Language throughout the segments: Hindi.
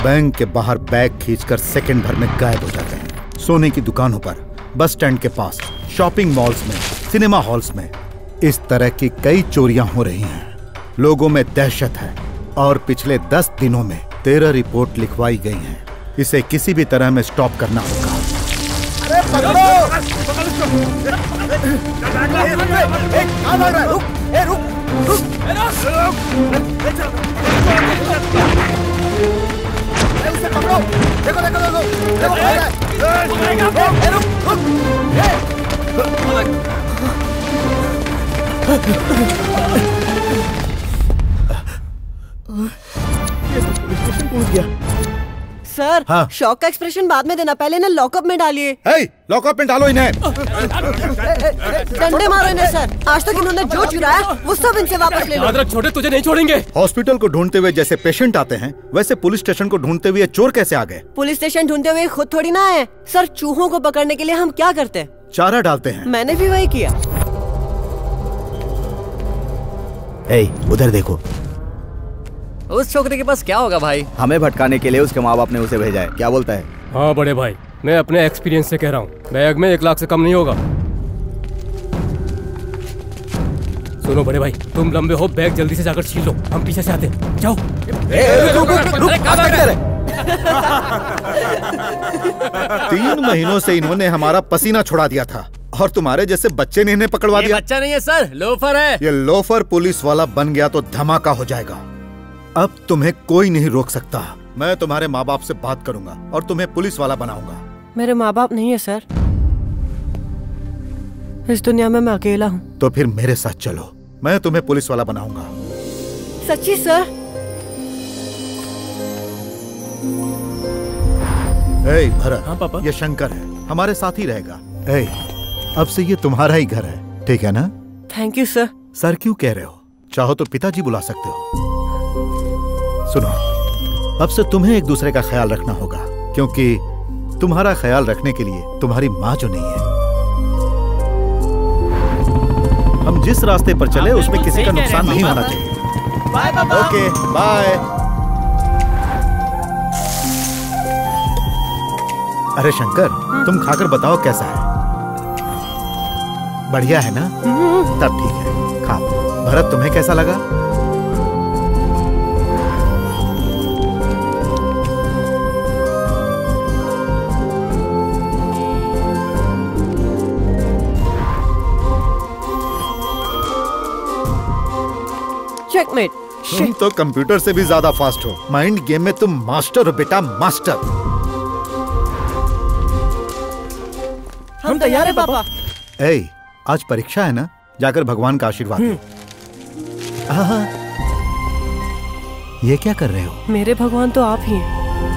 बैंक के बाहर बैग खींचकर सेकंड भर में गायब हो जाते हैं। सोने की दुकानों पर, बस स्टैंड के पास, शॉपिंग मॉल्स में, सिनेमा हॉल्स में इस तरह की कई चोरियां हो रही हैं। लोगों में दहशत है और पिछले 10 दिनों में 13 रिपोर्ट लिखवाई गई हैं। इसे किसी भी तरह में स्टॉप करना होगा। अरे पकड़ो! उसे पकड़ो! देखो देखो देखो! पुलिस गया। सर, हाँ? शॉक का एक्सप्रेशन बाद में देना, पहले ना लॉकअप में डालिए। लॉकअप में डालो इन्हें। डंडे मारो इन्हें सर। आज तक इन्होंने जो चुराया वो सब इनसे वापस ले लो। छोटे तुझे नहीं छोड़ेंगे। हॉस्पिटल को ढूंढते हुए जैसे पेशेंट आते हैं, वैसे पुलिस स्टेशन को ढूंढते हुए चोर कैसे आ गए? पुलिस स्टेशन ढूंढते हुए खुद थोड़ी ना आए सर। चूहों को पकड़ने के लिए हम क्या करते हैं? चारा डालते हैं। मैंने भी वही किया। उधर देखो। उस छोकरे के पास क्या होगा भाई? हमें भटकाने के लिए उसके माँ बाप ने उसे भेजा है। क्या बोलता है? हाँ बड़े भाई, मैं अपने एक्सपीरियंस से कह रहा हूँ, बैग में 1 लाख से कम नहीं होगा। सुनो बड़े भाई, तुम लंबे हो, बैग जल्दी से जाकर छीन लो, हम पीछे से आते हैं। जाओ। रुक, 3 महीनों से इन्होंने हमारा पसीना छुड़ा दिया था और तुम्हारे जैसे बच्चे ने इन्हें पकड़वा दिया। बच्चा नहीं है सर, लोफर है। ये लोफर पुलिस वाला बन गया तो धमाका हो जाएगा। अब तुम्हें कोई नहीं रोक सकता। मैं तुम्हारे माँ बाप से बात करूंगा और तुम्हें पुलिस वाला बनाऊंगा। मेरे माँ बाप नहीं है सर। इस दुनिया में मैं अकेला हूँ। तो फिर मेरे साथ चलो, मैं तुम्हें पुलिस वाला बनाऊंगा। सच्ची सर? भरत। हाँ पापा। ये शंकर है, हमारे साथ ही रहेगा। अब से ये तुम्हारा ही घर है, ठीक है ना? Thank you sir. सर क्यों कह रहे हो? चाहो तो पिताजी बुला सकते हो। सुनो, अब से तुम्हें एक दूसरे का ख्याल रखना होगा, क्योंकि तुम्हारा ख्याल रखने के लिए तुम्हारी माँ जो नहीं है। हम जिस रास्ते पर चले उसमें किसी का नुकसान नहीं होना चाहिए। बाय पापा। Okay bye. अरे शंकर, तुम खाकर बताओ कैसा है? बढ़िया है ना? तब ठीक है, खाओ। भरत, तुम्हें कैसा लगा? चेकमेट। तुम तो कंप्यूटर से भी ज्यादा फास्ट हो। माइंड गेम में तुम मास्टर हो बेटा, मास्टर। हम तैयार हैं पापा। आज परीक्षा है ना, जाकर भगवान का आशीर्वाद लो। ये क्या कर रहे हो? मेरे भगवान तो आप ही हैं।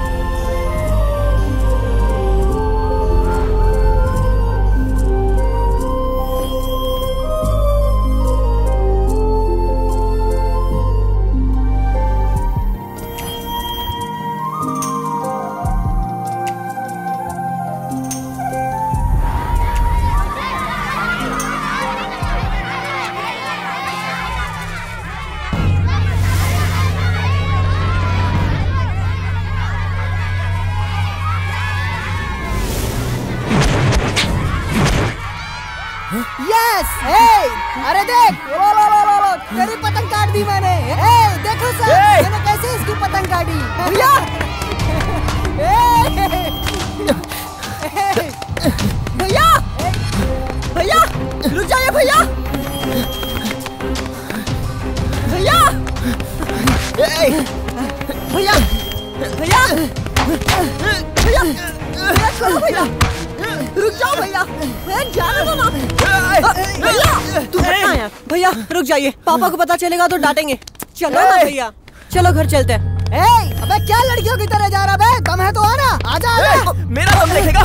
अरे देख, लो, तेरी पतंग काट दी मैंने। देखो सर, मैंने कैसे इसकी पतंग काटी। भैया, भैया, रुक जाइए भैया। भैया, भैया, भैया, भैया, छोड़ो भैया, रुक जाओ भैया, जाने दो ना। भैया, तू हटना यार। भैया रुक जाइए, पापा को पता चलेगा तो डांटेंगे। चलो ना भैया, चलो घर चलते हैं। अबे क्या लड़कियों की तरह जा रहा बे? दम है तो आना, आजा आजा। मेरा दम देखेगा।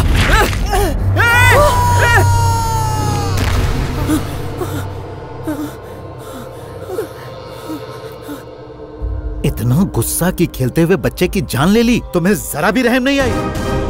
इतना गुस्सा कि खेलते हुए बच्चे की जान ले ली, तुम्हें जरा भी रहम नहीं आई?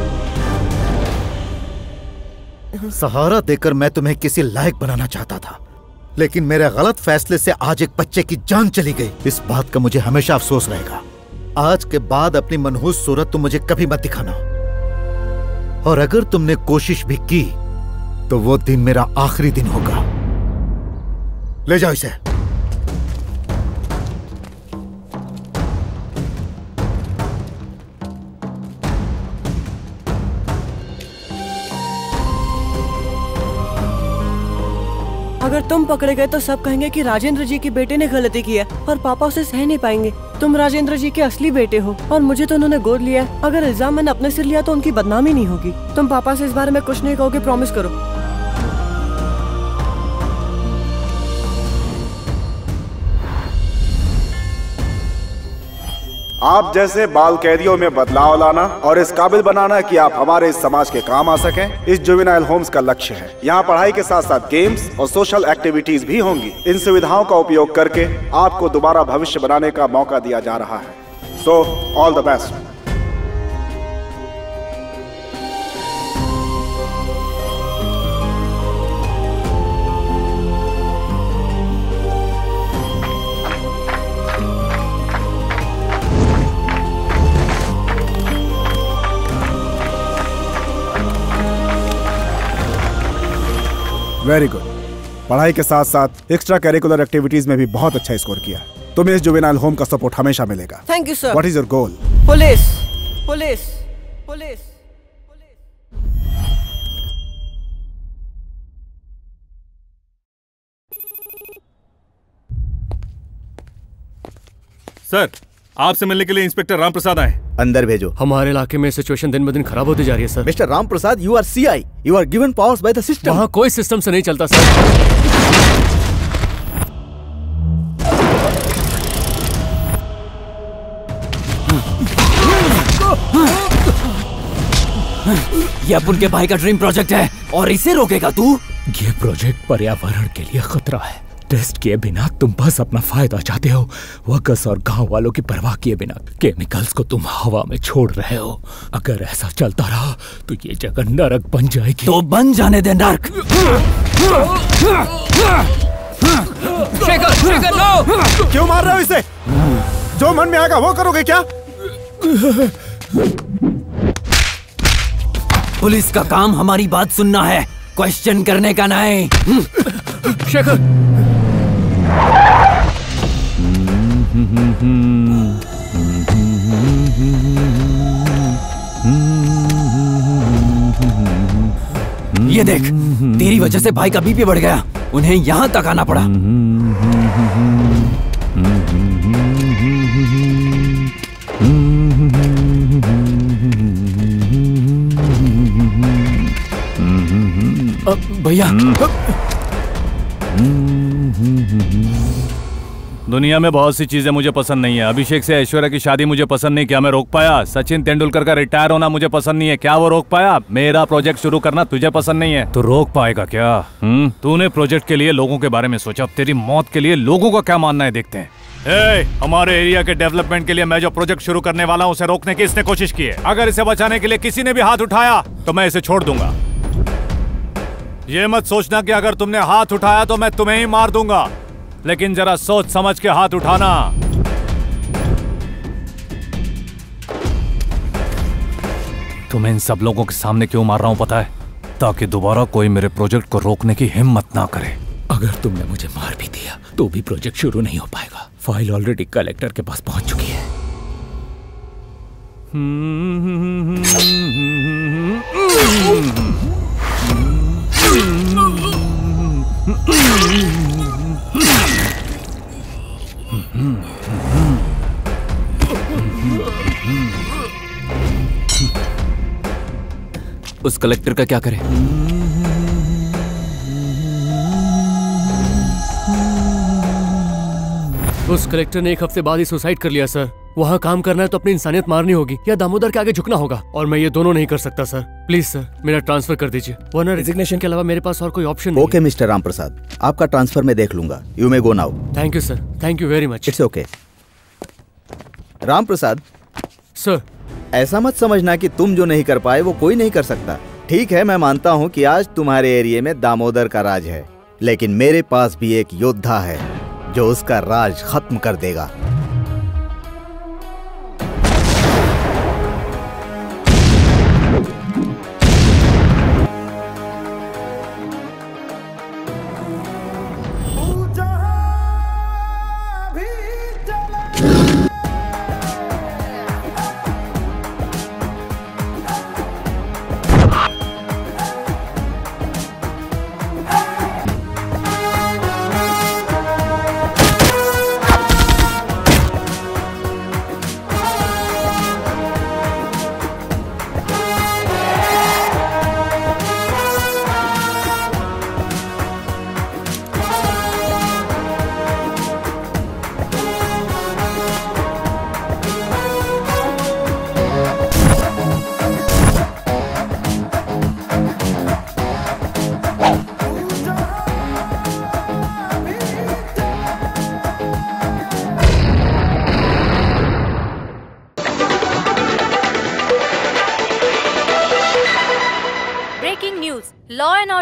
सहारा देकर मैं तुम्हें किसी लायक बनाना चाहता था, लेकिन मेरे गलत फैसले से आज एक बच्चे की जान चली गई। इस बात का मुझे हमेशा अफसोस रहेगा। आज के बाद अपनी मनहूस सूरत तुम मुझे कभी मत दिखाना, और अगर तुमने कोशिश भी की तो वो दिन मेरा आखिरी दिन होगा। ले जाओ इसे। अगर तुम पकड़े गए तो सब कहेंगे कि राजेंद्र जी के बेटे ने गलती की है और पापा उसे सह नहीं पाएंगे। तुम राजेंद्र जी के असली बेटे हो और मुझे तो उन्होंने गोद लिया है। अगर इल्जाम मैंने अपने सिर लिया तो उनकी बदनामी नहीं होगी। तुम पापा से इस बारे में कुछ नहीं कहोगे, प्रॉमिस करो। आप जैसे बाल कैदियों में बदलाव लाना और इस काबिल बनाना कि आप हमारे इस समाज के काम आ सकें, इस जुवेनाइल होम्स का लक्ष्य है। यहाँ पढ़ाई के साथ साथ गेम्स और सोशल एक्टिविटीज भी होंगी। इन सुविधाओं का उपयोग करके आपको दोबारा भविष्य बनाने का मौका दिया जा रहा है। So all the best. Very good. पढ़ाई के साथ साथ एक्स्ट्रा करिकुलर एक्टिविटीज में भी बहुत अच्छा स्कोर किया। तुम्हें इस जुवेनाइल होम का सपोर्ट हमेशा मिलेगा। Thank you sir. What is your goal? Police police police. Sir, आपसे मिलने के लिए इंस्पेक्टर राम प्रसाद आए। अंदर भेजो। हमारे इलाके में सिचुएशन दिन ब दिन खराब होती जा रही है sir. Mister Ram Prasad, you are CI, you are given powers by the system. वहाँ कोई सिस्टम से नहीं चलता सर। ये अपन के भाई का ड्रीम प्रोजेक्ट है और इसे रोकेगा तू? ये प्रोजेक्ट पर्यावरण के लिए खतरा है। टेस्ट किए बिना तुम बस अपना फायदा चाहते हो। वर्कर्स और गांव वालों की परवाह किए बिना केमिकल्स को तुम हवा में छोड़ रहे हो। अगर ऐसा चलता रहा तो ये जगह नरक बन जाएगी। तो बन जाने दे नरक। शेखर, शेखर, नो! क्यों मार रहे हो इसे? जो मन में आएगा वो करोगे क्या? पुलिस का काम हमारी बात सुनना है, क्वेश्चन करने का नहीं। शेखर, ये देख, तेरी वजह से भाई का बीपी बढ़ गया। उन्हें यहाँ तक आना पड़ा। भैया, दुनिया में बहुत सी चीजें मुझे पसंद नहीं है। अभिषेक से ऐश्वर्या की शादी मुझे पसंद नहीं, क्या मैं रोक पाया? सचिन तेंदुलकर का रिटायर होना मुझे पसंद नहीं है, क्या वो रोक पाया? मेरा प्रोजेक्ट शुरू करना तुझे पसंद नहीं है, तो रोक पाएगा क्या? तूने प्रोजेक्ट के लिए लोगों के बारे में सोचा, तेरी मौत के लिए लोगों का क्या मानना है देखते हैं। हमारे एरिया के डेवलपमेंट के लिए मैं जो प्रोजेक्ट शुरू करने वाला हूँ उसे रोकने की इसने कोशिश की है। अगर इसे बचाने के लिए किसी ने भी हाथ उठाया तो मैं इसे छोड़ दूंगा। ये मत सोचना कि अगर तुमने हाथ उठाया तो मैं तुम्हें ही मार दूंगा, लेकिन जरा सोच समझ के हाथ उठाना। तुम्हें इन सब लोगों के सामने क्यों मार रहा हूं पता है? ताकि दोबारा कोई मेरे प्रोजेक्ट को रोकने की हिम्मत ना करे। अगर तुमने मुझे मार भी दिया तो भी प्रोजेक्ट शुरू नहीं हो पाएगा। फाइल ऑलरेडी कलेक्टर के पास पहुंच चुकी है। उस कलेक्टर का क्या करें? उस कलेक्टर ने 1 हफ्ते बाद ही सुसाइड कर लिया सर। वहाँ काम करना है तो अपनी इंसानियत मारनी होगी या दामोदर के आगे झुकना होगा, और मैं ये दोनों नहीं कर सकता सर। प्लीज सर, मेरा ट्रांसफर कर दीजिए, वरना रेजिग्नेशन के अलावा मेरे पास और कोई ऑप्शन नहीं। ओके मिस्टर राम प्रसाद, आपका ट्रांसफर मैं देख लूंगा। You may go now. Thank you sir, thank you very much. It's okay. Ram Prasad sir, ऐसा मत समझना कि तुम जो नहीं कर पाए वो कोई नहीं कर सकता। ठीक है, मैं मानता हूँ कि आज तुम्हारे एरिया में दामोदर का राज है, लेकिन मेरे पास भी एक योद्धा है जो उसका राज खत्म कर देगा।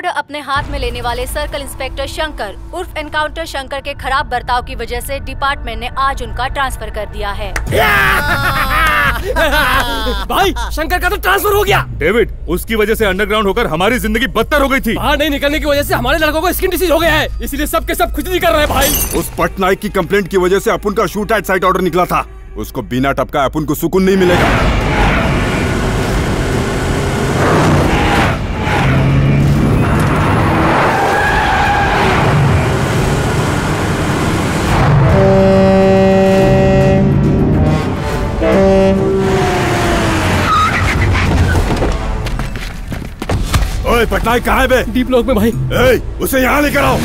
ऑर्डर अपने हाथ में लेने वाले सर्कल इंस्पेक्टर शंकर उर्फ एनकाउंटर शंकर के खराब बर्ताव की वजह से डिपार्टमेंट ने आज उनका ट्रांसफर कर दिया है। भाई शंकर का तो ट्रांसफर हो गया। डेविड, उसकी वजह से अंडरग्राउंड होकर हमारी जिंदगी बदतर हो गई थी। बाहर नहीं निकलने की वजह से हमारे लड़कों को स्किन डिसीज हो गया है, इसीलिए सब के सब खुजली कर रहे हैं भाई। उस पटनायक की कंप्लेंट की वजह से अपुन का शूट एट साइट ऑर्डर निकला था। उसको बिना टपका अपुन को सुकून नहीं मिलेगा। ओए पटनायक कहाँ है बे? डीप लॉक में भाई। उसे यहाँ लेकर आओ।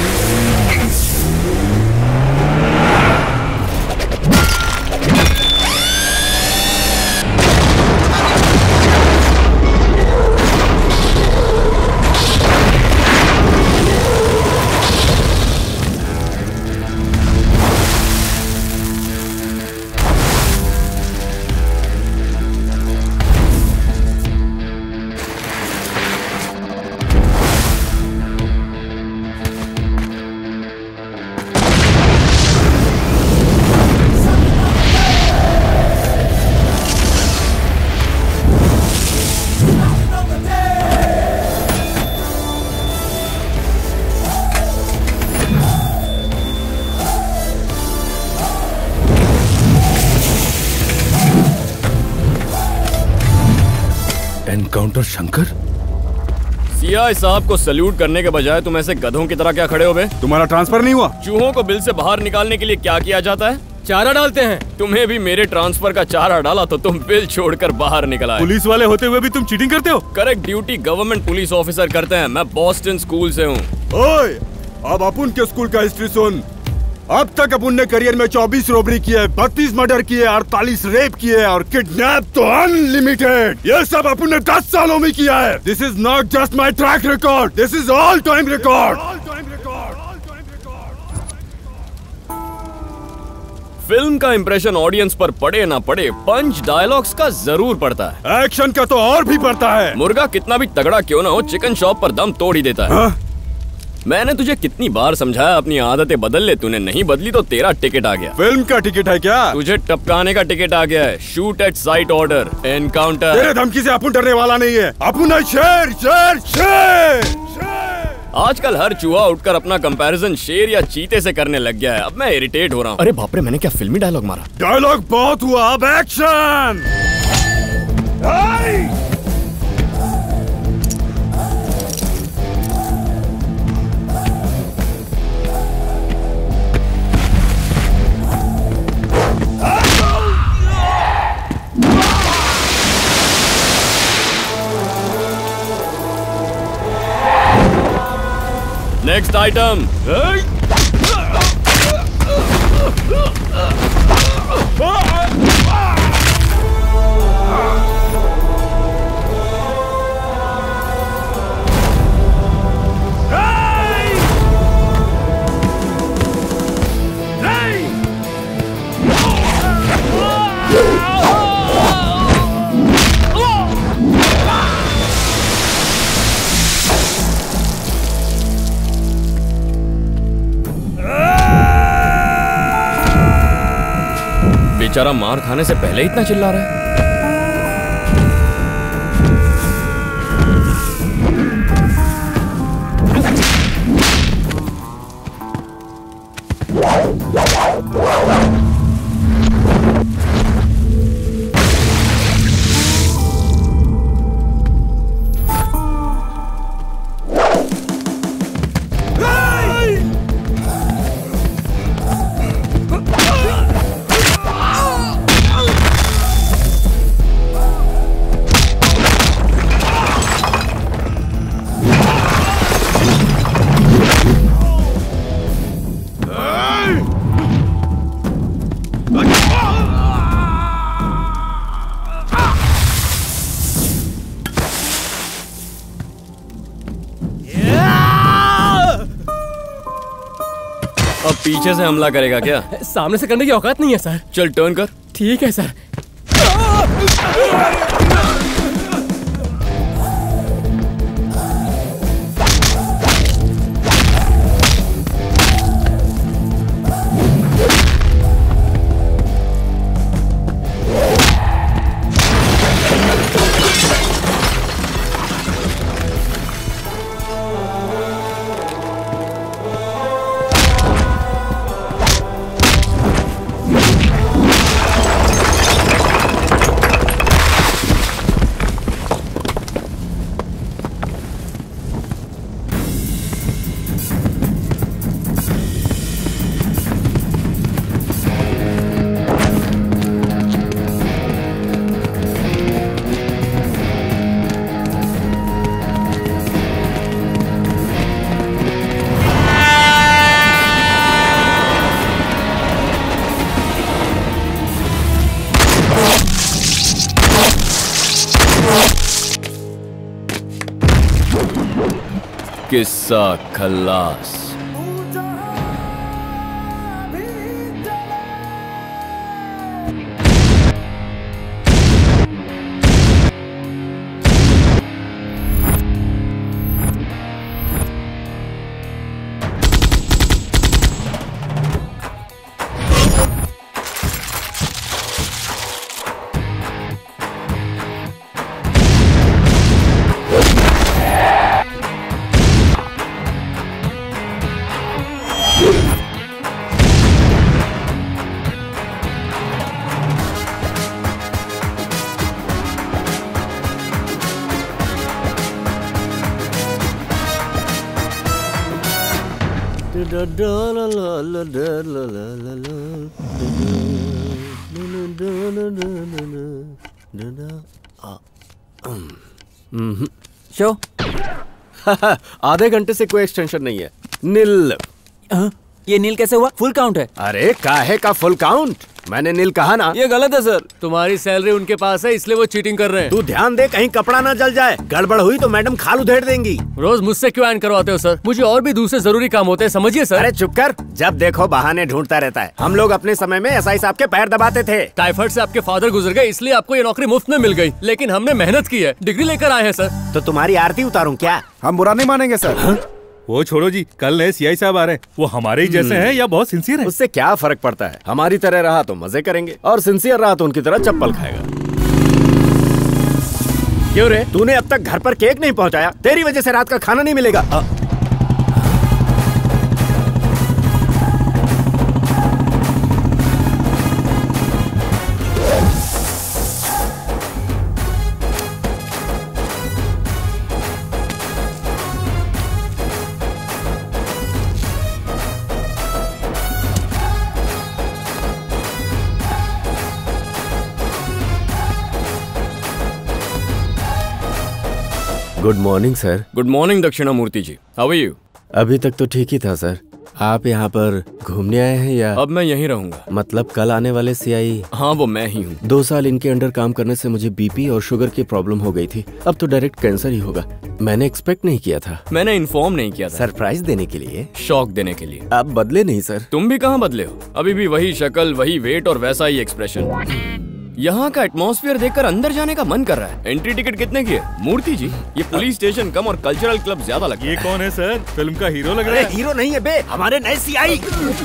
एनकाउंटर शंकर? सीआई साहब को सल्यूट करने के बजाय तुम ऐसे गधों की तरह क्या खड़े हो बे? तुम्हारा ट्रांसफर नहीं हुआ? चूहों को बिल से बाहर निकालने के लिए क्या किया जाता है? चारा डालते हैं। तुम्हें भी मेरे ट्रांसफर का चारा डाला तो तुम बिल छोड़कर बाहर निकल आए। पुलिस वाले होते हुए भी तुम चीटिंग करते हो? Correct duty government police officer करते हैं। मैं बॉस्टन स्कूल से हूँ। ओए, अब अपुन के स्कूल का हिस्ट्री सुन। अब तक अपुन ने करियर में 24 रॉबरी किए, 32 मर्डर किए, 48 रेप किए और किडनैप तो अनलिमिटेड। ये सब अपुन ने 10 सालों में किया है। This is not just my track record, this is all time record. Film का इंप्रेशन ऑडियंस पर पड़े ना पड़े, पंच डायलॉग्स का जरूर पड़ता है। एक्शन का तो और भी पड़ता है। मुर्गा कितना भी तगड़ा क्यों ना हो, चिकन शॉप पर दम तोड़ ही देता है। हाँ? मैंने तुझे कितनी बार समझाया अपनी आदतें बदल ले, तूने नहीं बदली तो तेरा टिकट आ गया। फिल्म का टिकट है क्या? तुझे टपकाने का टिकट आ गया है। Shoot at sight order, encounter. तेरे धमकी से अपुन डरने वाला नहीं है। अपुन है शेर, शेर, शेर। आजकल हर चूहा उठकर अपना कंपैरिजन शेर या चीते से करने लग गया है। अब मैं इरिटेट हो रहा हूँ। अरे बाप रे, मैंने क्या फिल्मी डायलॉग मारा? डायलॉग बहुत हुआ, अब एक्शन। Next item. बेचारा मार खाने से पहले इतना चिल्ला रहा है। अब पीछे से हमला करेगा क्या? सामने से करने की औकात नहीं है सर। चल टर्न कर। ठीक है सर। किस्सा खल्लास। शो आधे घंटे से कोई एक्सटेंशन नहीं है। नील। ये नील कैसे हुआ? फुल काउंट है। अरे काहे का फुल काउंट? मैंने नील कहा ना। ये गलत है सर। तुम्हारी सैलरी उनके पास है इसलिए वो चीटिंग कर रहे हैं। तू ध्यान दे कहीं कपड़ा ना जल जाए। गड़बड़ हुई तो मैडम खाल उधेड़ देंगी। रोज मुझसे क्यों आयन करवाते हो सर? मुझे और भी दूसरे जरूरी काम होते हैं, समझिए सर। अरे चुप कर, जब देखो बहाने ढूंढता रहता है। हम लोग अपने समय में एसआई साहब के पैर दबाते थे। टाइफाइड से आपके फादर गुजर गए इसलिए आपको ये नौकरी मुफ्त में मिल गई, लेकिन हमने मेहनत की है, डिग्री लेकर आए हैं सर। तो तुम्हारी आरती उतारूं क्या? हम बुरा नहीं मानेंगे सर। वो छोड़ो जी, कल नए सीआई साहब आ रहे हैं। वो हमारे ही जैसे हैं या बहुत सिंसियर हैं? उससे क्या फर्क पड़ता है? हमारी तरह रहा तो मजे करेंगे और सिंसियर रहा तो उनकी तरह चप्पल खाएगा। क्यों रे, तूने अब तक घर पर केक नहीं पहुंचाया? तेरी वजह से रात का खाना नहीं मिलेगा। Good morning sir. Good morning Dakshinamurthy ji. How are you? अभी तक तो ठीक ही था सर। आप यहाँ पर घूमने आए हैं या? अब मैं यहीं रहूंगा। मतलब कल आने वाले सीआई? हाँ वो मैं ही हूँ। 2 साल इनके अंडर काम करने से मुझे बीपी और शुगर की प्रॉब्लम हो गई थी। अब तो डायरेक्ट कैंसर ही होगा। मैंने एक्सपेक्ट नहीं किया था। मैंने इन्फॉर्म नहीं किया था। सरप्राइज देने के लिए, शॉक देने के लिए। आप बदले नहीं सर। तुम भी कहाँ बदले हो? अभी भी वही शक्ल, वही वेट और वैसा ही एक्सप्रेशन। यहाँ का एटमॉस्फेयर देखकर अंदर जाने का मन कर रहा है। एंट्री टिकट कितने की है? मूर्ति जी, ये पुलिस स्टेशन कम और कल्चरल क्लब ज्यादा लगता है। ये कौन है सर? फिल्म का हीरो लग रहा है। हीरो नहीं है बे, हमारे नए सीआई।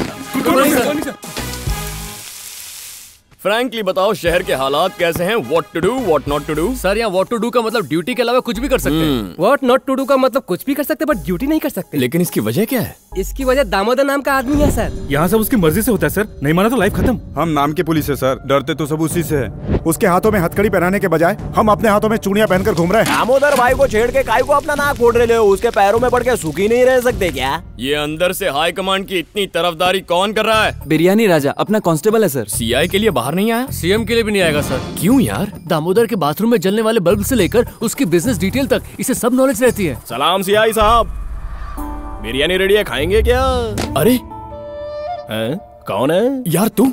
फ्रैंकली बताओ शहर के हालात कैसे हैं? What to do, what not to do? Sir यहाँ व्हाट टू डू का मतलब ड्यूटी के अलावा कुछ भी कर सकते हैं। व्हाट नॉट टू डू का मतलब कुछ भी कर सकते बट ड्यूटी नहीं कर सकते। लेकिन इसकी वजह क्या है? इसकी वजह दामोदर नाम का आदमी है सर। यहाँ सब उसकी मर्जी से होता है सर, नहीं माना तो लाइफ खत्म। हम नाम की पुलिस है सर, डरते तो सब उसी से है। उसके हाथों में हथकड़ी पहनाने के बजाय हम अपने हाथों में चूड़ियां पहनकर घूम रहे हैं। दामोदर भाई को छेड़ के काय को अपना नाक फोड़ रहे हो? उसके पैरों में पड़ के सूखी नहीं रह सकते क्या? ये अंदर से हाई कमांड की इतनी तरफदारी कौन कर रहा है? बिरयानी राजा अपना कांस्टेबल है सर। सीआई के लिए बाहर नहीं आया? सीएम के लिए भी नहीं आएगा सर। क्यों यार? दामोदर के बाथरूम में जलने वाले बल्ब से लेकर उसकी बिजनेस डिटेल तक इसे सब नॉलेज रहती है। सलाम सीआई साहब, बिरयानी रेडी है, खाएंगे क्या? अरे हैं? कौन है यार तू?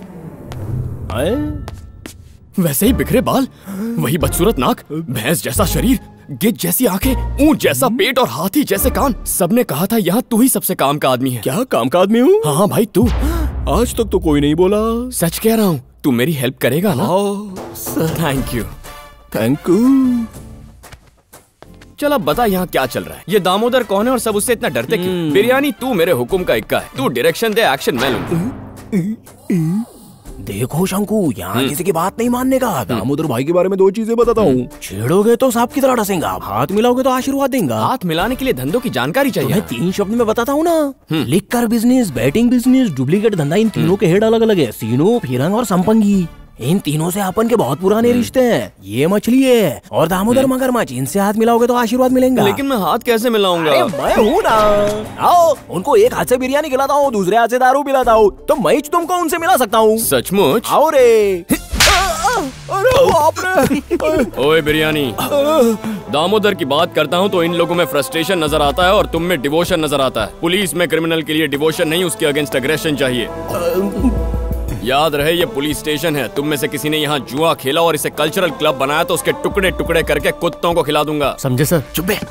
वैसे ही बिखरे बाल, वही बदसूरत नाक, भैंस जैसा शरीर, गिद्ध जैसी आंखें, ऊंट जैसा पेट और हाथी जैसे कान। सबने कहा था यहाँ तू ही सबसे काम का आदमी है। क्या काम का आदमी हूँ? हाँ भाई तू। आज तक तो कोई नहीं बोला। सच कह रहा हूँ, तू मेरी हेल्प करेगा ना? Thank you. Thank you. चल अब बता यहाँ क्या चल रहा है? ये दामोदर कौन है और सब उससे इतना डरते क्यों? बिरयानी तू मेरे हुक्म का इक्का है, तू डायरेक्शन दे, एक्शन मैं लूंगा। देखो शंकु, यहाँ किसी की बात नहीं मानने का। दामोदर भाई के बारे में 2 चीजें बताता हूँ। छेड़ोगे तो सांप की तरह डसेगा, हाथ मिलाओगे तो आशीर्वाद देगा। हाथ मिलाने के लिए धंधों की जानकारी चाहिए। मैं 3 शब्द में बताता हूँ ना। Liquor business, betting business, duplicate धंधा, इन तीनों के हेड अलग अलग है। सीनो, फिरंग और संपंगी। इन तीनों से अपन के बहुत पुराने रिश्ते हैं। ये मछली है और दामोदर मगरमच्छ, इनसे हाथ मिलाओगे तो आशीर्वाद मिलेगा। लेकिन मैं हाथ कैसे मिलाऊंगा? मैं हूँ ना। आओ, उनको एक हाथ से बिरयानी खिलाता हूँ, दूसरे हाथ से दारू पिलाता हूँ, तो मैं तुमको उनसे मिला सकता हूँ। सचमुच? आओ रे। अरे बाप रे। ओए बिरयानी, दामोदर की बात करता हूँ तो इन लोगों में फ्रस्ट्रेशन नजर आता है और तुम में डिवोशन नजर आता है। पुलिस में क्रिमिनल के लिए डिवोशन नहीं, उसके अगेंस्ट अग्रेशन चाहिए। याद रहे ये पुलिस स्टेशन है। तुम में से किसी ने यहाँ जुआ खेला और इसे कल्चरल क्लब बनाया तो उसके टुकड़े टुकड़े करके कुत्तों को खिला दूंगा। समझे सर? चुप बे।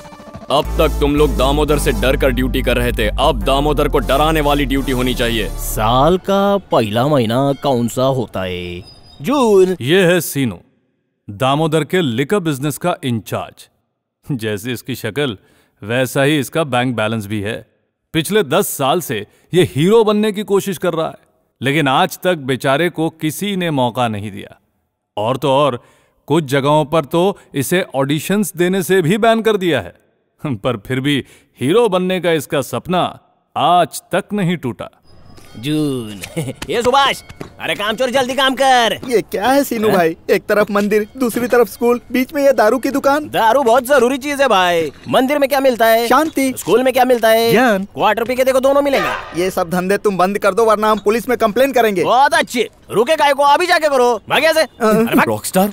अब तक तुम लोग दामोदर से डर कर ड्यूटी कर रहे थे, अब दामोदर को डराने वाली ड्यूटी होनी चाहिए। साल का पहला महीना कौन सा होता है? जून। ये है सीनू, दामोदर के लिकर बिजनेस का इंचार्ज। जैसी इसकी शक्ल वैसा ही इसका बैंक बैलेंस भी है। पिछले 10 साल से ये हीरो बनने की कोशिश कर रहा है, लेकिन आज तक बेचारे को किसी ने मौका नहीं दिया। और तो और कुछ जगहों पर तो इसे ऑडिशंस देने से भी बैन कर दिया है, पर फिर भी हीरो बनने का इसका सपना आज तक नहीं टूटा। जून। ये सुभाष, अरे काम चोर जल्दी काम कर। ये क्या है सीनू भाई? एक तरफ मंदिर, दूसरी तरफ स्कूल, बीच में ये दारू की दुकान। दारू बहुत जरूरी चीज है भाई। मंदिर में क्या मिलता है? शांति। स्कूल में क्या मिलता है? ज्ञान। क्वार्टर पी के देखो दोनों मिलेगा। ये सब धंधे तुम बंद कर दो वरना हम पुलिस में कंप्लेन करेंगे। बहुत अच्छे, रुके काय को, अभी जाके करो। भाग्य से। रॉकस्टार?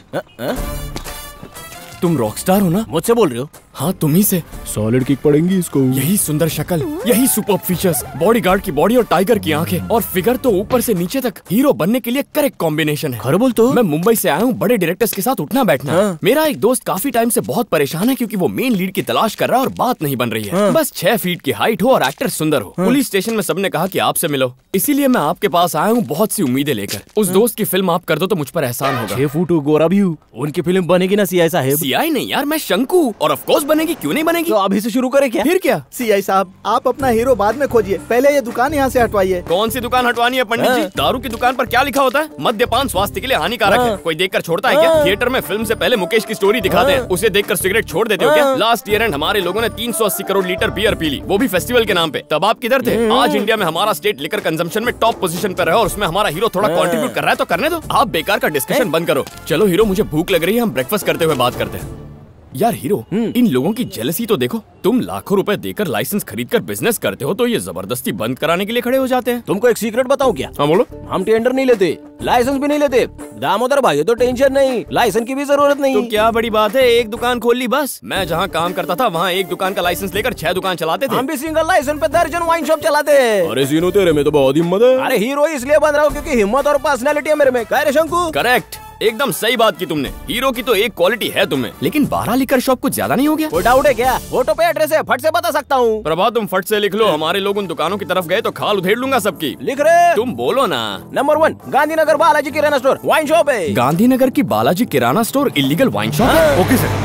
तुम रॉकस्टार हो ना? मुझसे बोल रहे हो? हाँ तुम ही से। सॉलिड किक पड़ेंगी इसको। यही सुंदर शक्ल, यही सुपर फीचर्स, बॉडीगार्ड की बॉडी और टाइगर की आंखें और फिगर तो ऊपर से नीचे तक हीरो बनने के लिए करेक्ट कॉम्बिनेशन है। खैर बोल तो। मैं मुंबई से आया हूँ बड़े डायरेक्टर्स के साथ उठना बैठना। हाँ। मेरा एक दोस्त काफी टाइम से बहुत परेशान है क्योंकि वो मेन लीड की तलाश कर रहा है और बात नहीं बन रही है। हाँ। बस 6 फीट की हाइट हो और एक्टर सुंदर हो। हाँ। पुलिस स्टेशन में सबने कहा कि आपसे मिलो, इसीलिए मैं आपके पास आया हूँ बहुत सी उम्मीदें लेकर। उस दोस्त की फिल्म आप कर दो तो मुझ पर एहसान होगा। 6 फुट गोरा भी हूँ, उनकी फिल्म बनेगी ना सीआई साहब? सीआई नहीं यार, मैं शंकु, और ऑफ कोर्स बनेगी, क्यों नहीं बनेगी। तो अभी से शुरू करें क्या? फिर क्या? सीआई साहब, आप अपना हीरो बाद में खोजिए, पहले ये दुकान यहाँ से हटवाइए। कौन सी दुकान हटवानी है पंडित जी? दारू की दुकान पर क्या लिखा होता है? मद्यपान स्वास्थ्य के लिए हानिकारक है। कोई देखकर छोड़ता है क्या? थिएटर में फिल्म से पहले मुकेश की स्टोरी दिखाते हैं, उसे देखकर सिगरेट छोड़ देते हो क्या? लास्ट ईयर एंड हमारे लोगों ने 380 करोड़ लीटर बियर पी ली, वो भी फेस्टिवल के नाम पे। तब आप किधर थे? आज इंडिया में हमारा स्टेट लिकर कंजम्पशन में टॉप पोजीशन पर है और उसमें हमारा हीरो थोड़ा कंट्रीब्यूट कर रहा है तो करने दो। आप बेकार का डिस्कशन बंद करो। चलो हीरो, मुझे भूख लग रही है, हम ब्रेकफास्ट करते हुए बात करते हैं। यार हीरो, इन लोगों की जेलसी तो देखो। तुम लाखों रुपए देकर लाइसेंस खरीदकर बिजनेस करते हो तो ये जबरदस्ती बंद कराने के लिए खड़े हो जाते हैं। तुमको एक सीक्रेट बताऊं क्या? हाँ बोलो। हम टेंडर नहीं लेते, लाइसेंस भी नहीं लेते। दामोदर भाई तो टेंशन नहीं, लाइसेंस की भी जरूरत नहीं। तो क्या बड़ी बात है, एक दुकान खोल ली बस। मैं जहाँ काम करता था वहाँ एक दुकान का लाइसेंस लेकर 6 दुकान चलाते थे। हम भी सिंगल लाइसेंस पे दर्जन वाइन शॉप चलाते हैं। अरे सीनू, तेरे में तो बहुत हिम्मत है। अरे हीरो इसलिए बन रहा हूँ क्योंकि हिम्मत और पर्सनैलिटी है मेरे में। कह रहे शंकु? करेक्ट, एकदम सही बात की तुमने। हीरो की तो एक क्वालिटी है तुम्हें, लेकिन 12 लिकर शॉप कुछ ज्यादा नहीं हो गया? कोई डाउट है क्या? फोटो पे एड्रेस है, फट से बता सकता हूँ। प्रभा तुम फट से लिख लो, हमारे लोग उन दुकानों की तरफ गए तो खाल उधेड़ लूंगा सबकी। लिख रहे? तुम बोलो ना। Number 1 Gandhinagar Balaji Kirana store wine shop है। गांधीनगर की Balaji Kirana store illegal wine shop है? Okay sir.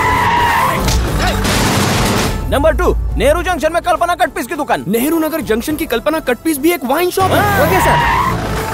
Number 2 Nehru junction में कल्पना कटपीस की दुकान। नेहरू नगर जंक्शन की कल्पना कटपीस भी एक वाइन शॉप है? Okay sir.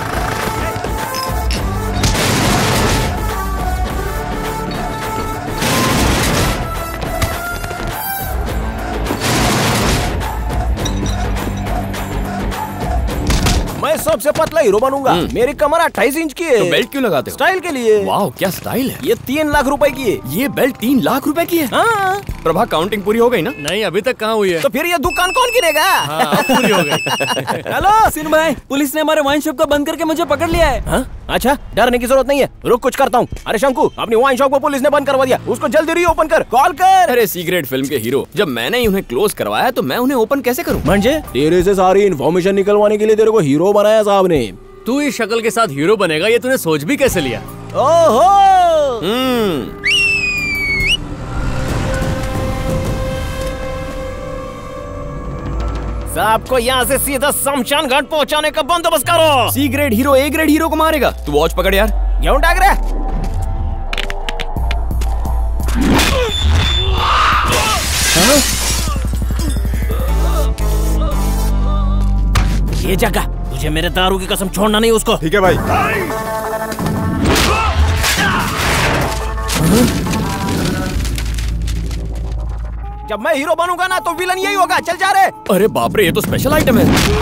मैं सबसे पतला हीरो बनूंगा। मेरी कमर 28 इंच की है। तो बेल्ट क्यों लगाते हो? स्टाइल के लिए। वाह क्या स्टाइल है। ये 3 लाख रुपए की है। ये बेल्ट 3 लाख रुपए की है? हाँ। प्रभा काउंटिंग पूरी हो गई ना? नहीं, अभी तक कहाँ हुई है। तो फिर ये दुकान कौन गिनेगा? हाँ, अब पूरी हो गई। हेलो सीनू भाई, पुलिस ने हमारे वाइन शॉप को बंद करके मुझे पकड़ लिया है। हाँ? अच्छा, डरने की जरूरत नहीं है, रुक कुछ करता हूँ। अरे शंकु, अपनी वाइन शॉप को पुलिस ने बंद करवा दिया, उसको जल्दी रीओपन कर, कॉल कर। अरे सीक्रेट फिल्म के हीरो, जब मैंने ही उन्हें क्लोज करवाया तो मैं उन्हें ओपन कैसे करूँ? मंजे, तेरे से सारी इन्फॉर्मेशन निकलवाने के लिए तेरे को हीरो बनाया साहब ने। तू इस शक्ल के साथ हीरो बनेगा ये तूने सोच भी कैसे लिया? ओहो। आपको यहाँ से सीधा शमशान घाट पहुँचाने का बंदोबस्त करो। C grade hero A grade hero को मारेगा। तू वॉच पकड़ यार। क्यों टाक रहा? ये जगह तुझे मेरे दारू की कसम छोड़ना नहीं उसको। ठीक है भाई। जब मैं हीरो बनूंगा ना तो विलन यही होगा। चल जा रे। अरे बाप रे, ये तो स्पेशल आइटम है।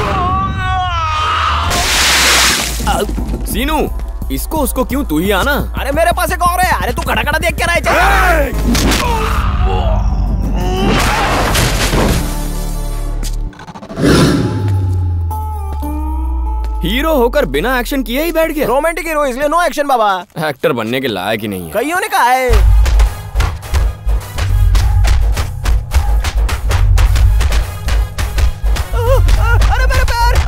सीनू, इसको उसको क्यों, तू ही आना। अरे मेरे पास एक और है। अरे तू खड़ा खड़ा देख के रहा है। हीरो होकर बिना एक्शन किए ही बैठ गया। रोमांटिक हीरो इसलिए नो एक्शन बाबा। एक्टर बनने के लायक ही नहीं है। कईयों ने कहा है। अरे मेरे पैर।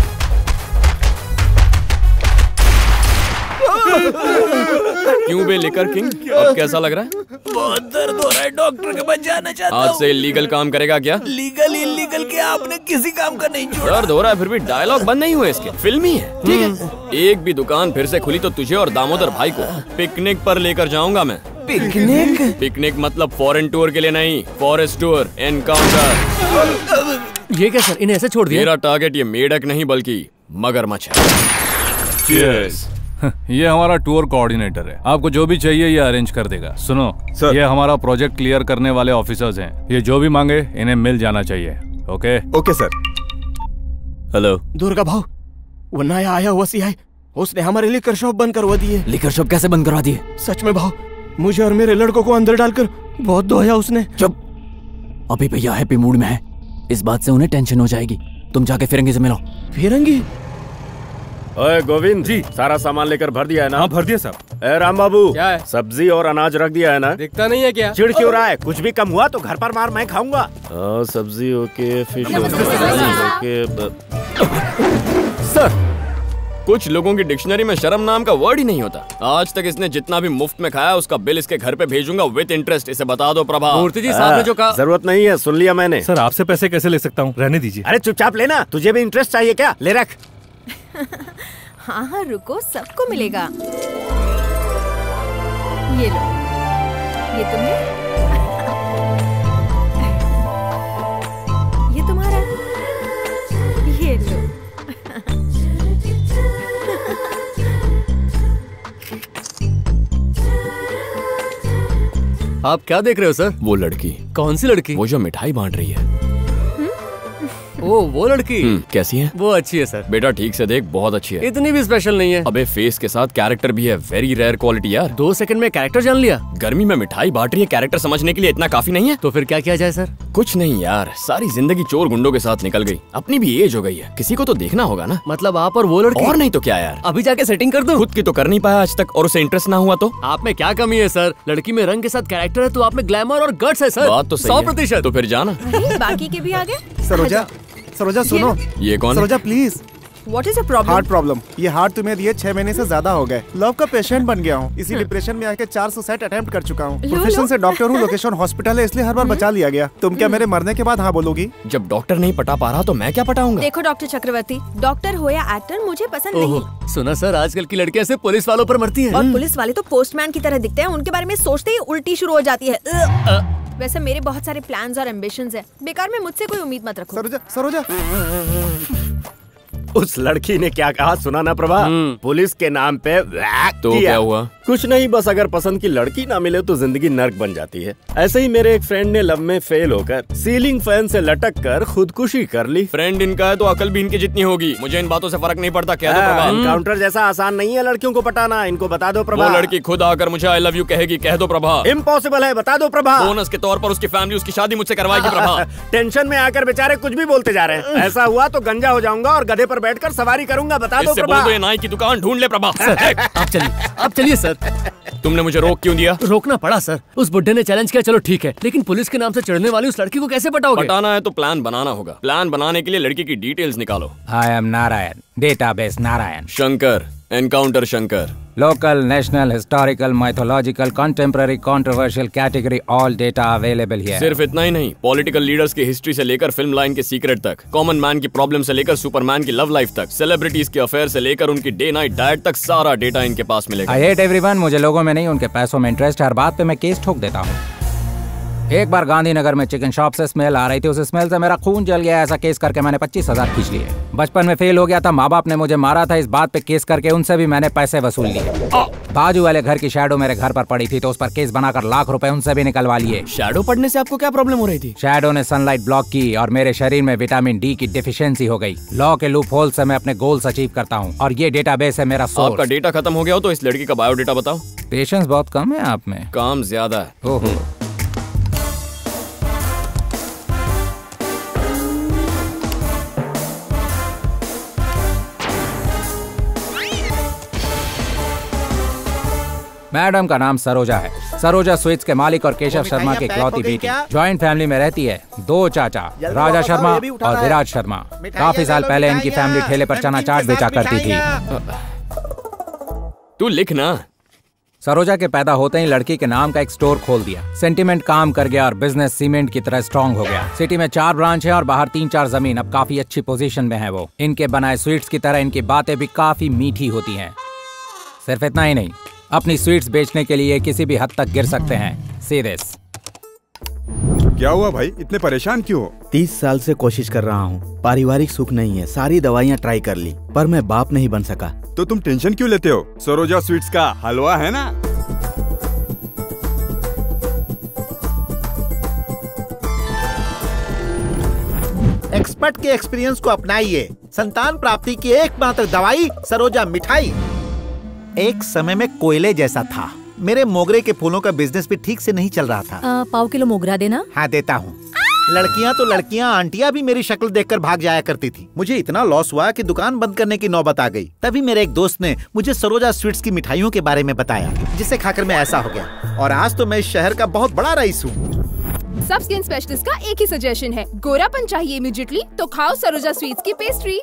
क्यों बे, शंकर किंग, अब कैसा लग रहा है? बहुत दर्द हो रहा है, डॉक्टर के पास जाना चाहता हूँ। आज से इलीगल काम करेगा क्या? लीगल इलीगल के आपने किसी काम का नहीं छोड़ा। दर्द हो रहा है फिर भी डायलॉग बंद नहीं हुए इसके, फिल्मी है। ठीक है, एक भी दुकान फिर से खुली तो तुझे और दामोदर भाई को पिकनिक पर लेकर जाऊंगा मैं। पिकनिक? पिकनिक मतलब फॉरेन टूर के लिए नहीं, फॉरेस्ट टूर, एनकाउंटर। ये क्या सर, इन्हें ऐसे छोड़ दिया? मेरा टारगेट ये मेढक नहीं बल्कि मगरमच्छ है। Cheers. ये हमारा टूर कोऑर्डिनेटर है, आपको जो भी चाहिए ये अरेंज कर देगा। सुनो सर, ये हमारा प्रोजेक्ट क्लियर करने वाले ऑफिसर्स हैं, ये जो भी मांगे इन्हें मिल जाना चाहिए। Okay okay sir. Hello Durga Bhav, वो नया आया हुआ सीआई, उसने हमारे लिकर शॉप बंद करवा दी है। लिकर शॉप कैसे बंद करवा दिए? सच में भाव, मुझे और मेरे लड़कों को अंदर डालकर बहुत धोया उसने। चुप, अभी भैया हैप्पी मूड में है, इस बात से उन्हें टेंशन हो जाएगी। तुम जाके फिरंगी से मिलो। फिरंगी? ओए गोविंद जी, सारा सामान लेकर भर दिया है ना? हाँ भर दिया साहब। ए राम बाबू, क्या है? सब्जी और अनाज रख दिया है ना? दिखता नहीं है क्या? चिढ़ क्यों रहा है? कुछ भी कम हुआ तो घर पर मार मैं खाऊंगा। सब्जी ओके, फिश ओके। सर, कुछ लोगों की डिक्शनरी में शर्म नाम का वर्ड ही नहीं होता। आज तक इसने जितना भी मुफ्त में खाया उसका बिल इसके घर पे भेजूंगा विद इंटरेस्ट। इसे बता दो प्रभा। मूर्ति जी, साहब ने जो कहा। जरूरत नहीं है, सुन लिया मैंने। सर आपसे पैसे कैसे ले सकता हूँ, रहने दीजिए। अरे चुपचाप लेना, तुझे भी इंटरेस्ट चाहिए क्या? ले रख। हाँ हाँ रुको, सबको मिलेगा। ये लो, ये तुम्हें, ये तुम्हारा, ये लो। आप क्या देख रहे हो सर? वो लड़की। कौन सी लड़की? वो जो मिठाई बांट रही है। ओ वो लड़की कैसी है? वो अच्छी है सर। बेटा ठीक से देख, बहुत अच्छी है। इतनी भी स्पेशल नहीं है। अबे फेस के साथ कैरेक्टर भी है, वेरी रेयर क्वालिटी यार। 2 सेकंड में कैरेक्टर जान लिया। गर्मी में मिठाई बांट रही है, कैरेक्टर समझने के लिए इतना काफी नहीं है? तो फिर क्या किया जाए सर? कुछ नहीं यार, सारी जिंदगी चोर गुंडों के साथ निकल गई, अपनी भी एज हो गई है, किसी को तो देखना होगा ना। मतलब आप और वो लड़की? और नहीं तो क्या यार, अभी जाके सेटिंग कर दो। खुद की तो कर नहीं पाया आज तक, और उसे इंटरेस्ट ना हुआ तो? आप में क्या कमी है सर? लड़की में रंग के साथ कैरेक्टर है तो आप में ग्लैमर और गट्स है सर। बात तो सही है। 100%। तो फिर जाना। बाकी के भी आ गए। सरोजा, सरोजा सुनो। ये कौन है? Saroja please. What is a problem? Heart problem. ये हार्ट तुम्हें दिए 6 महीने से ज्यादा हो गए। लव का पेशेंट बन गया हूँ, इसी डिप्रेशन में आके 4 सुसाइड अटेम्प्ट कर चुका हूँ। प्रोफेशन से डॉक्टर हूँ, लोकेशन हॉस्पिटल है, इसलिए हर बार बचा लिया गया। तुम क्या मेरे मरने के बाद हाँ बोलोगी? जब डॉक्टर नहीं पटा पा रहा तो मैं क्या पटाऊंगा? देखो डॉक्टर चक्रवर्ती, डॉक्टर हो या एक्टर मुझे पसंद नहीं। सुना सर, आजकल की लड़कियां ऐसे पुलिस वालों पर मरती हैं। और पुलिस वाले तो पोस्टमैन की तरह दिखते हैं, उनके बारे में सोचते ही उल्टी शुरू हो जाती है। वैसे मेरे बहुत सारे प्लान्स और एम्बिशंस हैं, बेकार में मुझसे कोई उम्मीद मत रखो। सरोजा, सरोजा। उस लड़की ने क्या कहा सुना ना प्रभा? पुलिस के नाम पे तो क्या हुआ? कुछ नहीं, बस अगर पसंद की लड़की ना मिले तो जिंदगी नर्क बन जाती है। ऐसे ही मेरे एक फ्रेंड ने लव में फेल होकर सीलिंग फैन से लटक कर खुदकुशी कर ली। फ्रेंड इनका है तो अकल भी इनकी जितनी होगी। मुझे इन बातों से फर्क नहीं पड़ता। कह दो प्रभा। एनकाउंटर जैसा आसान नहीं है लड़कियों को पटाना, इनको बता दो प्रभा। वो लड़की खुद आकर मुझे आई लव यू कहेगी, कह दो प्रभा। इम्पॉसिबल है, बता दो प्रभा। बोनस के तौर पर उसकी फैमिली उसकी शादी मुझसे करवाएगी प्रभा। टेंशन में आकर बेचारे कुछ भी बोलते जा रहे हैं। ऐसा हुआ तो गंजा हो जाऊंगा और गधे पर बैठकर सवारी करूंगा, बता दो प्रभा। तो ये नाई की दुकान ढूंढ ले प्रभा। आप चलिए सर। तुमने मुझे रोक क्यों दिया? रोकना पड़ा सर, उस बुड्ढे ने चैलेंज किया, चलो ठीक है, लेकिन पुलिस के नाम से चढ़ने वाली उस लड़की को कैसे पटाओगे? पटाना है तो प्लान बनाना होगा। प्लान बनाने के लिए लड़की की डिटेल्स निकालो। I am Narayan, database Narayan. Shankar, encounter Shankar. Local, national, historical, mythological, contemporary, controversial category, all data available here. सिर्फ इतना ही नहीं, पॉलिटिकल लीडर्स की हिस्ट्री से लेकर फिल्म लाइन के सीक्रेट तक, कॉमन मैन की प्रॉब्लम से लेकर सुपरमैन की लव लाइफ तक, सेलिब्रिटीज के अफेयर से लेकर उनकी डे नाइट डाइट तक, सारा डेटा इनके पास मिलेगा। आई हेट एवरीवन, मुझे लोगों में नहीं उनके पैसों में इंटरेस्ट, हर बात पे मैं केस ठोक देता हूँ। एक बार गांधीनगर में चिकन शॉप से स्मेल आ रही थी, उस स्मेल से मेरा खून जल गया। ऐसा केस करके मैंने 25,000 खींच लिए। बचपन में फेल हो गया था, माँ बाप ने मुझे मारा था, इस बात पे केस करके उनसे भी मैंने पैसे वसूल लिए। बाजू वाले घर की शैडो मेरे घर पर पड़ी थी तो उस पर केस बनाकर लाख रुपए उनसे भी निकलवा लिए। शैडो पड़ने से आपको क्या प्रॉब्लम हो रही थी? शैडो ने सनलाइट ब्लॉक की और मेरे शरीर में विटामिन डी की डिफिशियंसी हो गई। लॉ के लूप होल से मैं अपने गोल्स अचीव करता हूँ और ये डेटाबेस है मेरा सोर्स। आपका डेटा खत्म हो गया हो तो इस लड़की का बायोडेटा बताओ। पेशेंस बहुत कम है आप में, काम ज्यादा है। ओहो। मैडम का नाम सरोजा है। सरोजा स्वीट्स के मालिक और केशव शर्मा की इकलौती बेटी। जॉइंट फैमिली में रहती है। 2 चाचा, राजा शर्मा और विराज शर्मा। काफी साल पहले इनकी फैमिली ठेले पर चना चाट बेचा करती थी। तू लिख ना। सरोजा के पैदा होते ही लड़की के नाम का एक स्टोर खोल दिया। सेंटिमेंट काम कर गया और बिजनेस सीमेंट की तरह स्ट्रॉन्ग हो गया। सिटी में 4 ब्रांच है और बाहर 3-4 जमीन। अब काफी अच्छी पोजीशन में है वो। इनके बनाए स्वीट्स की तरह इनकी बातें भी काफी मीठी होती हैं। सिर्फ इतना ही नहीं, अपनी स्वीट्स बेचने के लिए किसी भी हद तक गिर सकते हैं। See this. क्या हुआ भाई, इतने परेशान क्यों हो? 30 साल से कोशिश कर रहा हूँ, पारिवारिक सुख नहीं है। सारी दवाइयाँ ट्राई कर ली पर मैं बाप नहीं बन सका। तो तुम टेंशन क्यों लेते हो? सरोजा स्वीट्स का हलवा है ना। एक्सपर्ट के एक्सपीरियंस को अपनाइए। संतान प्राप्ति की एकमात्र दवाई सरोजा मिठाई। एक समय में कोयले जैसा था। मेरे मोगरे के फूलों का बिजनेस भी ठीक से नहीं चल रहा था। 5 किलो मोगरा देना। हाँ देता हूँ। लड़कियाँ तो लड़कियाँ, आंटियाँ भी मेरी शक्ल देखकर भाग जाया करती थी। मुझे इतना लॉस हुआ कि दुकान बंद करने की नौबत आ गई। तभी मेरे एक दोस्त ने मुझे सरोजा स्वीट्स की मिठाइयों के बारे में बताया, जिसे खाकर मैं ऐसा हो गया और आज तो मैं इस शहर का बहुत बड़ा रईस हूँ। सब स्किन स्पेशलिस्ट का एक ही सजेशन है, गोरापन चाहिए इमीडिएटली तो खाओ सरोजा स्वीट्स की pastry.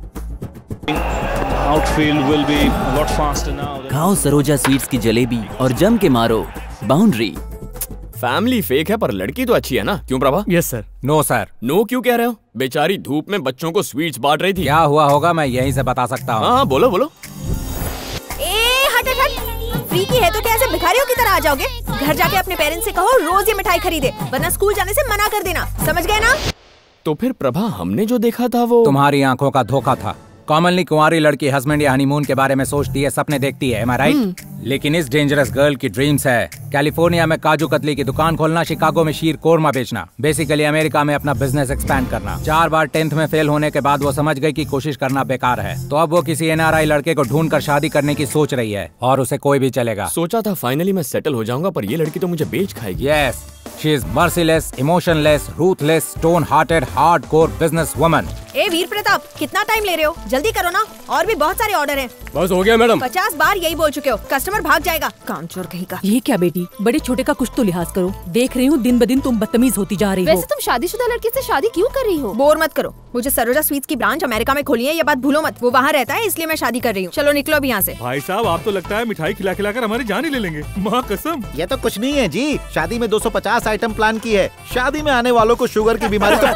Outfield will be a lot faster now. खाओ सरोजा स्वीट्स की जलेबी और जम के मारो बाउंड्री। फैमिली फेक है पर लड़की तो अच्छी है ना, क्यों Prabha? Yes sir. No sir. No क्यों कह रहे हो? बेचारी धूप में बच्चों को स्वीट्स बांट रही थी। क्या हुआ होगा मैं यहीं से बता सकता हूँ। हाँ बोलो बोलो। हट हट हट, फ्री की है तो क्या ऐसे भिखारियों की तरह आ जाओगे? घर जाके अपने पेरेंट्स से कहो रोज ये मिठाई खरीदे, वरना स्कूल जाने से मना कर देना, समझ गए ना? तो फिर प्रभा हमने जो देखा था वो तुम्हारी आंखों का धोखा था। कॉमनली कुंवारी लड़की हस्बैंड या हनीमून के बारे में सोचती है, सपने देखती है, am I right? लेकिन इस डेंजरस गर्ल की ड्रीम्स है कैलिफोर्निया में काजू कतली की दुकान खोलना, शिकागो में शीर कोरमा बेचना, बेसिकली अमेरिका में अपना बिजनेस एक्सपैंड करना। 4 बार 10th में फेल होने के बाद वो समझ गई कि कोशिश करना बेकार है, तो अब वो किसी NRI लड़के को ढूंढकर शादी करने की सोच रही है और उसे कोई भी चलेगा। सोचा था फाइनली मैं सेटल हो जाऊंगा, पर ये लड़की तो मुझे बेच खाएगी। Yes, she is merciless, emotionless, ruthless, stone hearted, hardcore business woman. ए वीर प्रताप, कितना टाइम ले रहे हो? जल्दी करो ना, और भी बहुत सारे ऑर्डर हैं। बस हो गया मैडम। 50 बार यही बोल चुके हो, कस्टमर भाग जाएगा। कामचोर कहीं का। ये क्या बेटी, बड़े छोटे का कुछ तो लिहाज करो। देख रही हूँ दिन ब दिन तुम बदतमीज होती जा रही हो। वैसे तुम शादीशुदा लड़की से शादी क्यों कर रही हो? बोर मत करो, मुझे सरोजा स्वीट्स की ब्रांच अमेरिका में खोली है, ये बात भूलो मत। वो वहाँ रहता है इसलिए मैं शादी कर रही हूँ। चलो निकलो अब यहाँ से। भाई साहब आप तो लगता है मिठाई खिला खिला कर हमारी जान ही ले लेंगे, माँ कसम। ये तो कुछ नहीं है जी, शादी में 250 आइटम प्लान की है। शादी में आने वालों को शुगर की बीमारी तो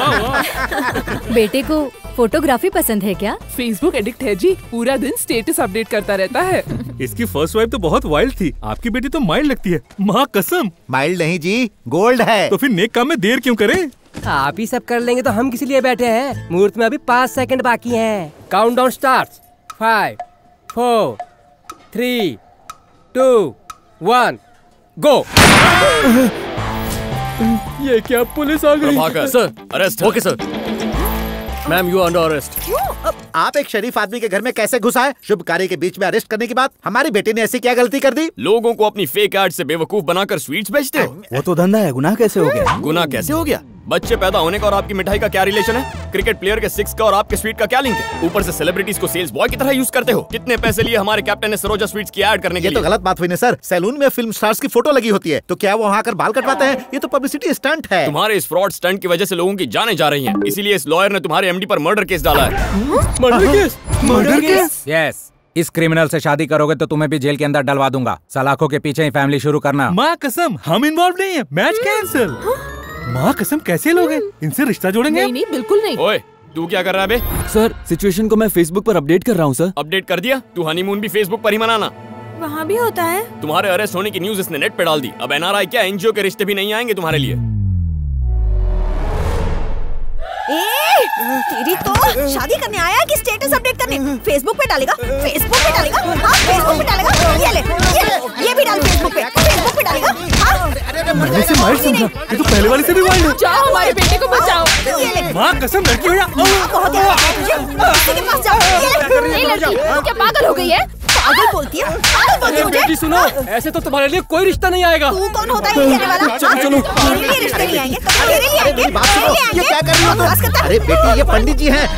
बेटे को फोटोग्राफी पसंद है क्या? फेसबुक एडिक्ट है जी, पूरा दिन स्टेटस अपडेट करता रहता है। इसकी फर्स्ट वाइफ तो बहुत वाइल्ड थी, आपकी बेटी तो माइल्ड लगती है, माँ कसम। माइल्ड नहीं जी, गोल्ड है। तो फिर नेक काम में देर क्यों करें? आप ही सब कर लेंगे तो हम किस लिए बैठे हैं? मुहूर्त में अभी 5 सेकंड बाकी हैं। Countdown starts. 5, 4, 3, 2, 1, गो। ये क्या, पुलिस आ गई? Prabhakar sir, arrest. Okay sir. Ma'am you under arrest. क्यों? आप एक शरीफ आदमी के घर में कैसे घुस आए? शुभ कार्य के बीच में अरेस्ट करने की बात? हमारी बेटी ने ऐसी क्या गलती कर दी? लोगों को अपनी फेक एड से बेवकूफ बनाकर स्वीट्स बेचते हो। वो तो धंधा है, गुनाह कैसे हो गया? गुनाह कैसे हो गया? बच्चे पैदा होने का और आपकी मिठाई का क्या रिलेशन है? क्रिकेट प्लेयर के 6 का और आपके स्वीट का क्या लिंक है? ऊपर से सेलिब्रिटीज को सेल्स बॉय की तरह यूज करते हो। कितने पैसे लिए हमारे कैप्टन ने सरोजा स्वीट्स की ऐड करने के लिए? ये तो गलत बात हुई ना सर। सैलून में फिल्म स्टार्स की फोटो लगी होती है, तो क्या वो वहाँ आकर बाल कटवाते हैं? ये तो पब्लिसिटी स्टंट है। तुम्हारे इस फ्रॉड स्टंट की वजह से लोगों की जानें जा रही हैं। इसीलिए इस लॉयर ने तुम्हारे एमडी पर मर्डर केस डाला है। Murder case? Murder case? Yes. इस क्रिमिनल से शादी करोगे तो तुम्हें भी जेल के अंदर डलवा दूंगा। सलाखों के पीछे ही फैमिली शुरू करना। माँ कसम हम इन्वॉल्व नहीं है, मैच कैंसिल। माँ कसम कैसे लोग हैं? इनसे रिश्ता जोड़ेंगे? नहीं बिल्कुल नहीं। ओए तू क्या कर रहा है बे? सर सिचुएशन को मैं फेसबुक पर अपडेट कर रहा हूँ सर। अपडेट कर दिया? तू हनीमून भी फेसबुक पर ही मनाना। वहाँ भी होता है? तुम्हारे अरेस्ट होने की न्यूज इसने नेट पे डाल दी। अब एनआरआई क्या एनजीओ के रिश्ते भी नहीं आएंगे तुम्हारे लिए। तेरी तो शादी करने आया है कि स्टेटस अपडेट करने? फेसबुक पे डालेगा? फेसबुक पे डालेगा? हाँ फेसबुक पे डालेगा। ये ले, ये भी डाल फेसबुक पे। फेसबुक पे डालेगा? हाँ। मैंने से माइल्ड समझा, ये तो पहले वाले से भी वाइल्ड है। जाओ हमारे बेटे को बचाओ। माँ कसम लड़की हो जा। बहुत किसी के पास जाओ। ये लड़की क्या पागल हो गई है? पागल बोलती है? पागल बोलती है मुझे? बेटी सुनो, ऐसे तो तुम्हारे लिए कोई रिश्ता नहीं आएगा। तू कौन होता है ये कहने वाला? चलो मेरे लिए रिश्ते नहीं आएंगे, तेरे लिए आएंगे। बात सुनो, ये क्या कर रही हो तुम? अरे बेटी ये पंडित जी हैं।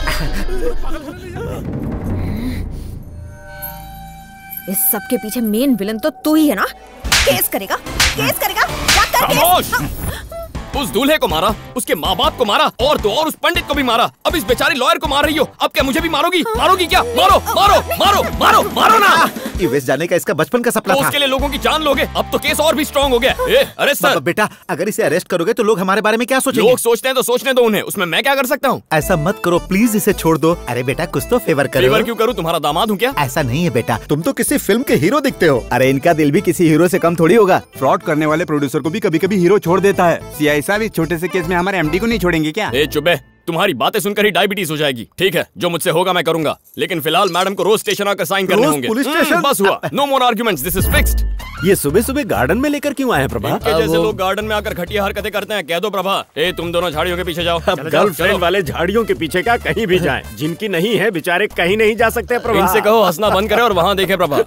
इस सब के पीछे मेन विलन तो तू ही है ना? केस करेगा? केस करेगा? क्या कर केस? उस दूल्हे को मारा, उसके माँ बाप को मारा और तो और उस पंडित को भी मारा। अब इस बेचारी लॉयर को मार रही हो, अब क्या मुझे भी मारोगी? मारोगी क्या? मारो मारो मारो मारो मारो ना। यूएस जाने का इसका बचपन का सपना तो था। उसके लिए लोगों की जान लोगे? अब तो केस और भी स्ट्रॉन्ग हो गया। Arrest sir. बेटा अगर इसे अरेस्ट करोगे तो लोग हमारे बारे में क्या सोचेंगे? लोग सोचते हैं तो सोचने दो उन्हें, उसमें मैं क्या कर सकता हूँ? ऐसा मत करो प्लीज, इसे छोड़ दो। अरे बेटा कुछ तो फेवर करो। फेवर क्यों करूँ? तुम्हारा दामाद हूँ क्या? ऐसा नहीं है बेटा, तुम तो किसी फिल्म के हीरो दिखते हो। अरे इनका दिल भी किसी हीरो से कम थोड़ी होगा। फ्रॉड करने वाले प्रोड्यूसर को भी कभी कभी हीरो छोड़ देता है। सीआई साहब इस छोटे से केस में हमारे एमडी को नहीं छोड़ेंगे क्या? चुप है, तुम्हारी बातें सुनकर ही डायबिटीज हो जाएगी। ठीक है, जो मुझसे होगा मैं करूंगा, लेकिन फिलहाल मैडम को रोज स्टेशन आकर साइन करने होंगे। Police station? बस हुआ, no more arguments, this is fixed. ये सुबह सुबह गार्डन में लेकर क्यों आए हैं प्रभा? इनके जैसे लोग गार्डन में आकर घटिया हरकतें करते हैं। कह दो प्रभा, तुम दोनों झाड़ियों के पीछे जाओ। गर्लफ्रेंड वाले झाड़ियों के पीछे क्या कहीं भी जाएं, जिनकी नहीं है बेचारे कहीं नहीं जा सकते प्रभा। इनसे कहो हंसना बंद करे और वहाँ देखे प्रभा।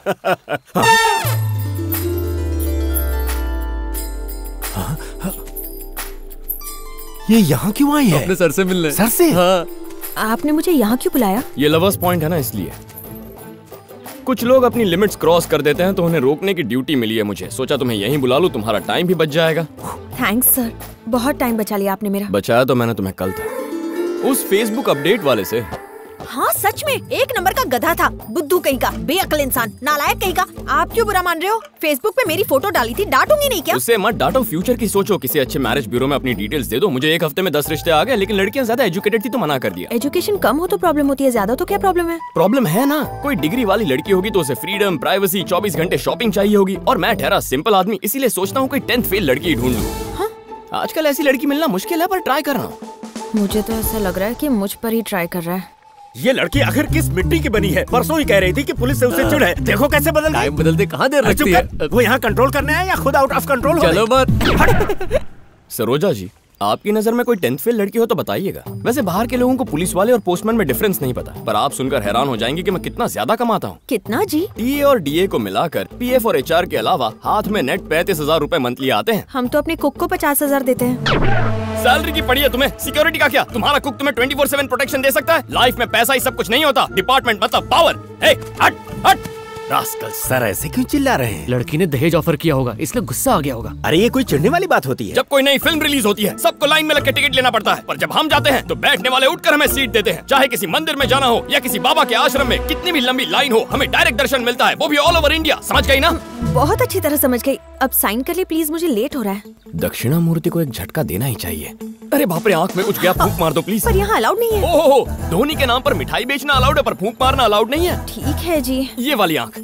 ये यहाँ क्यों आई है? अपने सर से मिलने। सर से? हाँ। आपने मुझे यहाँ क्यों बुलाया? ये लवर्स पॉइंट है ना, इसलिए। कुछ लोग अपनी लिमिट्स क्रॉस कर देते हैं तो उन्हें रोकने की ड्यूटी मिली है मुझे। सोचा तुम्हें यहीं बुला लूं, तुम्हारा टाइम भी बच जाएगा। थैंक्स सर, बहुत टाइम बचा लिया आपने मेरा। बचाया तो मैंने तुम्हें कल था, उस फेसबुक अपडेट वाले से। हाँ सच में एक नंबर का गधा था, बुद्धू कहीं का, बेअक्ल इंसान, नालायक कहीं का। आप क्यों बुरा मान रहे हो? फेसबुक पे मेरी फोटो डाली थी, डांटूंगी नहीं क्या? उससे मत डांटो, फ्यूचर की सोचो। किसी अच्छे मैरिज ब्यूरो में अपनी डिटेल्स दे दो। मुझे एक हफ्ते में 10 रिश्ते आ गए, लेकिन लड़कियां ज्यादा एजुकेटेड थी तो मना कर दिया। एजुकेशन कम हो तो प्रॉब्लम होती है, ज्यादा तो क्या प्रॉब्लम है? प्रॉब्लम है ना, कोई डिग्री वाली लड़की होगी तो उसे फ्रीडम, प्राइवेसी, 24 घंटे शॉपिंग चाहिए होगी। और मैं ठहरा सिंपल आदमी, इसीलिए सोचता हूँ कोई 10th फेल लड़की ढूंढ लूं। आजकल ऐसी लड़की मिलना मुश्किल है, पर ट्राई कर रहा हूँ। मुझे तो ऐसा लग रहा है कि मुझ पर ही ट्राई कर रहा है। ये लड़की आखिर किस मिट्टी की बनी है? परसों ही कह रही थी कि पुलिस से उसे चिढ़ है, देखो कैसे बदल गई। टाइम बदलते कहाँ देर लगती है? वो यहाँ कंट्रोल करने आए या खुद आउट ऑफ कंट्रोल? चलो मत। सरोजा जी, आपकी नजर में कोई 10th फेल लड़की हो तो बताइएगा। वैसे बाहर के लोगों को पुलिस वाले और पोस्टमैन में डिफरेंस नहीं पता, पर आप सुनकर हैरान हो जाएंगे कि मैं कितना ज्यादा कमाता हूँ। कितना जी? टीए और डीए को मिलाकर पीएफ और HR के अलावा हाथ में नेट 35,000 रूपए मंथली आते हैं। हम तो अपने कुक को 50,000 देते हैं। सैलरी की पड़ी है तुम्हें, सिक्योरिटी का क्या? तुम्हारा कुक तुम्हें 24/7 प्रोटेक्शन दे सकता है। लाइफ में पैसा ही सब कुछ नहीं होता, डिपार्टमेंट मतलब पावर। हट हट। रास्कल सर ऐसे क्यों चिल्ला रहे हैं? लड़की ने दहेज ऑफर किया होगा, इसलिए गुस्सा आ गया होगा। अरे ये कोई चिढ़ने वाली बात होती है? जब कोई नई फिल्म रिलीज होती है सबको लाइन में लग के टिकट लेना पड़ता है, पर जब हम जाते हैं तो बैठने वाले उठकर हमें सीट देते हैं। चाहे किसी मंदिर में जाना हो या किसी बाबा के आश्रम में, कितनी भी लंबी लाइन हो, हमें डायरेक्ट दर्शन मिलता है, वो भी ऑल ओवर इंडिया। समझ गई ना? बहुत अच्छी तरह समझ गई। अब साइन कर ले प्लीज, मुझे लेट हो रहा है। दक्षिणामूर्ति को एक झटका देना ही चाहिए। अरे बाप रे, आंख में कुछ गया, फूंक मार दो प्लीज। पर यहाँ अलाउड नहीं है। ओहो, धोनी के नाम पर मिठाई बेचना अलाउड है, पर फूंक मारना अलाउड नहीं है। ठीक है जी। ये वाली आंख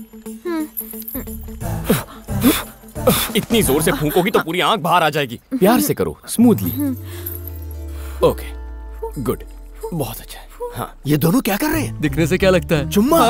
इतनी जोर से फूंकोगी तो पूरी आंख बाहर आ जाएगी। प्यार से करो, स्मूथली। ओके, गुड, बहुत अच्छा है। हाँ, ये दोनों क्या कर रहे हैं? दिखने से क्या लगता है? चुम्मा।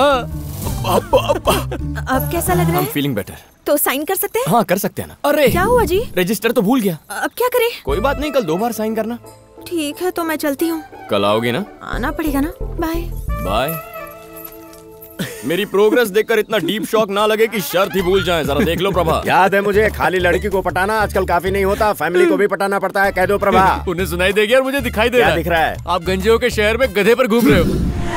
अब कैसा लग रहा है? Feeling better. तो साइन कर सकते हैं? हाँ कर सकते हैं ना। अरे क्या हुआ जी? रजिस्टर तो भूल गया। अब क्या करें? कोई बात नहीं, कल 2 बार साइन करना। ठीक है, तो मैं चलती हूँ। कल आओगी ना? आना पड़ेगा ना। Bye bye. मेरी प्रोग्रेस देखकर इतना डीप शॉक ना लगे कि शर्त ही भूल जाएं। जरा देख लो प्रभा। याद है मुझे, खाली लड़की को पटाना आजकल काफी नहीं होता, फैमिली को भी पटाना पड़ता है। कह दो प्रभा। उन्हें सुनाई देगी और मुझे दिखाई दे रहा है। क्या दिख रहा है? आप गंजेओं के शहर में गधे पर घूम रहे हो।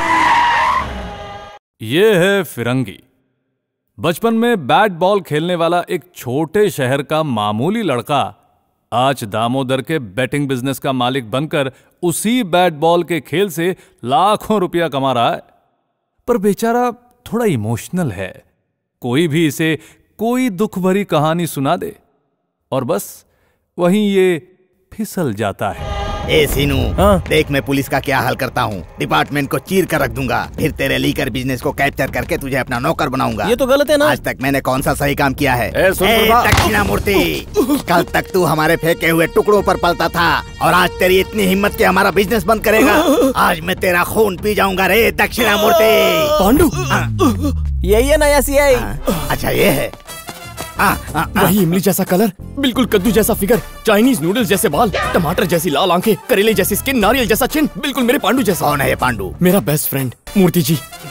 ये है फिरंगी। बचपन में बैट बॉल खेलने वाला एक छोटे शहर का मामूली लड़का आज दामोदर के बैटिंग बिजनेस का मालिक बनकर उसी बैट बॉल के खेल से लाखों रुपया कमा रहा है। पर बेचारा थोड़ा इमोशनल है। कोई भी इसे कोई दुख भरी कहानी सुना दे और बस वहीं ये फिसल जाता है। ए सीनू, देख मैं पुलिस का क्या हाल करता हूँ। डिपार्टमेंट को चीर कर रख दूंगा, फिर तेरे लीकर बिजनेस को कैप्चर करके तुझे अपना नौकर बनाऊंगा। ये तो गलत है ना। आज तक मैंने कौन सा सही काम किया है? दक्षिणामूर्ति, कल तक तू हमारे फेंके हुए टुकड़ों पर पलता था और आज तेरी इतनी हिम्मत कि हमारा बिजनेस बंद करेगा। आज मैं तेरा खून पी जाऊंगा रे दक्षिणामूर्ति। पांडु, यही है नया सीआई। अच्छा ये है। वही इमली जैसा कलर, बिल्कुल कद्दू जैसा फिगर, चाइनीज नूडल्स जैसे बाल, टमाटर जैसी लाल आंखें, करेले जैसी स्किन, नारियल जैसा चिन, बिल्कुल मेरे पांडु जैसा। कौन है ये पांडु? मेरा best friend Murthy ji.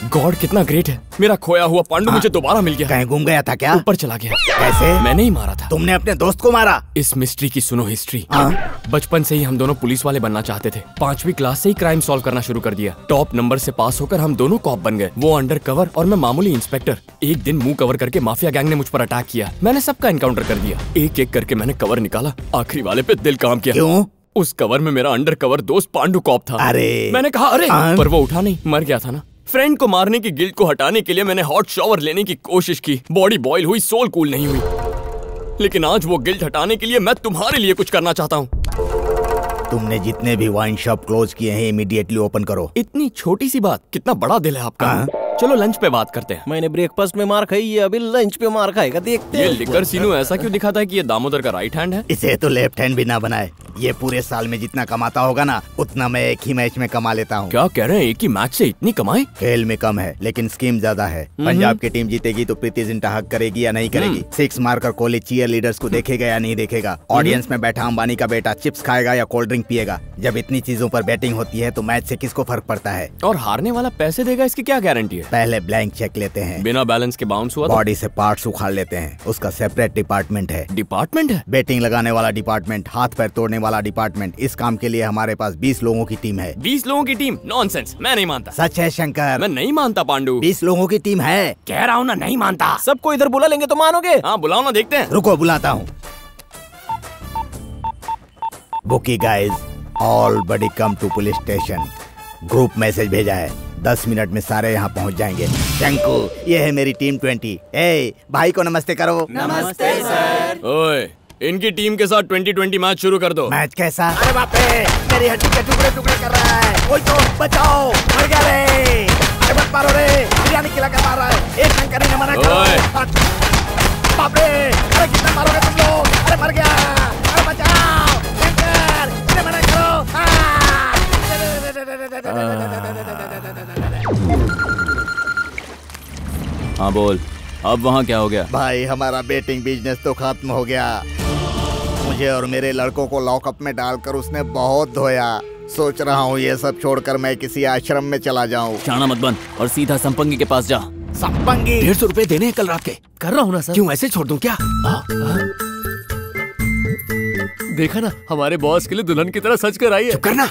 God कितना ग्रेट है, मेरा खोया हुआ पांडु मुझे दोबारा मिल गया। कहीं घूम गया था क्या? ऊपर चला गया। कैसे? मैंने ही मारा था। तुमने अपने दोस्त को मारा? इस मिस्ट्री की सुनो हिस्ट्री। बचपन से ही हम दोनों पुलिस वाले बनना चाहते थे। 5वीं क्लास से ही क्राइम सॉल्व करना शुरू कर दिया। टॉप नंबर से पास होकर हम दोनों कॉप बन गए। वो अंडर कवर और मैं मामूली इंस्पेक्टर। एक दिन मुंह कवर करके माफिया गैंग ने मुझ पर अटैक किया। मैंने सबका एनकाउंटर कर दिया। एक एक करके मैंने कवर निकाला, आखिरी वाले पे दिल काम किया। क्यों? उस कवर में मेरा अंडर कवर दोस्त पांडु कॉप था। अरे मैंने कहा अरे, पर वो उठा नहीं, मर गया था ना। फ्रेंड को मारने की गिल्ट को हटाने के लिए मैंने हॉट शॉवर लेने की कोशिश की। बॉडी बॉयल हुई, सोल कूल नहीं हुई। लेकिन आज वो गिल्ट हटाने के लिए मैं तुम्हारे लिए कुछ करना चाहता हूँ। तुमने जितने भी वाइन शॉप क्लोज किए हैं इमीडिएटली ओपन करो। इतनी छोटी सी बात, कितना बड़ा दिल है आपका। चलो लंच पे बात करते हैं। मैंने ब्रेकफास्ट में मार खाई है, अभी लंच पे मार खाएगा, देखते हैं। ये लिकर सीनू ऐसा क्यों दिखाता है कि ये दामोदर का राइट हैंड है? इसे तो लेफ्ट हैंड भी ना बनाए। ये पूरे साल में जितना कमाता होगा ना, उतना मैं एक ही मैच में कमा लेता हूँ। क्या कह रहे हैं, एक ही मैच से इतनी कमाई? खेल में कम है लेकिन स्कीम ज्यादा है। पंजाब की टीम जीतेगी तो प्रीति जिंटा हक करेगी या नहीं करेगी। 6 मारकर कोहली चीयर लीडर्स को देखेगा या नहीं देखेगा। ऑडियंस में बैठा अंबानी का बेटा चिप्स खाएगा या कोल्ड ड्रिंक पिएगा। जब इतनी चीजों पर बैटिंग होती है तो मैच से किसको फर्क पड़ता है? और हारने वाला पैसे देगा, इसकी क्या गारंटी है? पहले ब्लैंक चेक लेते हैं। बिना बैलेंस के बाउंस हुआ? बॉडी से पार्ट्स उखाड़ लेते हैं, उसका सेपरेट डिपार्टमेंट है। डिपार्टमेंट है? बैटिंग लगाने वाला डिपार्टमेंट, हाथ पैर तोड़ने वाला डिपार्टमेंट। इस काम के लिए हमारे पास 20 लोगों की टीम है। 20 लोगों की टीम? नॉनसेंस, मैं नहीं मानता। सच है शंकर, मैं नहीं मानता पांडु। 20 लोगों की टीम है। कह रहा हूँ ना, नहीं मानता। सबको इधर बुला लेंगे तो मानोगे? हाँ बुलाओ ना, देखते हैं। रुको बुलाता हूँ। Bookie guys, all buddy come to police station. Group message भेजा है, 10 मिनट में सारे यहाँ पहुँच जाएंगे। शंकु, ये है मेरी टीम 20। ए भाई को नमस्ते करो। नमस्ते सर। ओए, इनकी टीम के साथ 2020 मैच शुरू कर दो। मैच कैसा? अरे बाप रे, मेरी हड्डी के टुकड़े टुकड़े कर रहा है। कोई तो बचाओ, मर गया रे। अरे मत मारो रे, बिरयानी खिला के मार रहा है। एक शंकर ने मना करो। बाप रे, अरे कितना मारोगे तुम लोग? अरे मर गया। अरे बचाओ शंकर, इन्हें मना करो। हाँ बोल, अब वहाँ क्या हो गया? भाई हमारा बेटिंग बिजनेस तो खत्म हो गया। मुझे और मेरे लड़कों को लॉकअप में डालकर उसने बहुत धोया। सोच रहा हूँ ये सब छोड़कर मैं किसी आश्रम में चला जाऊँ। शाना मत बन और सीधा संपंगी के पास जा। संपंगी? 150 रुपए देने हैं कल रात के। कर रहा हूँ ना सर। क्यों ऐसे छोड़ दूं क्या? देखा ना, हमारे बॉस के लिए दुल्हन की तरह सच कर आई है। चुप करना।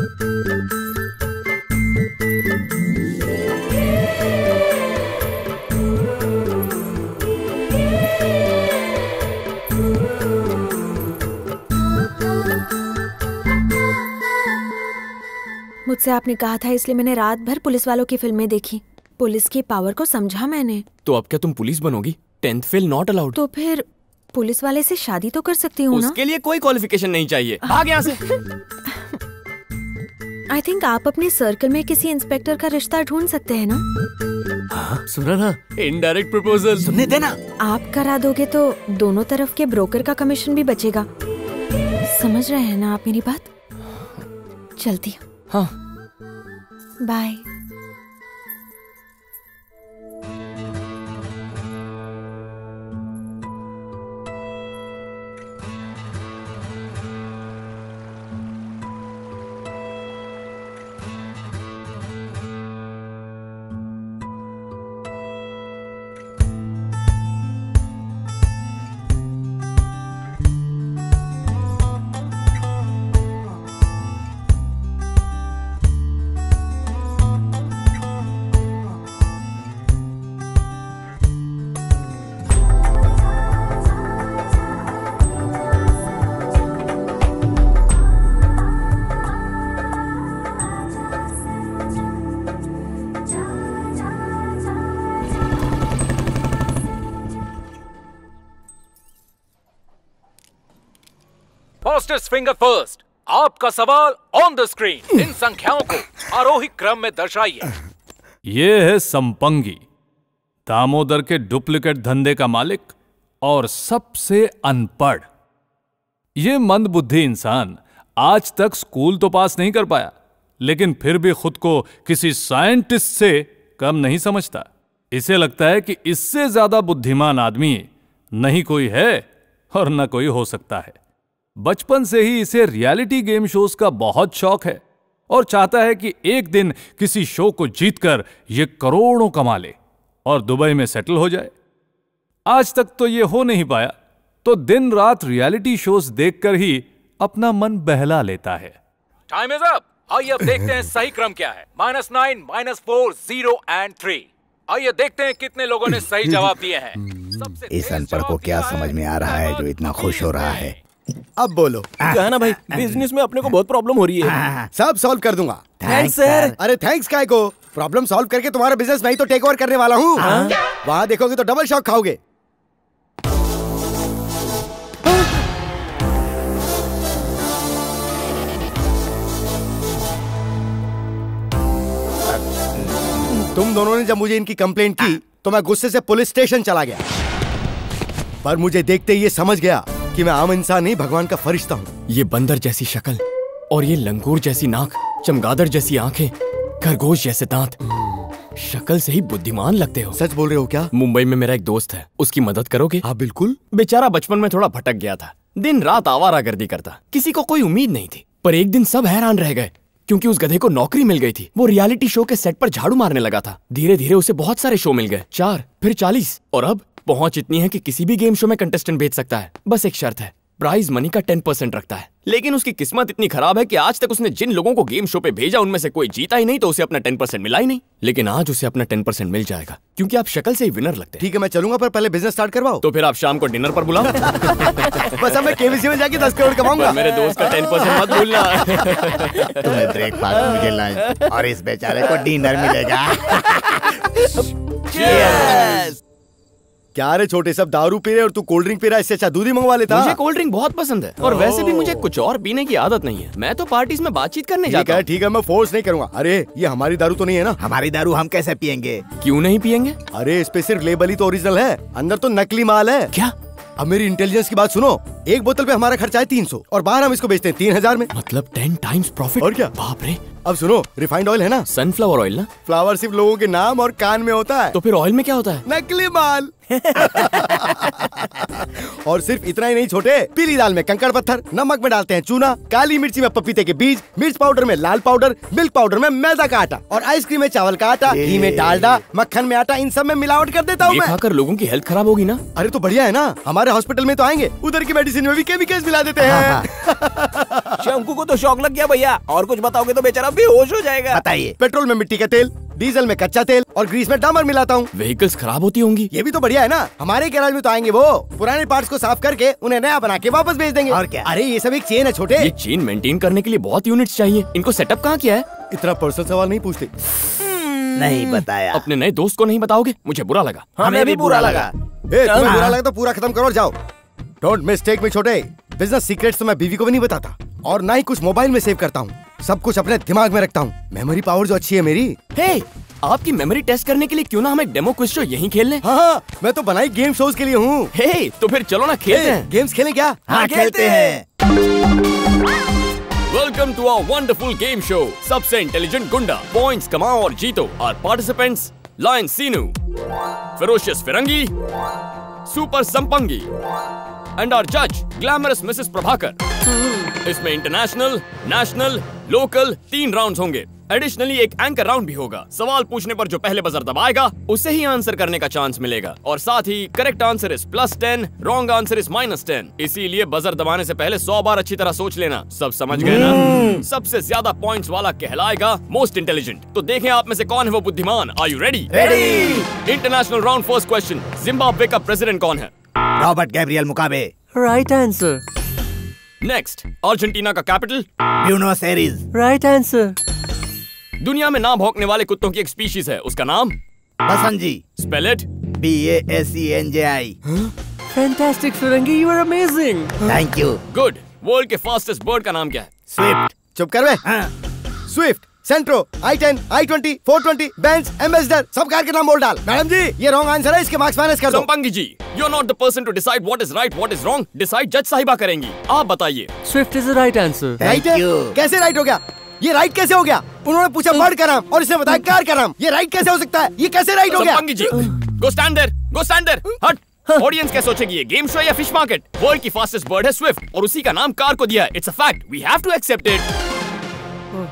मुझसे आपने कहा था, इसलिए मैंने रात भर पुलिस वालों की फिल्में देखी। पुलिस की पावर को समझा मैंने। तो अब क्या तुम पुलिस बनोगी? 10th fail not allowed. तो फिर पुलिस वाले से शादी तो कर सकती हूँ ना? उसके लिए कोई क्वालिफिकेशन नहीं चाहिए। भाग यहाँ से। आई थिंक आप अपने सर्कल में किसी इंस्पेक्टर का रिश्ता ढूंढ सकते हैं ना? हाँ, सुना ना, इनडायरेक्ट प्रपोजल। सुनने देना। आप करा दोगे तो दोनों तरफ के ब्रोकर का कमीशन भी बचेगा। समझ रहे हैं ना आप मेरी बात? चलती हूँ। हाँ। बाय। फास्टेस्ट फिंगर फर्स्ट, आपका सवाल ऑन द स्क्रीन। इन संख्याओं को आरोही क्रम में दर्शाइए। ये है संपंगी, दामोदर के डुप्लीकेट धंधे का मालिक और सबसे अनपढ़। ये मंदबुद्धि इंसान आज तक स्कूल तो पास नहीं कर पाया, लेकिन फिर भी खुद को किसी साइंटिस्ट से कम नहीं समझता। इसे लगता है कि इससे ज्यादा बुद्धिमान आदमी नहीं कोई है और न कोई हो सकता है। बचपन से ही इसे रियलिटी गेम शोज का बहुत शौक है और चाहता है कि एक दिन किसी शो को जीतकर ये करोड़ों कमा ले और दुबई में सेटल हो जाए। आज तक तो ये हो नहीं पाया, तो दिन रात रियलिटी शोज देखकर ही अपना मन बहला लेता है। Time is up. आइए अब देखते हैं सही क्रम क्या है। -9, -4, 0 and 3। आइए देखते हैं कितने लोगों ने सही जवाब दिए हैं। इस अनपढ़ को क्या समझ में आ रहा है जो इतना खुश हो रहा है? अब बोलो। क्या ना भाई, बिजनेस में अपने को बहुत प्रॉब्लम हो रही है। सब सॉल्व कर दूंगा। Thanks sir. अरे थैंक्स काय को, प्रॉब्लम सॉल्व करके तुम्हारा बिजनेस नहीं तो टेक ओवर करने वाला हूँ। वहाँ देखोगे तो डबल शॉक खाओगे। तुम दोनों ने जब मुझे इनकी कंप्लेंट की तो मैं गुस्से से पुलिस स्टेशन चला गया, पर मुझे देखते ही ये समझ गया कि मैं आम इंसान नहीं भगवान का फरिश्ता हूँ। ये बंदर जैसी शक्ल और ये लंगूर जैसी नाक, चमगादड़ जैसी आंखें, खरगोश जैसे दांत, शक्ल से ही बुद्धिमान लगते हो। सच बोल रहे हो क्या? मुंबई में मेरा एक दोस्त है, उसकी मदद करोगे? हाँ बिल्कुल। बेचारा बचपन में थोड़ा भटक गया था, दिन रात आवारागर्दी करता, किसी को कोई उम्मीद नहीं थी। पर एक दिन सब हैरान रह गए क्योंकि उस गधे को नौकरी मिल गई थी। वो रियलिटी शो के सेट पर झाड़ू मारने लगा था। धीरे धीरे उसे बहुत सारे शो मिल गए, 4 फिर 40 और अब पहुंच इतनी है कि किसी भी गेम शो में कंटेस्टेंट भेज सकता है। बस एक शर्त है, प्राइज मनी का 10% रखता है। लेकिन उसकी किस्मत इतनी खराब है कि आज तक उसने जिन लोगों को गेम शो पे भेजा उनमें से कोई जीता ही नहीं, तो उसे अपना 10% मिला ही नहीं। लेकिन आज उसे अपना 10% मिल जाएगा क्योंकि आप शक्ल से ही विनर लगते हैं। ठीक है मैं चलूंगा, पर पहले बिजनेस स्टार्ट करवाओ। तो फिर आप शाम को डिनर पर बुलाओ। बस अब मैं केवीसी में जाके 10 करोड़ कमाऊंगा। मेरे दोस्त का 10% मत भूलना। तुम्हें ब्रेकफास्ट, मुझे लंच और इस बेचारे को डिनर मिलेगा। Cheers! क्या रे छोटे, सब दारू पी रहे और तू कोल्ड ड्रिंक पी रहा है? इससे अच्छा दूध ही मंगवा लेता। मुझे कोल्ड ड्रिंक बहुत पसंद है और वैसे भी मुझे कुछ और पीने की आदत नहीं है। मैं तो पार्टीज में बातचीत करने जाता हूँ। ठीक है मैं फोर्स नहीं करूंगा। अरे ये हमारी दारू तो नहीं है ना? हमारी दारू हम कैसे पियेंगे? क्यों नहीं पियेंगे? अरे इस पे सिर्फ लेबल ही तो ओरिजिनल है, अंदर तो नकली माल है। क्या? अब मेरी इंटेलिजेंस की बात सुनो, एक बोतल पे हमारा खर्चा है 300 और बाहर हम इसको बेचते हैं 3000 में। मतलब 10 टाइम्स प्रॉफिट। और क्या? बाप रे। अब सुनो, रिफाइंड ऑयल है ना? सनफ्लावर ऑयल ना? फ्लावर सिर्फ लोगों के नाम और कान में होता है। तो फिर ऑयल में क्या होता है? नकली माल। और सिर्फ इतना ही नहीं छोटे, पीली दाल में कंकड़ पत्थर, नमक में डालते हैं चूना, काली मिर्ची में पपीते के बीज, मिर्च पाउडर में लाल पाउडर, मिल्क पाउडर में मैदा का आटा और आइसक्रीम में चावल का आटा, घी में डालडा, मक्खन में आटा, इन सब में मिलावट कर देता हूँ मैं। खाकर लोगों की हेल्थ खराब होगी ना? अरे तो बढ़िया है ना, हमारे हॉस्पिटल में तो आएंगे, उधर की मेडिसिन में भी केमिकल्स मिला देते हैं। शंकु को तो शौक लग गया भैया, और कुछ बताओगे तो बेचारा बेहोश हो जाएगा। बताइए। पेट्रोल में मिट्टी का तेल, डीजल में कच्चा तेल और ग्रीस में डामर मिलाता हूँ। व्हीकल्स खराब होती होंगी। ये भी तो बढ़िया है ना, हमारे गैराज में तो आएंगे वो, पुराने पार्ट्स को साफ करके उन्हें नया बना के वापस भेज देंगे। और क्या? अरे ये सब एक चेन है छोटे। ये चेन मेंटेन करने के लिए बहुत यूनिट्स चाहिए। इनको सेटअप कहाँ किया है? इतना पर्सनल सवाल नहीं पूछते। नहीं बताया। अपने नए दोस्त को नहीं बताओगे? मुझे बुरा लगा। हमें भी बुरा लगा। तुम्हें बुरा लगा तो पूरा खत्म करो और जाओ। डोंट मिस्टेक मी छोटे, बिजनेस सीक्रेट्स तो मैं बीवी को भी नहीं बताता और ना ही कुछ मोबाइल में सेव करता हूँ, सब कुछ अपने दिमाग में रखता हूँ। मेमोरी पावर जो अच्छी है मेरी। हे, आपकी मेमोरी टेस्ट करने के लिए क्यों ना हम एक डेमो क्विज शो यहीं खेल लें? हाँ, मैं तो बनाई गेम शोज के लिए हूँ। हे, तो फिर चलो ना खेलते हैं। गेम्स खेलें क्या? हाँ खेलते हैं। Welcome to our wonderful game show. सबसे इंटेलिजेंट गुंडा, पॉइंट्स कमाओ और जीतो। Our participants lion Seenu, ferocious Firangi, super Sampangi and our जज ग्लैमरस मिसेस प्रभाकर। इसमें इंटरनेशनल, नेशनल, लोकल 3 राउंड्स होंगे। एडिशनली एक एंकर राउंड भी होगा। सवाल पूछने पर जो पहले बजर दबाएगा उसे ही आंसर करने का चांस मिलेगा और साथ ही correct answer is +10, wrong answer is -10। इसीलिए बजर दबाने से पहले 100 बार अच्छी तरह सोच लेना। सब समझ गए ना? सबसे ज्यादा पॉइंट्स वाला कहलाएगा मोस्ट इंटेलिजेंट। तो देखें आप में से कौन है वो बुद्धिमान। Are you ready? Ready. International round, first question. Zimbabwe का प्रेसिडेंट कौन है? Robert Gabriel Mugabe. Right answer. Next, Argentina का capital? Buenos Aires. Right answer. दुनिया में ना भौंकने वाले कुत्तों की एक स्पीशीज है, उसका नाम? Basenji. Spell it? BASENJI। Fantastic Firangi, you are amazing. Thank you. Good. World के फास्टेस्ट बर्ड का नाम क्या है? स्विफ्ट। चुप कर बे। Swift, Santro, I-10, I-20, 420, Benz, Ambassador, सब कार के नाम बोल डाल। मैडम जी ये रॉन्ग आंसर है, इसके मार्क्स माइनस कर दो। Sampangi ji, you are not the person to decide what is right what is wrong. Decide जज साहिबा करेंगी। आप बताइए। Swift is the right answer. Thank you. कैसे राइट हो गया? ये राइट कैसे हो गया? उन्होंने पूछा बर्ड का नाम और इसने बताया कार का नाम। ये राइट कैसे हो सकता है? ये कैसे राइट हो गया? Sampangi ji, go stand there, go stand there. हट। ऑडियंस क्या सोचेगी, ये गेम शो या फिश मार्केट? वर्ल्ड की फास्टेस्ट बर्ड है स्विफ्ट और उसी का नाम कार को दिया है। It's a fact, we have to accept it.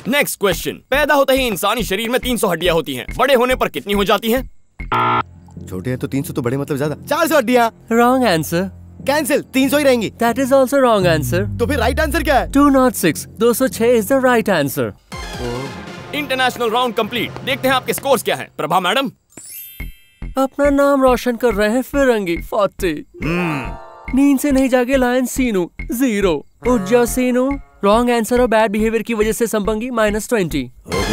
Next question, पैदा होते ही इंसानी शरीर में 300 हड्डियां होती हैं, बड़े होने पर कितनी हो जाती हैं? छोटे हैं तो 300 तो बड़े मतलब ज्यादा। 400 हड्डियां। Wrong answer. कैंसिल, 300 ही रहेंगी। That is also wrong answer. तो फिर राइट आंसर क्या है? 206, 206 is the right answer. International round complete. देखते हैं आपके स्कोर्स क्या हैं। प्रभा मैडम, अपना नाम रोशन कर रहे हैं फिरंगी 40। नींद से नहीं जागे लायन सीनू 0। उठ जाओ सीनू। रॉन्ग आंसर और बैड बिहेवियर की वजह से Sampangi -20।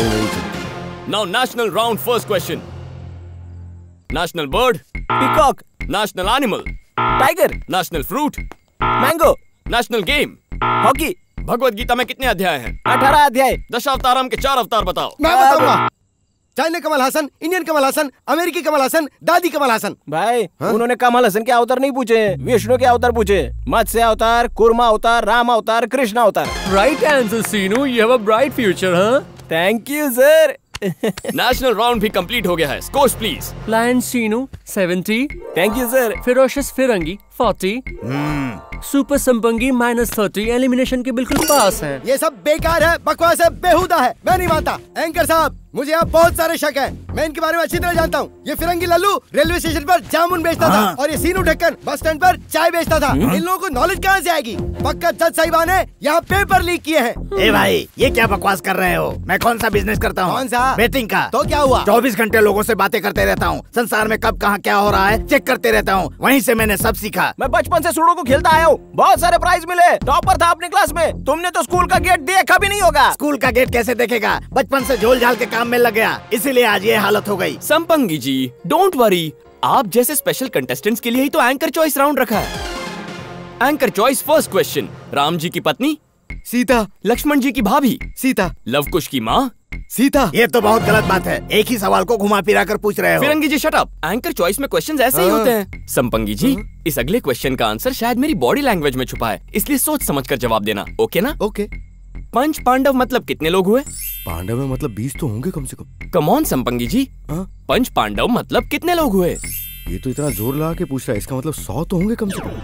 Now national round first question. National bird, peacock. National animal, tiger. National fruit, mango. National game, hockey. Bhagavad Gita में कितने अध्याय हैं? 18 अध्याय। दशावतारम के 4 अवतार बताओ। मैं बताऊंगा। चाइना कमल हासन, इंडियन कमल हासन, अमेरिकी कमल हासन, दादी कमल हासन। भाई उन्होंने कमल हसन के अवतार नहीं पूछे, विष्णु के अवतार पूछे। मत्स्य अवतार, कुर्मा अवतार, राम अवतार, कृष्ण अवतार। Right answer Seenu, you have a bright future. हाँ, thank you sir. National round भी कंप्लीट हो गया है। Scores please. Lion Seenu 70। Thank you sir. Ferocious Firangi 40। Super Sampangi -30। Elimination के बिल्कुल पास हैं। ये सब बेकार है, बकवास है, बेहुदा है, मैं नहीं मानता। एंकर साहब, मुझे आप बहुत सारे शक है। मैं इनके बारे में अच्छी तरह जानता हूँ। ये फिरंगी लल्लू रेलवे स्टेशन पर जामुन बेचता था और ये सीनू ढक्कन बस स्टैंड पर चाय बेचता था। इन लोगों को नॉलेज कहाँ से आएगी? पक्का जज साहिबान ने यहाँ पेपर लीक किए हैं। ए भाई, ये क्या बकवास कर रहे हो? मैं कौन सा बिजनेस करता हूँ? कौन सा? बेटिंग का। तो क्या हुआ? 24 घंटे लोगों से बातें करते रहता हूँ। संसार में कब कहाँ क्या हो रहा है चेक करते रहता हूँ। वहीं से मैंने सब सीखा। मैं बचपन से सुडोकू खेलता आया हूँ, बहुत सारे प्राइज मिले, टॉपर था अपनी क्लास में। तुमने तो स्कूल का गेट देखा भी नहीं होगा। स्कूल का गेट कैसे देखेगा? बचपन से झोल झाल के काम में लग गया, इसीलिए आज ये हालत हो गई। Sampangi ji, don't worry. आप जैसे स्पेशल कंटेस्टेंट्स के लिए ही तो एंकर चॉइस राउंड रखा है। Anchor choice first question. Ram ji की पत्नी सीता, लक्ष्मण जी की भाभी सीता, लवकुश की माँ सीता। ये तो बहुत गलत बात है। एक ही सवाल को घुमा फिरा कर पूछ रहे हो। Firangi ji shut up. Anchor choice में क्वेश्चंस ऐसे ही होते हैं। संपंगी जी, इस अगले क्वेश्चन का आंसर शायद मेरी बॉडी लैंग्वेज में छुपा है, इसलिए सोच समझकर जवाब देना। ओके ना? ओके। पंच पांडव मतलब कितने लोग हुए? पांडव में मतलब 20 तो होंगे कम से कम। कम ऑन संपंगी जी, पंच पांडव मतलब कितने लोग हुए? ये तो इतना जोर लगा के पूछ रहा है, इसका मतलब 100 तो होंगे कम से कम।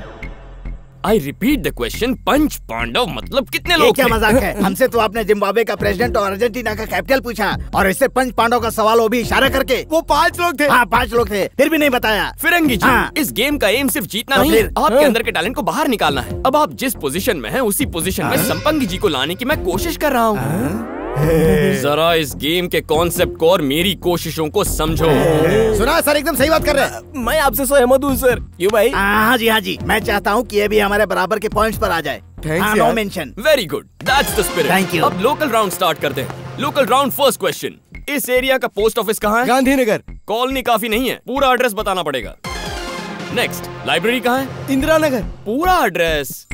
आई रिपीट द क्वेश्चन, पंच पांडव मतलब कितने लोग? क्या मजाक है? हमसे तो आपने जिम्बाब्वे का प्रेसिडेंट और अर्जेंटीना का कैपिटल पूछा, और इससे पंच पांडव का सवाल वो भी इशारा करके। वो 5 लोग थे। हाँ, 5 लोग थे, फिर भी नहीं बताया। फिरंगी जी, इस गेम का एम सिर्फ जीतना नहीं है, आपके अंदर के टैलेंट को बाहर निकालना है। अब आप जिस पोजीशन में हैं, उसी पोजीशन में संपंगी जी को लाने की मैं कोशिश कर रहा हूँ। जरा इस गेम के कॉन्सेप्ट को और मेरी कोशिशों को समझो। सुना सर, एकदम सही बात कर रहे हैं। मैं आपसे सहमत हूँ सर। क्यों भाई? हाँ जी, हाँ जी। मैं चाहता हूँ कि ये भी हमारे बराबर के पॉइंट्स पर आ जाए। No mention. Very good, that's the spirit. Thank you. अब लोकल राउंड स्टार्ट करते हैं। Local round first question. इस एरिया का पोस्ट ऑफिस कहाँ है? गांधीनगर। कॉलोनी काफी नहीं है, पूरा एड्रेस बताना पड़ेगा। नेक्स्ट, लाइब्रेरी कहाँ है? इंदिरा नगर। पूरा एड्रेस।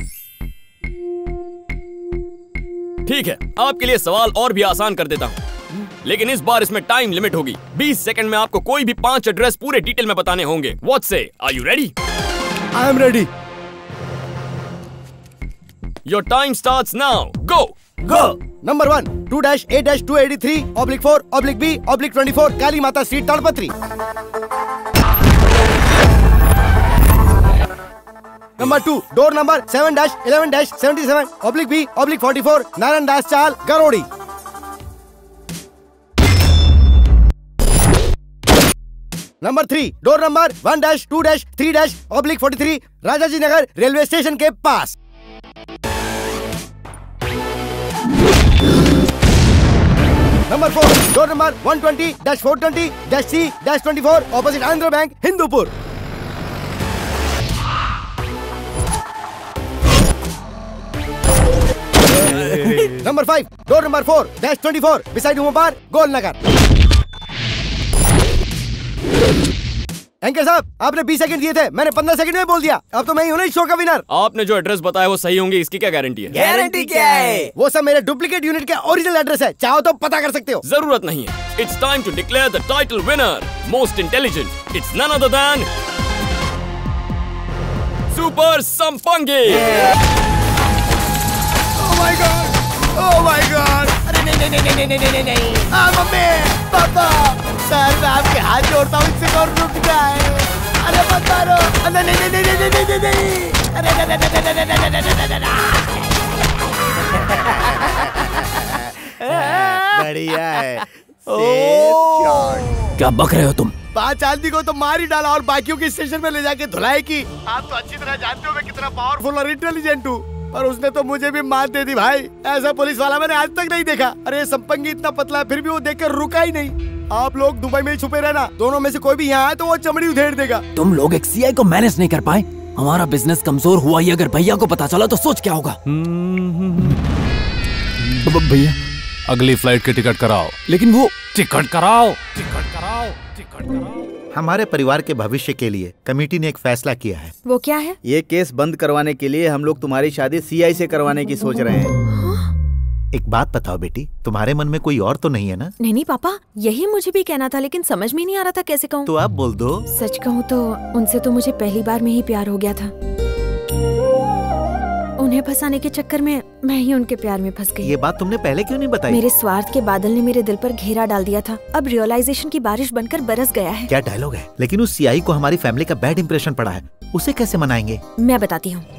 ठीक है, आपके लिए सवाल और भी आसान कर देता हूँ, लेकिन इस बार इसमें टाइम लिमिट होगी। 20 सेकंड में आपको कोई भी 5 एड्रेस पूरे डिटेल में बताने होंगे। What say? Are you ready? I am ready. Your time starts now. Go. Number 1, 2-8-283/4/B/B/24 Kali Mata street, Tadpatri. Number 2, door number 7-11-77/B/44 Narayan Das chawl, Garodi. Number 3, door number 1-2-3-43 Rajaji Nagar railway station के पास। Number 4, door number 120-420-C-24 opposite Andhra bank, Hindupur. Number 5, door number 4-24 beside Umarpar, Golnagar. Anchor साहब, आपने 20 सेकंड दिए थे, मैंने 15 सेकंड में बोल दिया। अब तो मैं ही हूं ना इस शो का विनर। आपने जो एड्रेस बताया वो सही होंगे, इसकी क्या गारंटी है? गारंटी क्या है? वो सब मेरे डुप्लीकेट यूनिट का ओरिजिनल एड्रेस है, चाहो तो पता कर सकते हो। जरूरत नहीं है। It's time to declare the title winner, most intelligent. It's none other than super Sampangi. Oh my God, oh my God. अरे नहीं नहीं नहीं नहीं नहीं नहीं नहीं। मम्मी, पापा, सर मैं आपके हाथ जोड़ता हूँ, इससे और रुक जाए। अरे मत मारो। नहीं नहीं नहीं नहीं नहीं नहीं नहीं। अरे नहीं नहीं नहीं नहीं नहीं नहीं नहीं। बढ़िया है। क्या बक रहे हो तुम? 5 आदमी को तो मार ही डाला और बाकियों के स्टेशन में ले जाके धुलाई की। आप तो अच्छी तरह जानते हो मैं कितना पावरफुल और इंटेलिजेंट हूँ, पर उसने तो मुझे भी मार दे दी भाई। ऐसा पुलिस वाला मैंने आज तक नहीं देखा। अरे संपंगी इतना पतला है फिर भी वो देखकर रुका ही नहीं। आप लोग दुबई में ही छुपे रहना, दोनों में से कोई भी यहाँ आए तो वो चमड़ी उधेड़ देगा। तुम लोग एक सीआई को मैनेज नहीं कर पाए। हमारा बिजनेस कमजोर हुआ ही अगर भैया को पता चला तो सोच क्या होगा? भैया अगली फ्लाइट की टिकट कराओ। लेकिन वो टिकट कराओ। हमारे परिवार के भविष्य के लिए कमेटी ने एक फैसला किया है। वो क्या है? ये केस बंद करवाने के लिए हम लोग तुम्हारी शादी सीआई से करवाने की सोच रहे हैं। एक बात बताओ बेटी, तुम्हारे मन में कोई और तो नहीं है ना? नहीं पापा, यही मुझे भी कहना था लेकिन समझ में नहीं आ रहा था कैसे कहूँ। तो आप बोल दो। सच कहूँ तो उनसे तो मुझे पहली बार में ही प्यार हो गया था। उन्हें फंसाने के चक्कर में मैं ही उनके प्यार में फंस गई। ये बात तुमने पहले क्यों नहीं बताई? मेरे स्वार्थ के बादल ने मेरे दिल पर घेरा डाल दिया था। अब रियलाइजेशन की बारिश बनकर बरस गया है। क्या डायलॉग है। लेकिन उस सीआई को हमारी फैमिली का बैड इंप्रेशन पड़ा है, उसे कैसे मनाएंगे? मैं बताती हूँ।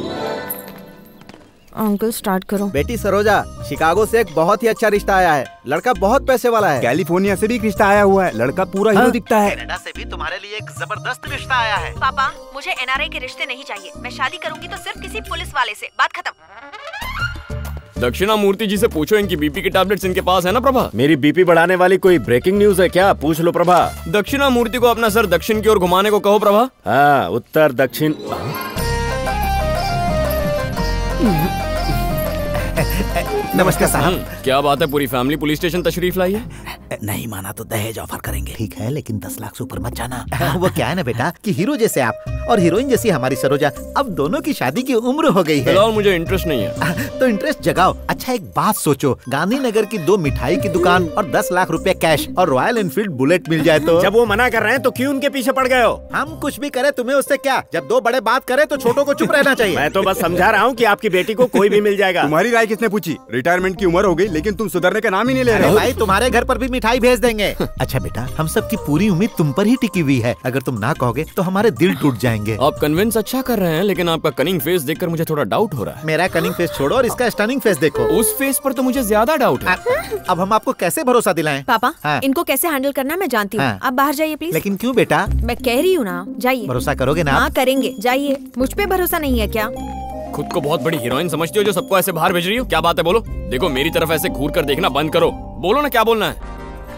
अंकल स्टार्ट करो। बेटी सरोजा, शिकागो से एक बहुत ही अच्छा रिश्ता आया है। लड़का बहुत पैसे वाला है। कैलिफोर्निया से भी एक रिश्ता आया हुआ है। लड़का पूरा हीरो दिखता है। कनाडा से भी तुम्हारे लिए एक जबरदस्त रिश्ता आया है। पापा, मुझे एनआरआई के रिश्ते नहीं चाहिए। मैं शादी करूंगी तो सिर्फ किसी पुलिस वाले से। बात खत्म। दक्षिणामूर्ति जी से पूछो इनकी बीपी की टैबलेट्स इनके पास है ना प्रभा? मेरी बीपी बढ़ाने वाली कोई ब्रेकिंग न्यूज है क्या? पूछ लो प्रभा। दक्षिणामूर्ति को अपना सर दक्षिण की ओर घुमाने को कहो प्रभा। हाँ, उत्तर दक्षिण। नमस्कार साहब। क्या बात है, पूरी फैमिली पुलिस स्टेशन तशरीफ लाई है? नहीं माना तो दहेज ऑफर करेंगे। ठीक है, लेकिन 10 लाख से ऊपर मत जाना। वो क्या है ना बेटा कि हीरो जैसे आप और हीरोइन जैसी हमारी सरोजा, अब दोनों की शादी की उम्र हो गई है। फिलहाल मुझे इंटरेस्ट नहीं है। तो इंटरेस्ट जगाओ। अच्छा एक बात सोचो, गांधीनगर की 2 मिठाई की दुकान और 10 लाख रुपए कैश और रॉयल एनफील्ड बुलेट मिल जाए तो? जब वो मना कर रहे हैं तो क्यों उनके पीछे पड़ गए हो? हम कुछ भी करे तुम्हें उससे क्या? जब 2 बड़े बात करे तो छोटों को चुप रहना चाहिए। मैं तो बस समझा रहा हूँ कि आपकी बेटी को कोई भी मिल जाएगा। तुम्हारी राय किसने पूछी? रिटायरमेंट की उम्र हो गई लेकिन तुम सुधरने का नाम ही नहीं ले रहे। भाई तुम्हारे घर पर भी मिठाई भेज देंगे। अच्छा बेटा, हम सब की पूरी उम्मीद तुम पर ही टिकी हुई है। अगर तुम ना कहोगे तो हमारे दिल टूट जाएंगे। आप कन्विंस अच्छा कर रहे हैं, लेकिन आपका कनिंग फेस देखकर मुझे थोड़ा डाउट हो रहा है। मेरा कनिंग फेस छोड़ो और इसका स्टनिंग फेस देखो। उस फेस पर तो मुझे ज्यादा डाउट है। अब हम आपको कैसे भरोसा दिलाएं? पापा, हाँ। इनको कैसे हैंडल करना मैं जानती हूँ। आप बाहर जाइए प्लीज। लेकिन क्यों बेटा? मैं कह रही हूँ ना, जाइए। भरोसा करोगे ना? हाँ करेंगे, जाइए। मुझ पे भरोसा नहीं है क्या? खुद को बहुत बड़ी हीरोइन समझती हो जो सबको ऐसे बाहर भेज रही हो? क्या बात है, बोलो। देखो मेरी तरफ ऐसे घूर कर देखना बंद करो। बोलो ना, क्या बोलना है?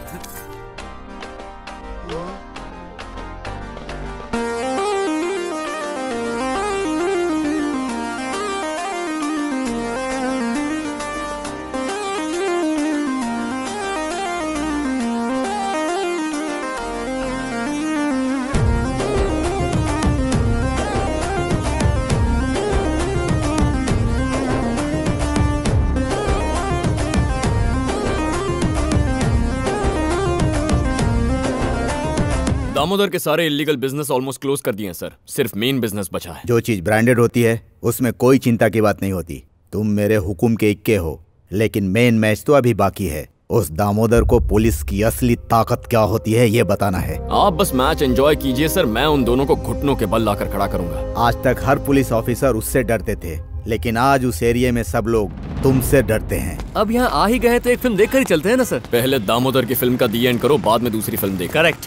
दामोदर के सारे इलीगल बिजनेस ऑलमोस्ट क्लोज कर दिए हैं सर। सिर्फ मेन बिजनेस बचा है। जो चीज ब्रांडेड होती है उसमें कोई चिंता की बात नहीं होती। तुम मेरे हुकुम के इक्के हो, लेकिन मेन मैच तो अभी बाकी है। उस दामोदर को पुलिस की असली ताकत क्या होती है ये बताना है। आप बस मैच एंजॉय कीजिए सर, मैं उन दोनों को घुटनों के बल लाकर खड़ा करूंगा। आज तक हर पुलिस ऑफिसर उससे डरते थे, लेकिन आज उस एरिया में सब लोग तुमसे डरते हैं। अब यहाँ आ ही गए तो एक फिल्म देखकर ही चलते हैं ना सर। पहले दामोदर की फिल्म का दी एंड करो, बाद में दूसरी फिल्म देख। करेक्ट।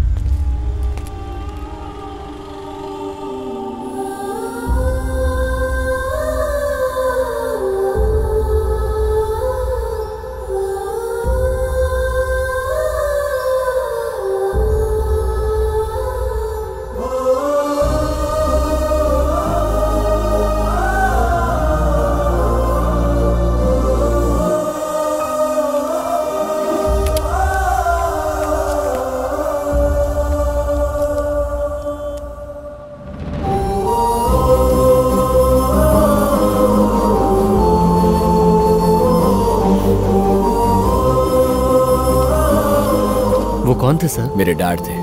कौन थे सर? मेरे डैड थे।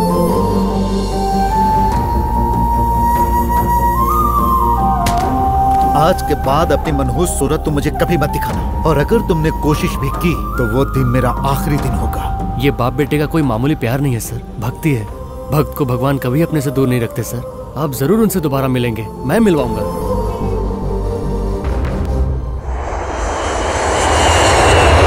आज के बाद अपनी मनहूस सूरत तुम मुझे कभी मत दिखाना, और अगर तुमने कोशिश भी की तो वो दिन मेरा आखिरी दिन होगा। ये बाप बेटे का कोई मामूली प्यार नहीं है सर, भक्ति है। भक्त को भगवान कभी अपने से दूर नहीं रखते सर। आप जरूर उनसे दोबारा मिलेंगे, मैं मिलवाऊंगा।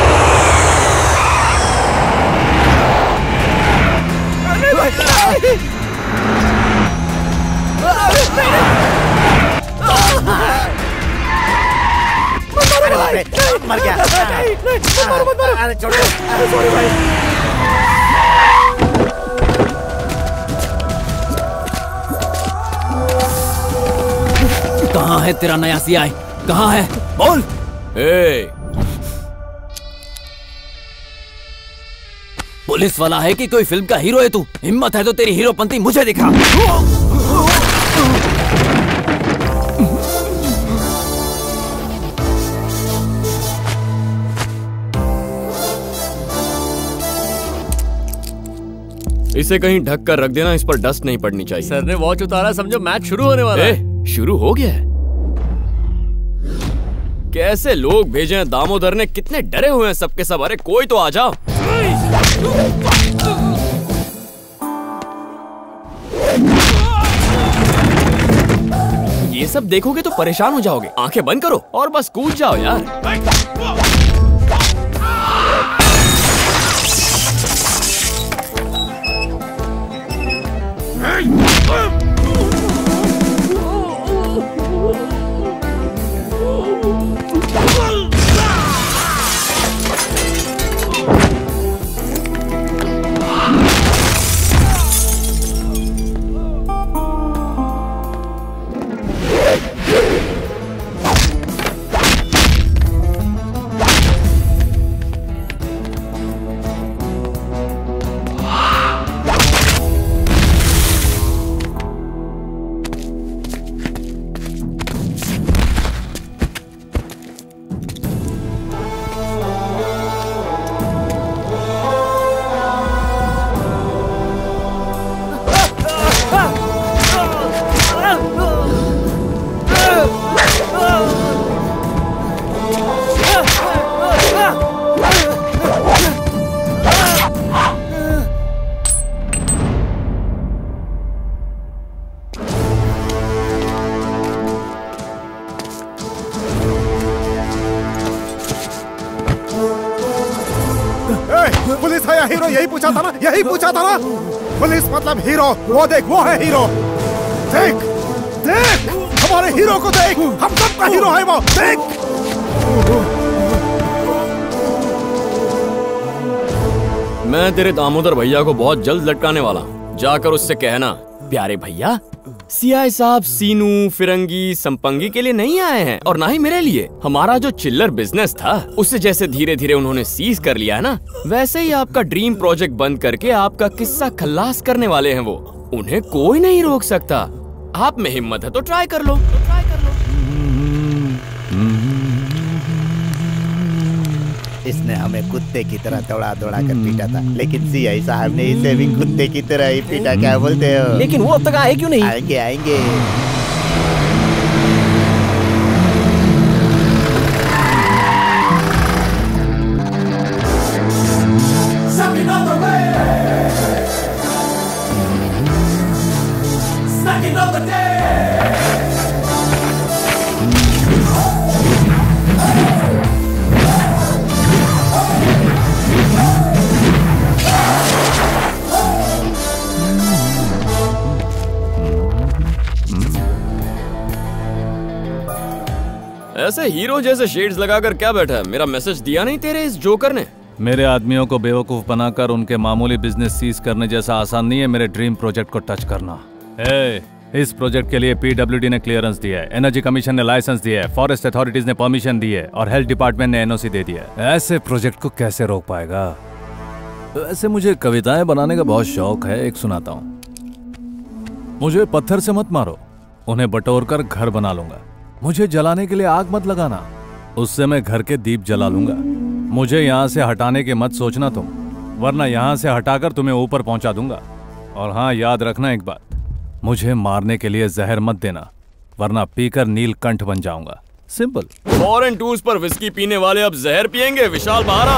सॉरी भाई। कहाँ है तेरा नया सीआई? कहाँ है? बोल। पुलिस वाला है कि कोई फिल्म का हीरो है तू? हिम्मत है तो तेरी हीरोपंती मुझे दिखा। इसे कहीं ढक कर रख देना, इस पर डस्ट नहीं पड़नी चाहिए। सर ने वॉच उतारा, समझो मैच शुरू होने वाला है। शुरू हो गया है? कैसे लोग भेजे हैं? दामोदर ने कितने डरे हुए हैं सबके सब। अरे कोई तो आ जाओ। ये सब देखोगे तो परेशान हो जाओगे। आंखें बंद करो और बस कूद जाओ यार। पुलिस है या हीरो? यही पूछा था ना, यही पूछा था ना। पुलिस मतलब हीरो। वो देख, वो है हीरो। देख देख, हमारे हीरो को देख। हम सबका हीरो है वो। देख। मैं तेरे दामोदर भैया को बहुत जल्द लटकाने वाला हूँ। जाकर उससे कहना, प्यारे भैया, सीआई साहब सीनू, फिरंगी, संपंगी के लिए नहीं आए हैं और ना ही मेरे लिए। हमारा जो चिल्लर बिजनेस था उसे जैसे धीरे धीरे उन्होंने सीज कर लिया है ना, वैसे ही आपका ड्रीम प्रोजेक्ट बंद करके आपका किस्सा खल्लास करने वाले हैं वो। उन्हें कोई नहीं रोक सकता। आप में हिम्मत है तो ट्राई कर लो। इसने हमें कुत्ते की तरह दौड़ा दौड़ा कर पीटा था, लेकिन सीआई साहब ने इसे भी कुत्ते की तरह ही पीटा। क्या बोलते हो? लेकिन वो अब तक आए क्यों नहीं? आएंगे आएंगे। ऐसे हीरो जैसे शेड्स लगाकर क्या बैठा है? मेरा मैसेज दिया नहीं तेरे इस जोकर ने? मेरे आदमियों को बेवकूफ बनाकर उनके मामूली बिजनेस सीज करने जैसा आसान नहीं है मेरे ड्रीम प्रोजेक्ट को टच करना। इस प्रोजेक्ट के लिए पीडब्ल्यूडी ने क्लियरेंस दिया है, एनर्जी कमीशन ने लाइसेंस दिया है, फॉरेस्ट अथॉरिटीज ने परमिशन दी है और हेल्थ डिपार्टमेंट ने एनओसी दे दिया है। ऐसे प्रोजेक्ट को कैसे रोक पाएगा? वैसे मुझे कविताएं बनाने का बहुत शौक है, एक सुनाता हूँ। मुझे पत्थर से मत मारो, उन्हें बटोर कर घर बना लूंगा। मुझे जलाने के लिए आग मत लगाना, उससे मैं घर के दीप जला लूंगा। मुझे यहाँ से हटाने के मत सोचना तुम, वरना यहाँ से हटाकर तुम्हें ऊपर पहुंचा दूंगा। और हाँ, याद रखना एक बात, मुझे मारने के लिए जहर मत देना, वरना पीकर नीलकंठ बन जाऊंगा। सिंपल। फॉरेन टूर्स पर विस्की पीने वाले अब जहर पिएंगे। विशाल बहारा।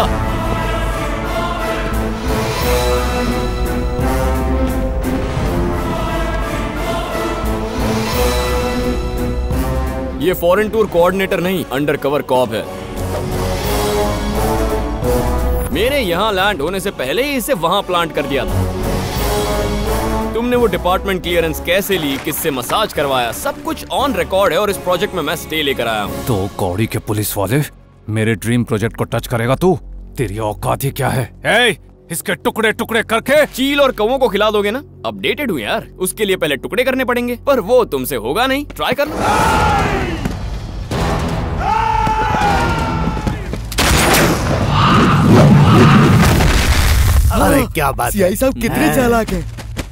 ये फॉरेन टूर कोऑर्डिनेटर नहीं, अंडरकवर कॉप है। मेरे यहाँ लैंड होने से पहले ही इसे वहां प्लांट कर दिया था। तुमने वो डिपार्टमेंट क्लियरेंस कैसे ली, किससे मसाज करवाया, सब कुछ ऑन रिकॉर्ड है और इस प्रोजेक्ट में मैं स्टे लेकर आया हूँ। तो कौड़ी के पुलिस वाले, मेरे ड्रीम प्रोजेक्ट को टच करेगा तू? तेरी औकात ही क्या है? ए, इसके टुकड़े टुकड़े करके चील और कौवों को खिला दोगे ना? अपडेटेड हूँ यार, उसके लिए पहले टुकड़े करने पड़ेंगे, पर वो तुमसे होगा नहीं। ट्राई कर लो। अरे क्या बात है, सीआई साहब कितने चालाक हैं।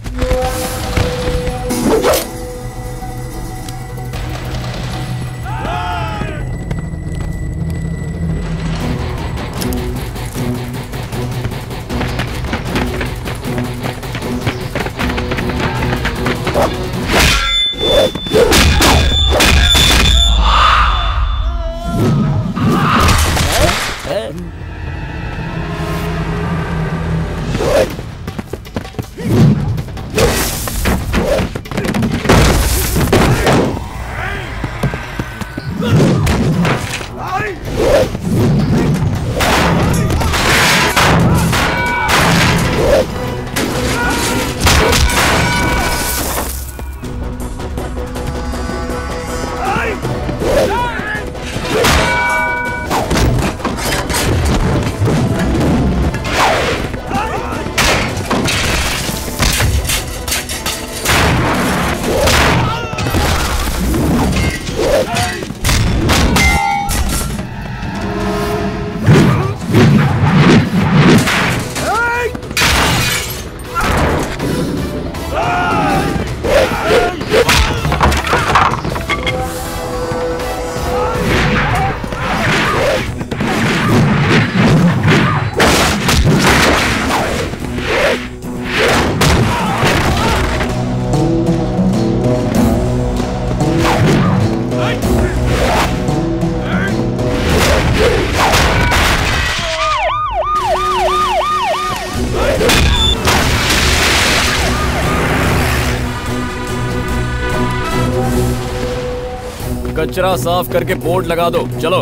कचरा साफ करके बोर्ड लगा दो। चलो।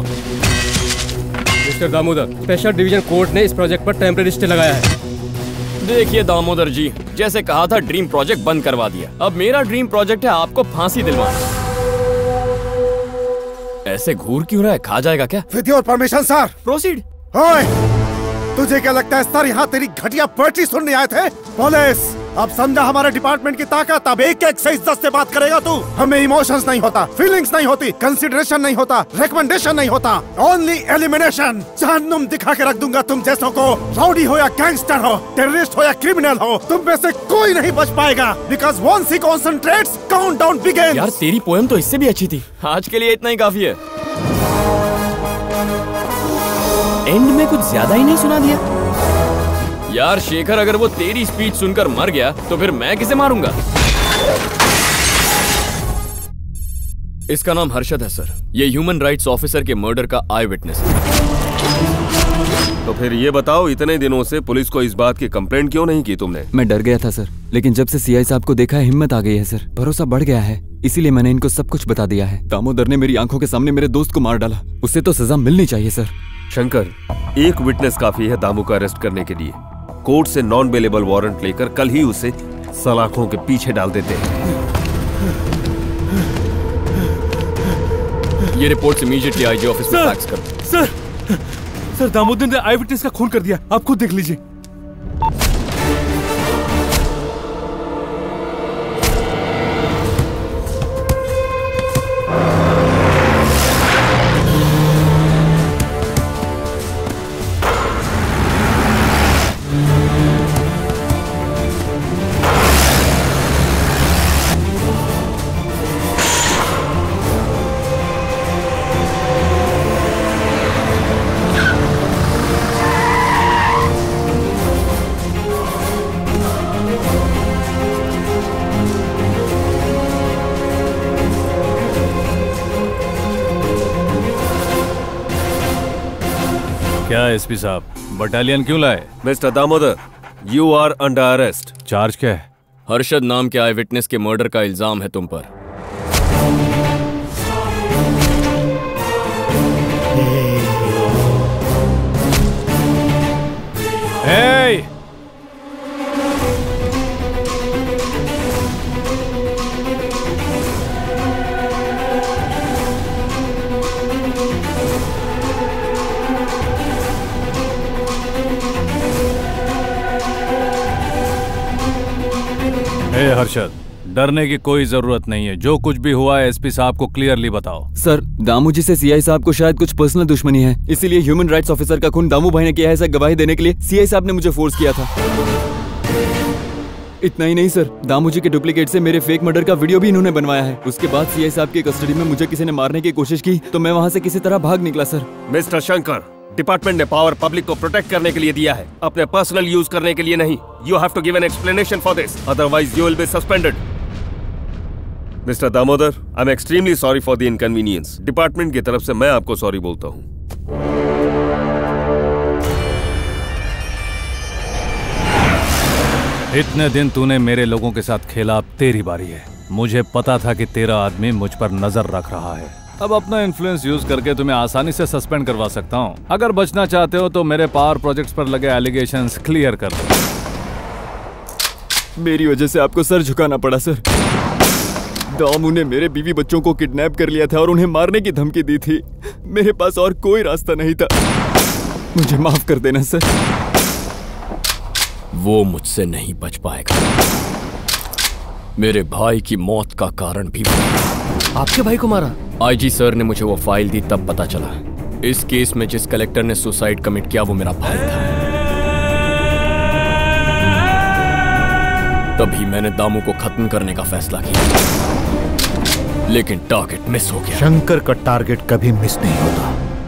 Mister Damodar, special division court ने इस प्रोजेक्ट पर टेम्परेरी स्टे लगाया है। देखिए दामोदर जी, जैसे कहा था ड्रीम प्रोजेक्ट बंद करवा दिया। अब मेरा ड्रीम प्रोजेक्ट है आपको फांसी दिलवाना। ऐसे घूर क्यों रहा है? खा जाएगा क्या? With your permission sir. Proceed. ओए, तुझे क्या लगता है सर यहाँ तेरी घटिया पोएट्री सुनने आए थे? पुलिस, अब समझा हमारे डिपार्टमेंट की ताकत। अब एक एक से इज्जत से बात करेगा तू। हमें इमोशंस नहीं होता, फीलिंग्स नहीं होती, कंसिडरेशन नहीं होता, रिकमेंडेशन नहीं होता, ओनली एलिमिनेशन। जहन्नुम दिखा के रख दूंगा तुम जैसों को। राउडी हो या गैंगस्टर हो, टेररिस्ट हो या क्रिमिनल हो, तुम में से कोई नहीं बच पाएगा। Because once he concentrates, countdown begins. यार तेरी पोएम तो इससे भी अच्छी थी। आज के लिए इतना ही काफी है। एंड में कुछ ज्यादा ही नहीं सुना दिया यार। शेखर, अगर वो तेरी स्पीच सुनकर मर गया तो फिर मैं किसे मारूंगा? इसका नाम हर्षद है सर। ये ह्यूमन राइट्स ऑफिसर के मर्डर का आई विटनेस है। तो फिर ये बताओ, इतने दिनों से पुलिस को इस बात की कंप्लेंट क्यों नहीं की तुमने? मैं डर गया था सर, लेकिन जब से सीआई साहब को देखा है हिम्मत आ गई है सर। भरोसा बढ़ गया है, इसीलिए मैंने इनको सब कुछ बता दिया है। दामोदर ने मेरी आंखों के सामने मेरे दोस्त को मार डाला, उसे तो सजा मिलनी चाहिए सर। शंकर, एक विटनेस काफी है दामू को अरेस्ट करने के लिए। कोर्ट से नॉन बेलेबल वारंट लेकर कल ही उसे सलाखों के पीछे डाल देते हैं। ये रिपोर्ट इमीडिएटली आईजी ऑफिस में फैक्स कर। सर दामोदर ने आई विटनेस का खून कर दिया, आप खुद देख लीजिए। क्या एसपी साहब, बटालियन क्यों लाए? Mister Damodar, you are under arrest. Charge क्या है? हर्षद नाम के आई विटनेस के मर्डर का इल्जाम है तुम पर। Hey! हर्षद, डरने की कोई जरूरत नहीं है। जो कुछ भी हुआ है एसपी साहब को क्लियरली बताओ। सर, दामू जी से सीआई साहब को शायद कुछ पर्सनल दुश्मनी है, इसीलिए ह्यूमन राइट्स ऑफिसर का खून दामू भाई ने किया है, ऐसा गवाही देने के लिए सीआई साहब ने मुझे फोर्स किया था। इतना ही नहीं सर, दामू जी के डुप्लीकेट से मेरे फेक मर्डर का वीडियो भी इन्होंने बनवाया है। उसके बाद सीआई साहब की कस्टडी में मुझे किसी ने मारने की कोशिश की तो मैं वहाँ से किसी तरह भाग निकला सर। मिस्टर शंकर, डिपार्टमेंट ने पावर पब्लिक को प्रोटेक्ट करने के लिए दिया है, अपने पर्सनल यूज करने के लिए नहीं। You have to give an explanation for this, otherwise you will be suspended. Mister Damodar, I am extremely sorry for the inconvenience. Department की तरफ से मैं आपको सॉरी बोलता हूँ। इतने दिन तूने मेरे लोगों के साथ खेला, अब तेरी बारी है। मुझे पता था कि तेरा आदमी मुझ पर नजर रख रहा है। अब अपना इन्फ्लुएंस यूज करके तुम्हें आसानी से सस्पेंड करवा सकता हूँ। अगर बचना चाहते हो तो मेरे पावर प्रोजेक्ट्स पर लगे एलिगेशंस क्लियर कर दो। मेरी वजह से आपको सर झुकाना पड़ा सर। दामू ने मेरे बीवी बच्चों को किडनैप कर लिया था और उन्हें मारने की धमकी दी थी। मेरे पास और कोई रास्ता नहीं था। मुझे माफ कर देना सर। वो मुझसे नहीं बच पाएगा। मेरे भाई की मौत का कारण भी आपके भाई को मारा? आईजी सर ने मुझे वो फाइल दी तब पता चला। इस केस में जिस कलेक्टर ने सुसाइड कमिट किया वो मेरा भाई था। तभी मैंने दामू को खत्म करने का फैसला किया, लेकिन टारगेट मिस हो गया। शंकर का टारगेट कभी मिस नहीं होता।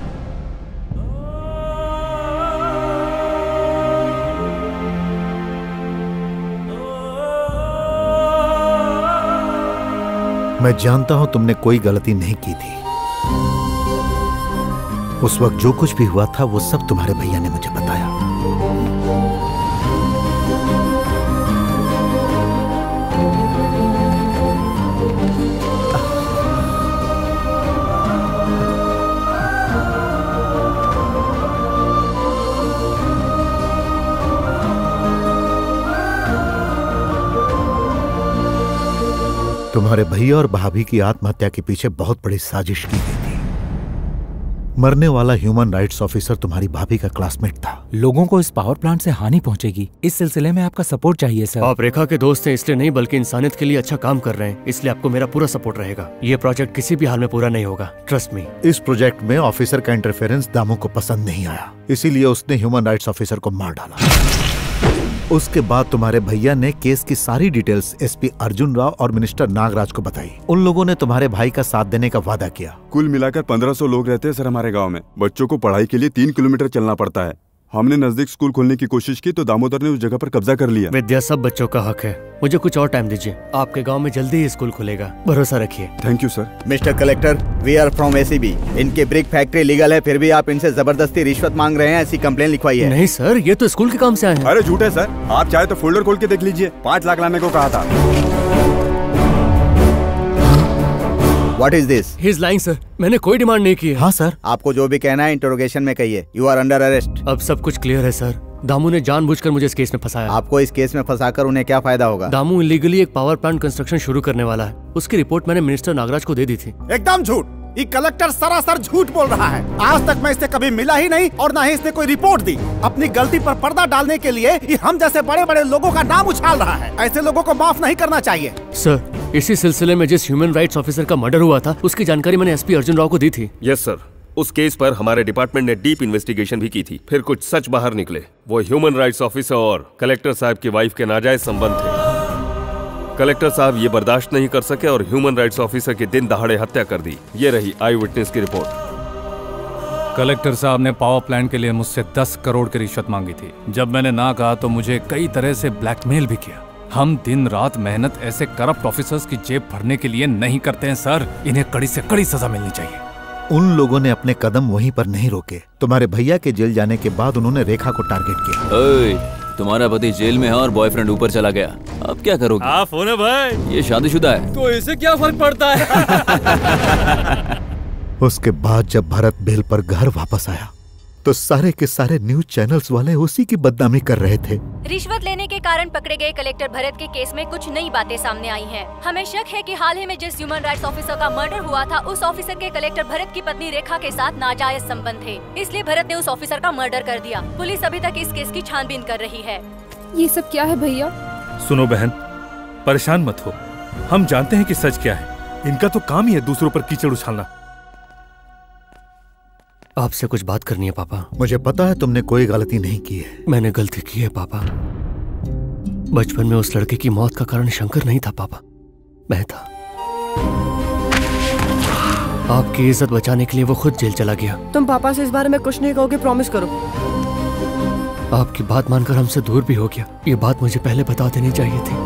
मैं जानता हूं तुमने कोई गलती नहीं की थी। उस वक्त जो कुछ भी हुआ था वो सब तुम्हारे भैया ने मुझे बताया। तुम्हारे भैया और भाभी की आत्महत्या के पीछे बहुत बड़ी साजिश की गई थी। मरने वाला ह्यूमन राइट्स ऑफिसर तुम्हारी भाभी का क्लासमेट था। लोगों को इस पावर प्लांट से हानि पहुंचेगी, इस सिलसिले में आपका सपोर्ट चाहिए सर। आप रेखा के दोस्त हैं इसलिए नहीं बल्कि इंसानियत के लिए अच्छा काम कर रहे हैं, इसलिए आपको मेरा पूरा सपोर्ट रहेगा। ये प्रोजेक्ट किसी भी हाल में पूरा नहीं होगा, ट्रस्ट मी। इस प्रोजेक्ट में ऑफिसर का इंटरफेरेंस दामू को पसंद नहीं आया, इसीलिए उसने ह्यूमन राइट्स ऑफिसर को मार डाला। उसके बाद तुम्हारे भैया ने केस की सारी डिटेल्स एसपी अर्जुन राव और मिनिस्टर नागराज को बताई। उन लोगों ने तुम्हारे भाई का साथ देने का वादा किया। कुल मिलाकर 1500 लोग रहते हैं सर हमारे गांव में। बच्चों को पढ़ाई के लिए 3 किलोमीटर चलना पड़ता है। हमने नजदीक स्कूल खोलने की कोशिश की तो दामोदर ने उस जगह पर कब्जा कर लिया। विद्या सब बच्चों का हक है, मुझे कुछ और टाइम दीजिए। आपके गांव में जल्दी ही स्कूल खुलेगा, भरोसा रखिए। Thank you sir. Mister collector, we are from ACB. इनकी ब्रिक फैक्ट्री लीगल है, फिर भी आप इनसे जबरदस्ती रिश्वत मांग रहे हैं, ऐसी कंप्लेन लिखवाई है। नहीं सर, ये तो स्कूल के काम से आए हैं। अरे झूठ है सर, आप चाहे तो फोल्डर खोल के देख लीजिए। 5 लाख लाने को कहा था। What is this? He is lying, sir. मैंने कोई डिमांड नहीं की है। हाँ सर। आपको जो भी कहना है इंटरोगेशन में कहिए। You are under arrest. अब सब कुछ क्लियर है सर। दामू ने जानबूझकर मुझे इस केस में फंसाया। आपको इस केस में फंसाकर उन्हें क्या फायदा होगा? दामू इलीगली एक पावर प्लांट कंस्ट्रक्शन शुरू करने वाला है। उसकी रिपोर्ट मैंने मिनिस्टर नागराज को दे दी थी। एकदम झूठ। ये कलेक्टर सरासर झूठ बोल रहा है। आज तक मैं इससे कभी मिला ही नहीं और ना ही इसने कोई रिपोर्ट दी। अपनी गलती पर पर्दा डालने के लिए ये हम जैसे बड़े बड़े लोगों का नाम उछाल रहा है। ऐसे लोगों को माफ नहीं करना चाहिए। सर, इसी सिलसिले में जिस ह्यूमन राइट्स ऑफिसर का मर्डर हुआ था उसकी जानकारी मैंने एसपी अर्जुन राव को दी थी। यस सर, उस केस पर हमारे डिपार्टमेंट ने डीप इन्वेस्टिगेशन भी की थी। फिर कुछ सच बाहर निकले। वो ह्यूमन राइट्स ऑफिसर और कलेक्टर साहब की वाइफ के नाजायज संबंध थे। कलेक्टर साहब ये बर्दाश्त नहीं कर सके और ह्यूमन राइट्स ऑफिसर की दिन दहाड़े हत्या कर दी। ये रही आई विटनेस की रिपोर्ट। कलेक्टर साहब ने पावर प्लांट के लिए मुझसे 10 करोड़ की रिश्वत मांगी थी। जब मैंने ना कहा तो मुझे कई तरह से ब्लैकमेल भी किया। हम दिन रात मेहनत ऐसे करप्ट ऑफिसर्स की जेब भरने के लिए नहीं करते हैं सर। इन्हें कड़ी से कड़ी सजा मिलनी चाहिए। उन लोगों ने अपने कदम वहीं पर नहीं रोके। तुम्हारे भैया के जेल जाने के बाद उन्होंने रेखा को टारगेट किया। तुम्हारा पति जेल में है और बॉयफ्रेंड ऊपर चला गया, अब क्या करोगे? आप हो ना भाई? ये शादीशुदा है। तो इसे क्या फर्क पड़ता है? उसके बाद जब भरत बेल पर घर वापस आया तो सारे के सारे न्यूज चैनल्स वाले उसी की बदनामी कर रहे थे। रिश्वत लेने के कारण पकड़े गए कलेक्टर भरत के केस में कुछ नई बातें सामने आई हैं। हमें शक है कि हाल ही में जिस ह्यूमन राइट्स ऑफिसर का मर्डर हुआ था उस ऑफिसर के कलेक्टर भरत की पत्नी रेखा के साथ नाजायज संबंध थे, इसलिए भरत ने उस ऑफिसर का मर्डर कर दिया। पुलिस अभी तक इस केस की छानबीन कर रही है। ये सब क्या है भैया? सुनो बहन, परेशान मत हो, हम जानते हैं कि सच क्या है। इनका तो काम ही है दूसरों पर कीचड़ उछालना। आपसे कुछ बात करनी है पापा। मुझे पता है तुमने कोई गलती नहीं की है। मैंने गलती की है पापा। बचपन में उस लड़के की मौत का कारण शंकर नहीं था पापा, मैं था। आपकी इज्जत बचाने के लिए वो खुद जेल चला गया। तुम पापा से इस बारे में कुछ नहीं कहोगे, प्रॉमिस करो। आपकी बात मानकर हमसे दूर भी हो गया। ये बात मुझे पहले बता देनी चाहिए थी।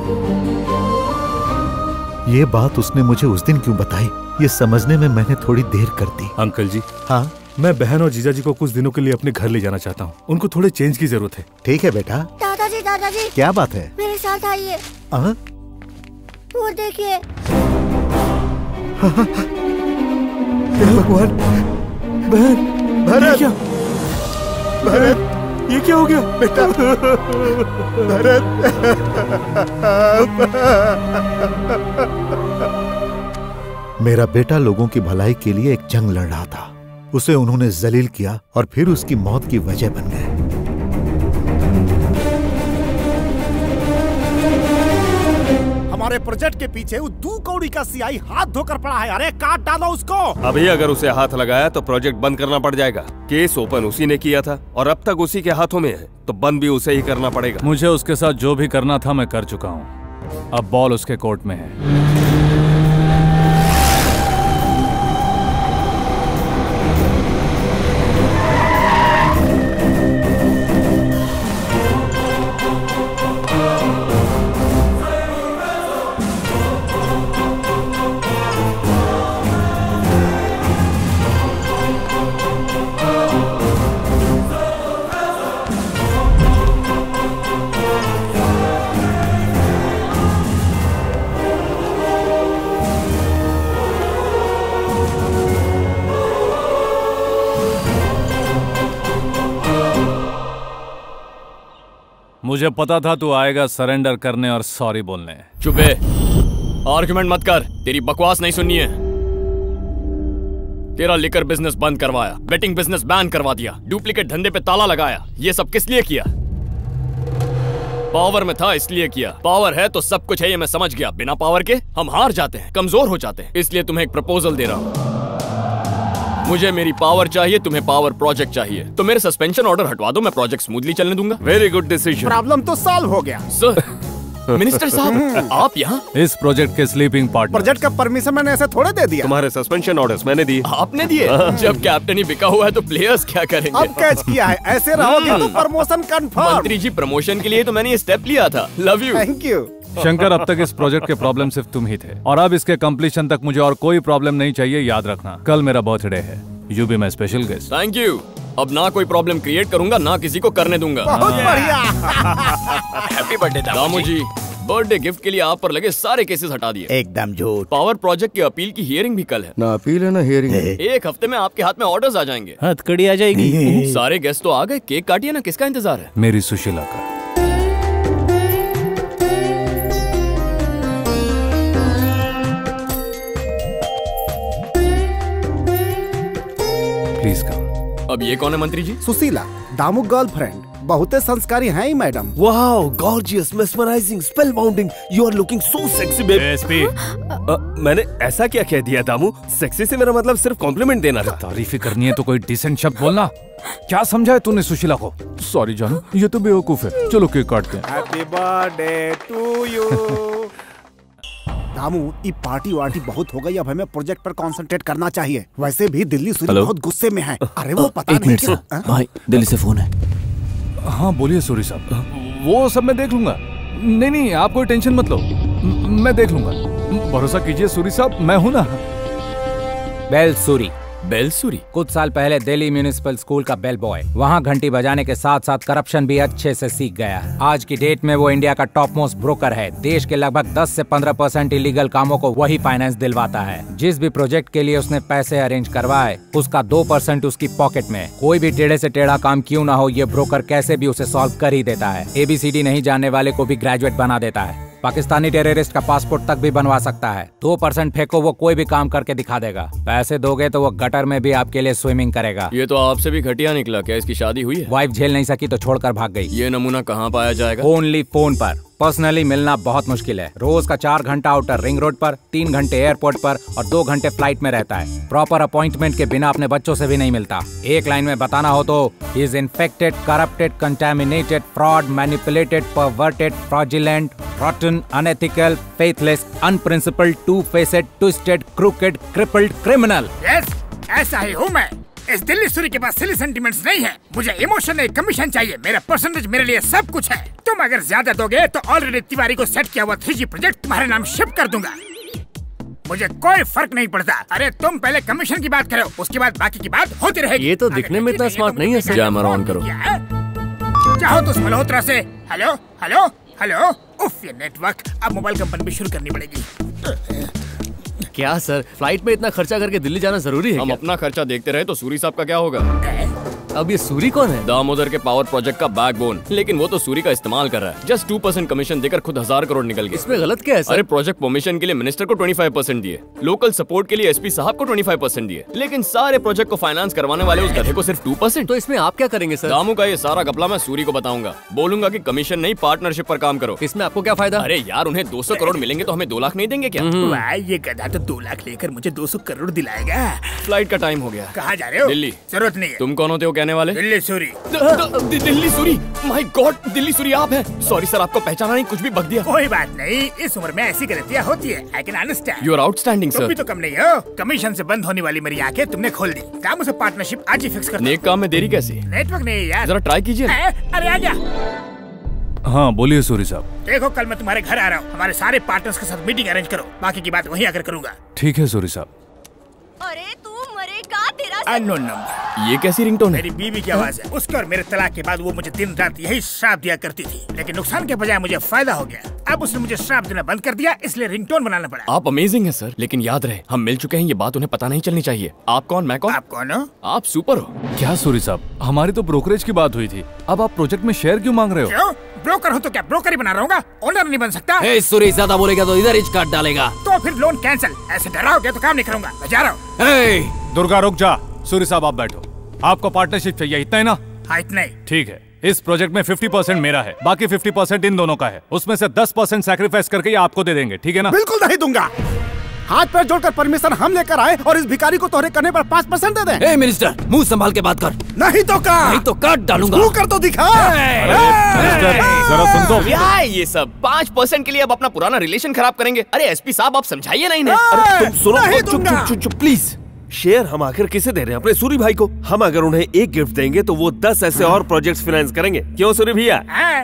ये बात उसने मुझे उस दिन क्यों बताई, ये समझने में मैंने थोड़ी देर कर दी। अंकल जी, हाँ, मैं बहन और जीजा जी को कुछ दिनों के लिए अपने घर ले जाना चाहता हूँ। उनको थोड़े चेंज की जरूरत है। ठीक है बेटा। दादाजी दादाजी, क्या बात है? मेरे साथ आइए। वो देखिए। भगवान, बहन, भरत, भरत, ये क्या हो गया बेटा? भरत, मेरा बेटा लोगों की भलाई के लिए एक जंग लड़ रहा था। उसे उन्होंने जलील किया और फिर उसकी मौत की वजह बन गए। हमारे प्रोजेक्ट के पीछे वो 2 कौड़ी का सियाही हाथ धोकर पड़ा है। अरे काट डालो उसको। अभी अगर उसे हाथ लगाया तो प्रोजेक्ट बंद करना पड़ जाएगा। केस ओपन उसी ने किया था और अब तक उसी के हाथों में है, तो बंद भी उसे ही करना पड़ेगा। मुझे उसके साथ जो भी करना था मैं कर चुका हूँ। अब बॉल उसके कोर्ट में है। मुझे पता था तू आएगा सरेंडर करने और सॉरी बोलने। चुप है, आर्गुमेंट मत कर। तेरी बकवास नहीं सुननी है। तेरा लिकर बिजनेस बंद करवाया, बेटिंग बिजनेस बैन करवा दिया, डुप्लीकेट धंधे पे ताला लगाया। ये सब किस लिए किया? पावर में था इसलिए किया। पावर है तो सब कुछ है, ये मैं समझ गया। बिना पावर के हम हार जाते हैं, कमजोर हो जाते हैं। इसलिए तुम्हें एक प्रपोजल दे रहा हूं। मुझे मेरी पावर चाहिए, तुम्हें पावर प्रोजेक्ट चाहिए। तो मेरे सस्पेंशन ऑर्डर हटवा दो, मैं प्रोजेक्ट स्मूथली चलने दूंगा। Very good decision. प्रॉब्लम तो सॉल्व हो गया। सर, मिनिस्टर साहब आप यहाँ? इस प्रोजेक्ट के स्लीपिंग पार्टनर। प्रोजेक्ट का परमिशन मैंने ऐसे थोड़े दे दिया। तुम्हारे सस्पेंशन ऑर्डर्स मैंने दिए। आपने दिए? जब कैप्टन ही बिका हुआ है तो प्लेयर्स क्या करेंगे? अब कैच किया है, ऐसे रहोगे तो प्रमोशन कंफर्म। मंत्री जी, प्रमोशन के लिए तो मैंने ये स्टेप लिया था। Love you. Thank you. Shankar, अब तक इस प्रोजेक्ट के प्रॉब्लम सिर्फ तुम ही थे और अब इसके कंप्लीशन तक मुझे और कोई प्रॉब्लम नहीं चाहिए। याद रखना, कल मेरा बर्थडे है। You be my special guest. Thank you. अब ना कोई प्रॉब्लम क्रिएट करूंगा, ना किसी को करने दूंगा। बहुत बढ़िया। Happy birthday Damu ji. Birthday gift के लिए आप पर लगे सारे केसेस हटा दिए। एकदम झूठ। पावर प्रोजेक्ट की अपील की हियरिंग भी कल है। ना अपील है ना हियरिंग। एक हफ्ते में आपके हाथ में ऑर्डर्स आ जाएंगे। हथकड़ी आ जाएगी। सारे गेस्ट तो आ गए, केक काटिए ना। किसका इंतजार है? मेरी सुशीला का। Please come. अब ये कौन है मंत्री जी? सुशीला, दामू गर्लफ्रेंड। बहुत संस्कारी हैं madam. Wow, gorgeous, mesmerizing, spellbounding. You are looking so sexy baby. SP, मैंने ऐसा क्या कह दिया दामू? सेक्सी से मेरा मतलब सिर्फ कॉम्प्लीमेंट देना था। तारीफी करनी है तो कोई डिसेंट शब्द बोलना। क्या समझा है तूने सुशीला को? सॉरी जानू, ये तो बेवकूफ है। चलो केक काटते हैं। Happy birthday to you. Damu, ये पार्टी वार्टी बहुत हो गई, अब हमें प्रोजेक्ट पर कंसंट्रेट करना चाहिए। वैसे भी दिल्ली सूरी बहुत गुस्से में है। अरे वो पता नहीं क्या। भाई, दिल्ली से फोन है। हाँ बोलिए सूरी साहब। वो सब मैं देख लूंगा। नहीं नहीं, आप कोई टेंशन मत लो, मैं देख लूंगा। भरोसा कीजिए सूरी साहब, मैं हूं ना। बेल सूरी। बेल सूरी कुछ साल पहले दिल्ली म्यूनिसिपल स्कूल का बेल बॉय। वहाँ घंटी बजाने के साथ साथ करप्शन भी अच्छे से सीख गया। आज की डेट में वो इंडिया का टॉप मोस्ट ब्रोकर है। देश के लगभग 10 से 15% इलीगल कामों को वही फाइनेंस दिलवाता है। जिस भी प्रोजेक्ट के लिए उसने पैसे अरेंज करवाए, उसका 2% उसकी पॉकेट में। कोई भी टेढ़े से टेढ़ा काम क्यों ना हो, ये ब्रोकर कैसे भी उसे सॉल्व कर ही देता है। ABCD नहीं जानने वाले को भी ग्रेजुएट बना देता है। पाकिस्तानी टेररिस्ट का पासपोर्ट तक भी बनवा सकता है। 2% फेंको, वो कोई भी काम करके दिखा देगा। पैसे दोगे तो वो गटर में भी आपके लिए स्विमिंग करेगा। ये तो आपसे भी घटिया निकला। क्या इसकी शादी हुई है? वाइफ झेल नहीं सकी तो छोड़कर भाग गई। ये नमूना कहाँ पाया जाएगा? ओनली फोन पर। पर्सनली मिलना बहुत मुश्किल है। रोज का 4 घंटा आउटर रिंग रोड पर, 3 घंटे एयरपोर्ट पर और 2 घंटे फ्लाइट में रहता है। प्रॉपर अपॉइंटमेंट के बिना अपने बच्चों से भी नहीं मिलता। एक लाइन में बताना हो तो he is infected, corrupted, contaminated, fraud, manipulated, perverted, fraudulent, rotten, unethical, faithless, unprincipled, two faced, twisted, crooked, crippled criminal. Yes, ऐसा ही हूँ मैं। इस दिल्ली सूरी के पास सिली सेंटिमेंट्स नहीं है। मुझे इमोशन नहीं, कमीशन चाहिए। मेरा परसेंटेज मेरे लिए सब कुछ है। तुम अगर ज्यादा दोगे तो ऑलरेडी तिवारी को सेट किया हुआ 3G प्रोजेक्ट तुम्हारे नाम शिप कर दूंगा। मुझे कोई फर्क नहीं पड़ता। अरे तुम पहले कमीशन की बात करो, उसके बाद बाकी की बात होती रहेगी। ये तो दिखने में इतना स्मार्ट नहीं है सर। जैमर ऑन करो। चाहो तो उस मल्होत्रा से हेलो हेलो हेलो। उफ, ये नेटवर्क। अब मोबाइल कंपनी भी शुरू करनी पड़ेगी। क्या सर, फ्लाइट में इतना खर्चा करके दिल्ली जाना जरूरी है? हम अपना खर्चा देखते रहे तो सूरी साहब का क्या होगा? अब ये सूरी कौन है? दामोदर के पावर प्रोजेक्ट का बैकबोन। लेकिन वो तो सूरी का इस्तेमाल कर रहा है। जस्ट 2% कमीशन देकर खुद 1000 करोड़ निकल गए। इसमें गलत क्या है सर? अरे प्रोजेक्ट परमिशन के लिए मिनिस्टर को 25% दिए, लोकल सपोर्ट के लिए SP साहब को 25% दिए, लेकिन सारे प्रोजेक्ट को फाइनेंस करवाने वाले उस गधे को सिर्फ 2%। तो इसमें आप क्या करेंगे सर? दामू का ये सारा घपला मैं सूरी को बताऊंगा। बोलूंगा कि कमीशन नहीं, पार्टनरशिप पर काम करो। इसमें आपको क्या फायदा? अरे यार, उन्हें 200 करोड़ मिलेंगे तो हमें 2 लाख नहीं देंगे क्या? वाह, ये गधा तो 2 लाख लेकर मुझे 200 करोड़ दिलाएगा। फ्लाइट का टाइम हो गया। कहाँ जा रहे हो? दिल्ली। जरूरत नहीं है। तुम कौन होते हो कहने वाले? दिल्ली सूरी। दिल्ली सूरी? माय गॉड, दिल्ली सूरी आप हैं? सॉरी सर, आपको पहचाना नहीं, कुछ भी बक दिया। कोई बात नहीं, इस उम्र में ऐसी गलतियाँ होती है। I can understand. You are outstanding sir. तुम भी तो कम नहीं हो। कमीशन से बंद होने वाली मेरी आंखें तुमने खोल दी। काम से पार्टनरशिप आज ही फिक्स कर। नेक काम में देरी कैसी? नेटवर्क नहीं यार। जरा ट्राई कीजिए। अरे आजा। हाँ बोलिए सूरी साहब। देखो, कल मैं तुम्हारे घर आ रहा हूँ। हमारे सारे पार्टनर्स के साथ मीटिंग अरेंज करो। बाकी की बात वहीं आकर करूंगा। ठीक है सूरी साहब। अरे तू मरेगा, तेरा अननोन नंबर। ये कैसी रिंगटोन है? मेरी बीवी की आवाज है। उसके और मेरे तलाक के बाद वो मुझे दिन रात यही श्राप दिया करती थी, लेकिन नुकसान के बजाय मुझे फायदा हो गया। अब उसने मुझे श्राप देना बंद कर दिया, इसलिए रिंगटोन बनाना पड़ा। आप अमेजिंग हैं सर, लेकिन याद रहे हम मिल चुके हैं, ये बात उन्हें पता नहीं चलनी चाहिए। आप कौन, मैं कौन? आप कौन हो? आप सुपर हो। क्या सूरी साहब, हमारी तो ब्रोकरेज की बात हुई थी। अब आप प्रोजेक्ट में शेयर क्यों मांग रहे हो? क्यों? ब्रोकर हो तो क्या ब्रोकर ही बना रहा हूँ? ओनर नहीं बन सकता? सूरी ज्यादा बोलेगा तो इधर ही काट डालेगा। तो फिर लोन कैंसिल। ऐसे डराओगे तो काम नहीं करूंगा। मैं जा रहा हूँ। दुर्गा रुक जा। सूरी साहब आप बैठो। आपको पार्टनरशिप चाहिए, इतना ही ना? हाँ, इतना ही। ठीक है, इस प्रोजेक्ट में 50% मेरा है, बाकी 50% इन दोनों का है। उसमें से 10% सैक्रिफाइस करके ये आपको दे देंगे, ठीक है ना? बिल्कुल नहीं दूंगा। हाथ पैर जोड़कर परमिशन हम लेकर आए और इस भिखारी को तोहरे करने पर 5% दे दें। मिनिस्टर, मुंह संभाल के बात कर। नहीं तो का? नहीं तो काट डालूंगा। तू कर तो दिखा। जरा सुन दो। क्या है ये सब? 5% के लिए अब अपना पुराना रिलेशन खराब करेंगे? अरे SP साहब, आप समझाइए ना इन्हें। तुम सुनो, चुप प्लीज। शेयर हम आखिर किसे दे रहे हैं? अपने सूरी भाई को। हम अगर उन्हें एक गिफ्ट देंगे तो वो 10 ऐसे और प्रोजेक्ट्स फाइनेंस करेंगे। क्यों सूरी भैया?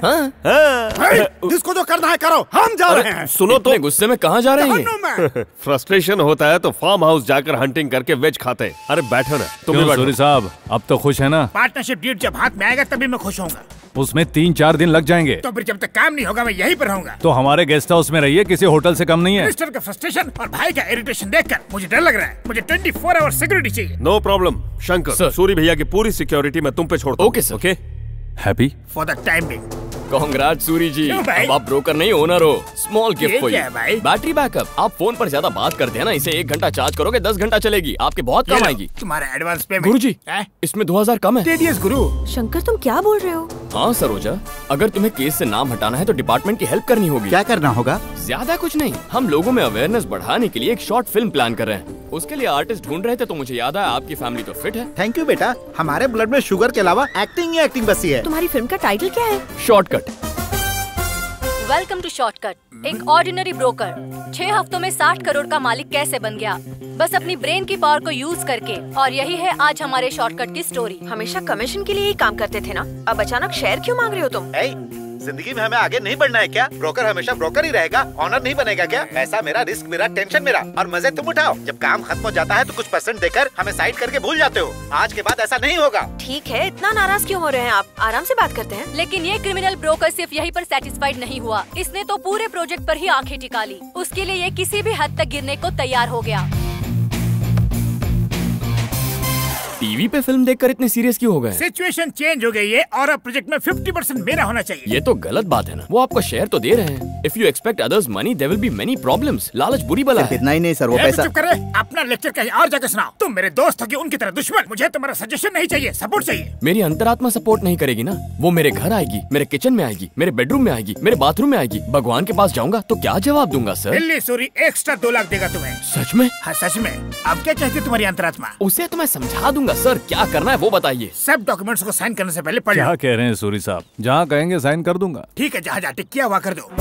जिसको जो करना है करो, हम जा रहे हैं। सुनो तो, गुस्से में कहाँ जा रहे हैं? फ्रस्ट्रेशन होता है तो फार्म हाउस जाकर हंटिंग करके वेज खाते हैं। अरे बैठो ना तुम भी। सूरी साहब अब तो खुश है ना? पार्टनरशिप डीड जब हाथ में आएगा तभी मैं खुश होऊंगा। उसमें 3-4 दिन लग जाएंगे। तो फिर जब तक काम नहीं होगा मैं यहीं पर रहूंगा। तो हमारे गेस्ट हाउस में रहिए, किसी होटल से कम नहीं है। मिनिस्टर का फ्रस्ट्रेशन और भाई का इरिटेशन देखकर मुझे डर लग रहा है। मुझे 24 आवर सिक्योरिटी चाहिए। नो प्रॉब्लम शंकर, सूरी भैया की पूरी सिक्योरिटी मैं तुम पे छोड़ता हूं। Okay sir. Okay, happy for the time being. Congrats Suri ji, अब आप ब्रोकर नहीं ओनर हो। Small gift for you. Battery backup. आप फोन पर ज्यादा बात करते हैं ना, इसे 1 घंटा चार्ज करोगे 10 घंटा चलेगी, आपके बहुत काम आएगी। तुम्हारा एडवांस पेमेंट। गुरुजी, इसमें 2000 कम है। टीडीएस गुरु। शंकर तुम क्या बोल रहे हो? हाँ सरोजा, अगर तुम्हें केस से नाम हटाना है तो डिपार्टमेंट की हेल्प करनी होगी। क्या करना होगा? ज्यादा कुछ नहीं, हम लोगों में अवेयरनेस बढ़ाने के लिए एक शॉर्ट फिल्म प्लान कर रहे हैं। उसके लिए आर्टिस्ट ढूंढ रहे थे तो मुझे याद आया आपकी फैमिली तो फिट है। थैंक यू बेटा, हमारे ब्लड में शुगर के अलावा एक्टिंग ही एक्टिंग बसी है। तुम्हारी फिल्म का टाइटल क्या है? शॉर्टकट। Welcome to shortcut. एक ऑर्डिनरी ब्रोकर 6 हफ्तों में 60 करोड़ का मालिक कैसे बन गया, बस अपनी ब्रेन की पावर को यूज करके। और यही है आज हमारे शॉर्टकट की स्टोरी। हमेशा कमीशन के लिए ही काम करते थे ना, अब अचानक शेयर क्यों मांग रहे हो तुम? जिंदगी में हमें आगे नहीं बढ़ना है क्या? ब्रोकर हमेशा ब्रोकर ही रहेगा, ऑनर नहीं बनेगा क्या? पैसा मेरा, रिस्क मेरा, टेंशन मेरा, और मजे तुम उठाओ। जब काम खत्म हो जाता है तो कुछ % देकर हमें साइड करके भूल जाते हो। आज के बाद ऐसा नहीं होगा। ठीक है, इतना नाराज क्यों हो रहे हैं आप? आराम से बात करते हैं। लेकिन ये क्रिमिनल ब्रोकर सिर्फ यहीं पर सेटिस्फाइड नहीं हुआ, इसने तो पूरे प्रोजेक्ट पर ही आंखें टिका ली। उसके लिए ये किसी भी हद तक गिरने को तैयार हो गया। टीवी पे फिल्म देखकर इतने सीरियस क्यों हो गए? सिचुएशन चेंज हो गई है और अब प्रोजेक्ट में 50% मेरा होना चाहिए। ये तो गलत बात है ना, वो आपको शेयर तो दे रहे हैं। If you expect others money there will be many problems. लालच बुरी बला है। इतना ही नहीं सर, वो पैसा। चुप करे, अपना लेक्चर कहीं और जाकर सुनाओ। तुम मेरे दोस्त हो कि उनकी तरह दुश्मन? मुझे तुम्हारा सजेशन नहीं चाहिए, सपोर्ट चाहिए। मेरी अंतरात्मा सपोर्ट नहीं करेगी ना, वो मेरे घर आएगी, मेरे किचन में आएगी, मेरे बेडरूम में आएगी, मेरे बाथरूम में आएगी। भगवान के पास जाऊंगा तो क्या जवाब दूंगा सर? दिल्ली सूरी एक्स्ट्रा 2 लाख देगा तुम्हें। सच में? हाँ सच में। अब क्या कहती है तुम्हारी अंतरात्मा? उसे तो मैं समझा दूंगा सर, क्या करना है वो बताइए। सब डॉक्यूमेंट्स को साइन करने से पहले पढ़ लो। क्या कह रहे हैं सूरी साहब? जहाँ कहेंगे साइन कर दूंगा। ठीक है, जहाँ जहाँ टिक किया हुआ कर दो।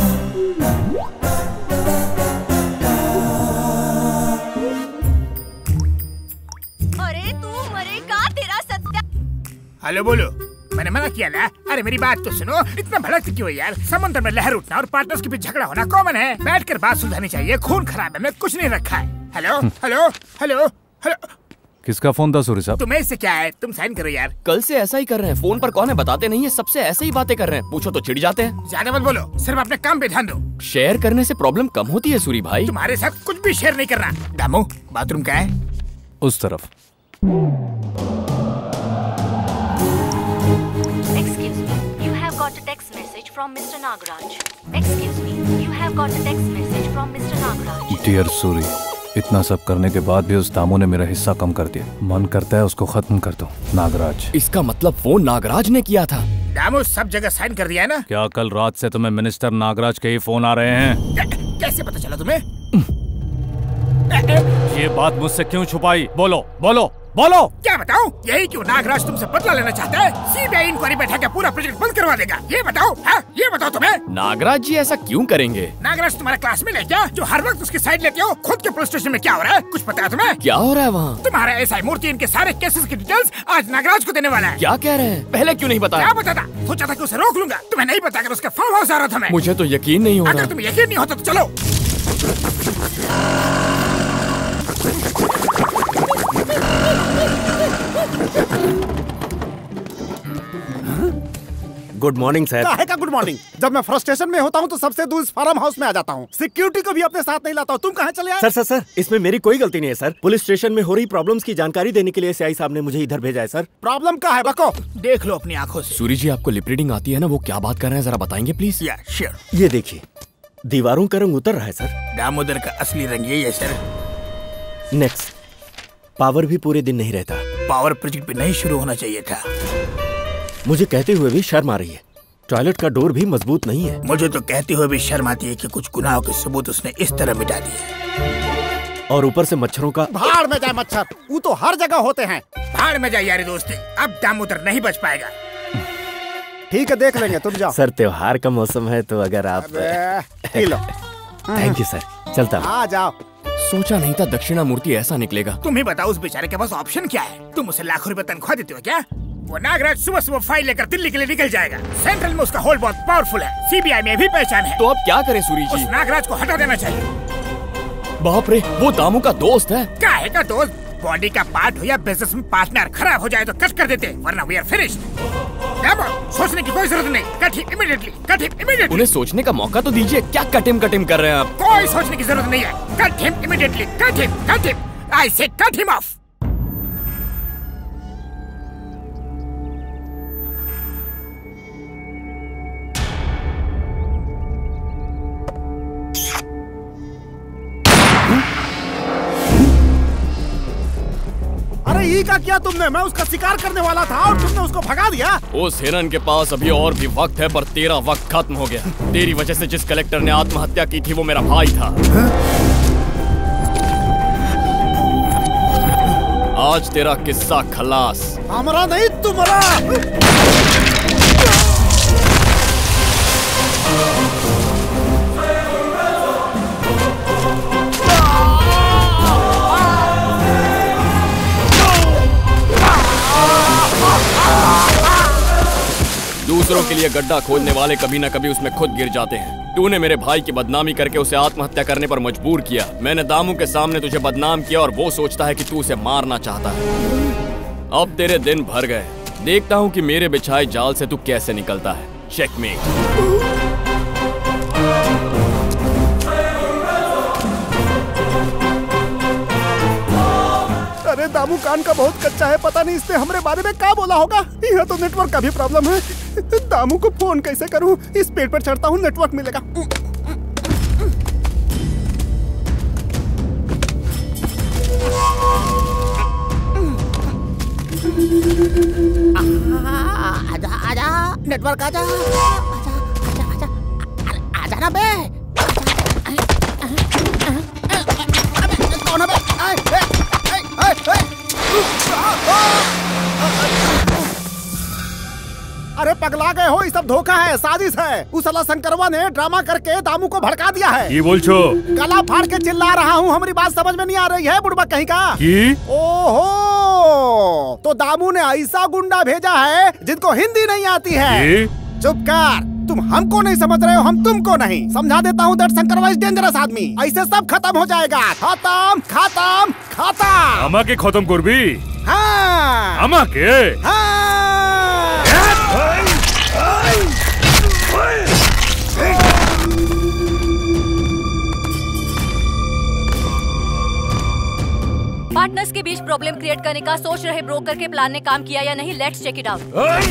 अरे तू मरेगा, तेरा सत्या। हेलो बोलो, मैंने मना किया ना? अरे मेरी बात तो सुनो, इतना भड़कते क्यों यार? समुद्र में लहर उठना और पार्टनर्स के बीच झगड़ा होना कॉमन है। बैठकर बात सुलझानी चाहिए। खून खराबे में कुछ नहीं रखा है। Hello hello hello hello. किसका फोन था सूरी साहब? तुम्हें इससे क्या है? तुम साइन करो यार। कल से ऐसा ही कर रहे हैं, फोन पर कौन है बताते नहीं है, सबसे ऐसे ही बातें कर रहे हैं, पूछो तो चिढ़ जाते हैं। ज्यादा मत बोलो, सिर्फ अपने काम पे ध्यान दो। शेयर करने से प्रॉब्लम कम होती है सूरी भाई। तुम्हारे साथ कुछ भी शेयर नहीं करना। दामू, बाथरूम क्या है? उस तरफ। Excuse me, you have got a text message from Mr. Nagaraj. Excuse me, you have got a text message from Mr. Nagaraj. Dear Suri, इतना सब करने के बाद भी उस दामू ने मेरा हिस्सा कम कर दिया। मन करता है उसको खत्म कर दो। नागराज। इसका मतलब फोन नागराज ने किया था। दामू, सब जगह साइन कर दिया है ना? क्या कल रात से तुम्हें मिनिस्टर नागराज के ही फोन आ रहे हैं? कैसे पता चला तुम्हें? ये बात मुझसे क्यों छुपाई? बोलो बोलो बोलो। क्या बताऊं? यही क्यों नागराज तुमसे बदला लेना चाहता है? सीबीआई इंक्वायरी बैठा के पूरा प्रोजेक्ट बंद करवा देगा। ये बताओ, हाँ? ये बताओ तुम्हें। नागराज जी ऐसा क्यों करेंगे? नागराज तुम्हारा क्लासमेट है क्या, जो हर वक्त उसकी साइड लेते हो? खुद के पुलिस स्टेशन में क्या हो रहा है, कुछ पता है तुम्हें? क्या हो रहा है वहाँ? तुम्हारा एसआई मूर्ति इनके सारे केसेस की डिटेल्स आज नागराज को देने वाला है। क्या कह रहे हैं? पहले क्यों नहीं बताया? क्या बताता? सोचा था कि उसे रोक लूंगा। तुम्हें नहीं पता, उसका फार्म हाउस आ रहा था मैं। मुझे तो यकीन नहीं हो रहा। अगर तुम्हें यकीन नहीं होता तो चलो। Good morning sir. काहे का गुड मॉर्निंग? जब मैं फ्रस्ट्रेशन में होता हूँ तो सबसे दूर फार्म हाउस में आ जाता हूँ। सिक्योरिटी को भी अपने साथ नहीं लाता हूँ। तुम कहाँ चले आए? सर सर सर, इसमें मेरी कोई गलती नहीं है सर। पुलिस स्टेशन में हो रही प्रॉब्लम्स की जानकारी देने के लिए एसआई साहब ने मुझे इधर भेजा है सर। प्रॉब्लम क्या है बको? देख लो अपनी आंखों से। सूरी जी, आपको लिप रीडिंग आती है ना? वो क्या बात कर रहे हैं जरा बताएंगे प्लीज? या श्योर। ये देखिए, दीवारों का रंग उतर रहा है सर। दामोदर का असली रंग यही है सर। नेक्स्ट, पावर भी पूरे दिन नहीं रहता। पावर प्रोजेक्ट पे नहीं शुरू होना चाहिए था। मुझे कहते हुए भी शर्म आ रही है। टॉयलेट का डोर भी मजबूत नहीं है। मुझे तो कहते हुए भी शर्म आती है कि कुछ गुनाहों के सबूत उसने इस तरह मिटा दिए। और ऊपर से मच्छरों का। भाड़ में जाए मच्छर, वो तो हर जगह होते हैं। भाड़ में जाए यारी दोस्ती, अब दामोदर नहीं बच पाएगा। ठीक है, देख लेंगे, तुम जाओ। सर, त्योहार का मौसम है तो अगर आप। पी लो। थैंक यू सर, चलता हूँ। आ जाओ। सोचा नहीं था दक्षिणा मूर्ति ऐसा निकलेगा। तुम ही बताओ, उस बेचारे के पास ऑप्शन क्या है? तुम उसे लाखों रुपए तनख्वाह देते हो क्या? वो नागराज सुबह सुबह फाइल लेकर दिल्ली के लिए निकल जाएगा। सेंट्रल में उसका होल्ड बहुत पावरफुल है, सीबीआई में भी पहचान है। तो अब क्या करें सूरी जी? उस नागराज को हटा देना चाहिए। बाप रे, वो दामू का दोस्त है। काहे का दोस्त? बॉडी का पार्ट हो या बिजनेस में पार्टनर, खराब हो जाए तो कट कर देते, वरना वी आर फिनिश्ड। सोचने की कोई जरूरत नहीं, cut him immediately, cut him immediately. उन्हें सोचने का मौका तो दीजिए, क्या कटिम कर रहे हैं आप? कोई सोचने की जरूरत नहीं है, cut him immediately, cut him, I say cut him of. अरे ये क्या किया तुमने? मैं उसका शिकार करने वाला था और तुमने उसको भगा दिया। उस हिरन के पास अभी और भी वक्त है, पर तेरा वक्त खत्म हो गया। तेरी वजह से जिस कलेक्टर ने आत्महत्या की थी वो मेरा भाई था। आज तेरा किस्सा खलास। हमारा नहीं, तुम्हारा। दूसरों के लिए गड्ढा खोदने वाले कभी न कभी उसमें खुद गिर जाते हैं। तूने मेरे भाई की बदनामी करके उसे आत्महत्या करने पर मजबूर किया। मैंने दामू के सामने तुझे बदनाम किया और वो सोचता है कि तू उसे मारना चाहता है। अब तेरे दिन भर गए, देखता हूँ कि मेरे बिछाए जाल से तू कैसे निकलता है। चेकमेट। अरे दामू, दामू कान का बहुत कच्चा है, पता नहीं इसने हमारे बारे में क्या बोला होगा। यहाँ तो नेटवर्क का भी प्रॉब्लम है। दामू को फोन कैसे करूँ? इस पेड़ पर चढ़ता हूँ, नेटवर्क मिलेगा। आजा आजा, नेटवर्क आजा, आजा आजा आजा, आजा ना बे। कौन है बे? अरे पगला गए हो, ये सब धोखा है, साजिश है। उस साला शंकरवा ने ड्रामा करके दामू को भड़का दिया है। ये बोल छो, गला फाड़ के चिल्ला रहा हूँ, हमारी बात समझ में नहीं आ रही है बुढ़बा कहीं का? ओहो, तो दामू ने ऐसा गुंडा भेजा है जिनको हिंदी नहीं आती है। चुप कर, तुम हमको नहीं समझ रहे हो, हम तुमको नहीं। समझा देता हूँ, दैट शंकरवा इज डेंजरस आदमी। ऐसे सब खत्म हो जाएगा। खत्म खत्म खत्म। अमा के खत्म करबी? हाँ। अमा के? हाँ। पार्टनर्स के बीच प्रॉब्लम क्रिएट करने का सोच रहे ब्रोकर के प्लान ने काम किया या नहीं, let's check it out.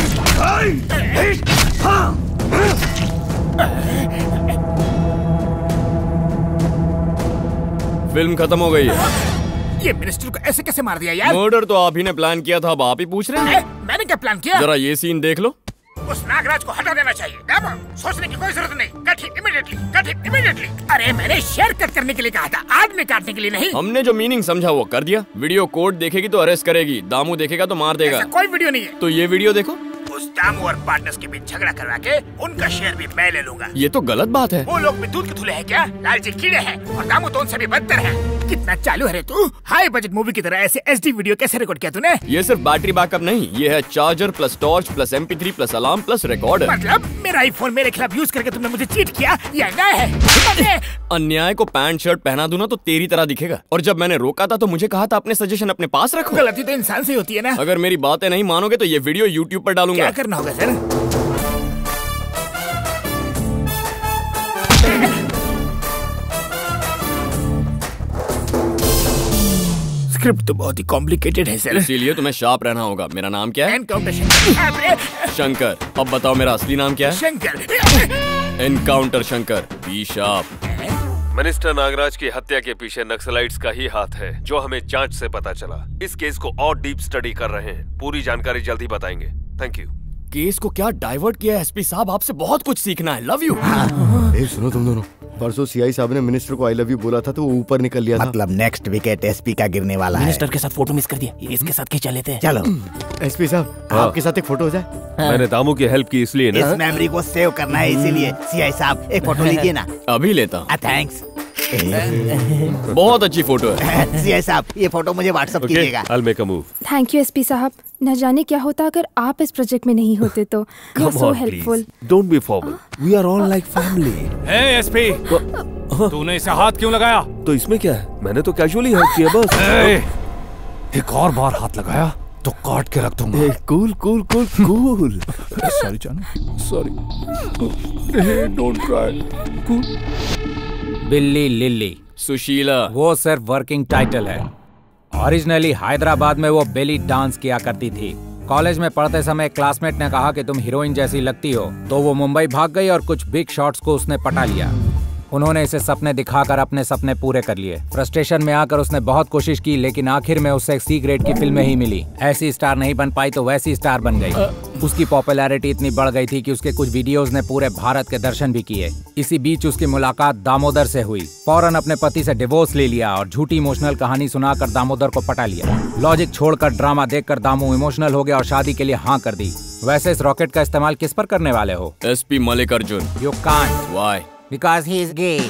Film खत्म हो गई है। ये मिनिस्टर को ऐसे कैसे मार दिया यार? मर्डर तो आप ही ने प्लान किया था, अब आप ही पूछ रहे हैं? मैंने क्या प्लान किया? जरा ये सीन देख लो। उस नागराज को हटा देना चाहिए। सोचने की कोई जरूरत नहीं। Cut hit immediately, cut hit immediately. अरे मैंने शेयर कट करने के लिए कहा था, आदमी काटने के लिए नहीं। हमने जो मीनिंग समझा वो कर दिया। वीडियो कोड देखेगी तो अरेस्ट करेगी, दामू देखेगा तो मार देगा। ऐसा कोई वीडियो नहीं है। तो ये वीडियो देखो। उस दामू और पार्टनर्स के बीच झगड़ा करवा के उनका शेयर भी मैं ले लूंगा। ये तो गलत बात है। वो लोग भी दूध के धुले हैं क्या? लालची कीड़े हैं और दामू तो उनसे भी बदतर है। कितना चालू है रे तू? हाई बजट मूवी की तरह ऐसे एचडी वीडियो कैसे रिकॉर्ड किया तूने? ये सिर्फ बैटरी बैकअप नहीं, ये है charger plus torch plus MP3 plus alarm plus recorder. मतलब मेरा आईफोन मेरे खिलाफ यूज करके तुमने मुझे चीट किया? ये अन्याय है। अन्याय को पैंट शर्ट पहना दूं ना तो तेरी तरह दिखेगा। और जब मैंने रोका था तो मुझे कहा था अपने सजेशन अपने पास रखो। गलती तो इंसान से होती है ना। अगर मेरी बातें नहीं मानोगे तो ये वीडियो YouTube पर डालूंगा। क्या करना होगा सर? स्क्रिप्ट तो बहुत ही कॉम्प्लिकेटेड है सर। इसीलिए तुम्हें शार्प रहना होगा। मेरा नाम क्या है? एनकाउंटर शंकर। शंकर। अब बताओ मेरा असली नाम क्या है? Shankar. Encounter Shankar. Be sharp. Minister Nagaraj की हत्या के पीछे नक्सलाइट्स का ही हाथ है, जो हमें जांच से पता चला। इस केस को और डीप स्टडी कर रहे हैं, पूरी जानकारी जल्दी बताएंगे। Thank you. केस को क्या डाइवर्ट किया एसपी साहब, आपसे बहुत कुछ सीखना है। Love you. सुनो तुम दोनों, परसों सीआई साहब ने मिनिस्टर को आई लव यू बोला था तो वो ऊपर निकल लिया था। मतलब नेक्स्ट विकेट एसपी का गिरने वाला है। मिनिस्टर के साथ फोटो मिस कर दिया, इसके साथ खींचा लेते हैं। चलो एसपी साहब, आपके साथ एक फोटो हो जाए। मैंने दामू की हेल्प की इसलिए ना। इस मेमोरी को सेव करना है, इसीलिए सीआई साहब एक फोटो लीजिए ना। अभी लेता हूँ। थैंक्स। बहुत अच्छी फोटो है। सीआई साहब ये फोटो मुझे व्हाट्सएप कीजिएगा। I'll make a move. Thank you SP साहब। न जाने क्या होता अगर आप इस प्रोजेक्ट में नहीं होते तो। You are so helpful. Don't be formal. We are all like family. Hey SP, तूने इसे हाथ क्यों लगाया? तो इसमें क्या है? मैंने तो कैजुअली हेल्प किया बस। एक और बार हाथ लगाया तो काट के रख दूंगा। Cool cool cool cool. Sorry जानू, सॉरी। Don't try. कूल। बिल्ली लिल्ली सुशीला, वो सिर्फ वर्किंग टाइटल है। ओरिजिनली हैदराबाद में वो बेली डांस किया करती थी। कॉलेज में पढ़ते समय क्लासमेट ने कहा कि तुम हीरोइन जैसी लगती हो, तो वो मुंबई भाग गई और कुछ बिग शॉट्स को उसने पटा लिया। उन्होंने इसे सपने दिखाकर अपने सपने पूरे कर लिए। फ्रस्ट्रेशन में आकर उसने बहुत कोशिश की, लेकिन आखिर में उसे सी ग्रेड की फिल्में ही मिली। ऐसी स्टार नहीं बन पाई तो वैसी स्टार बन गई। उसकी पॉपुलैरिटी इतनी बढ़ गई थी कि उसके कुछ वीडियोस ने पूरे भारत के दर्शन भी किए। इसी बीच उसकी मुलाकात दामोदर से हुई। फौरन अपने पति से डिवोर्स ले लिया और झूठी इमोशनल कहानी सुनाकर दामोदर को पटा लिया। लॉजिक छोड़कर ड्रामा देखकर दामू इमोशनल हो गया और शादी के लिए हाँ कर दी। वैसे इस रॉकेट का इस्तेमाल किस पर करने वाले हो? SP Mallikarjun. You can't. Why? Because he is gay.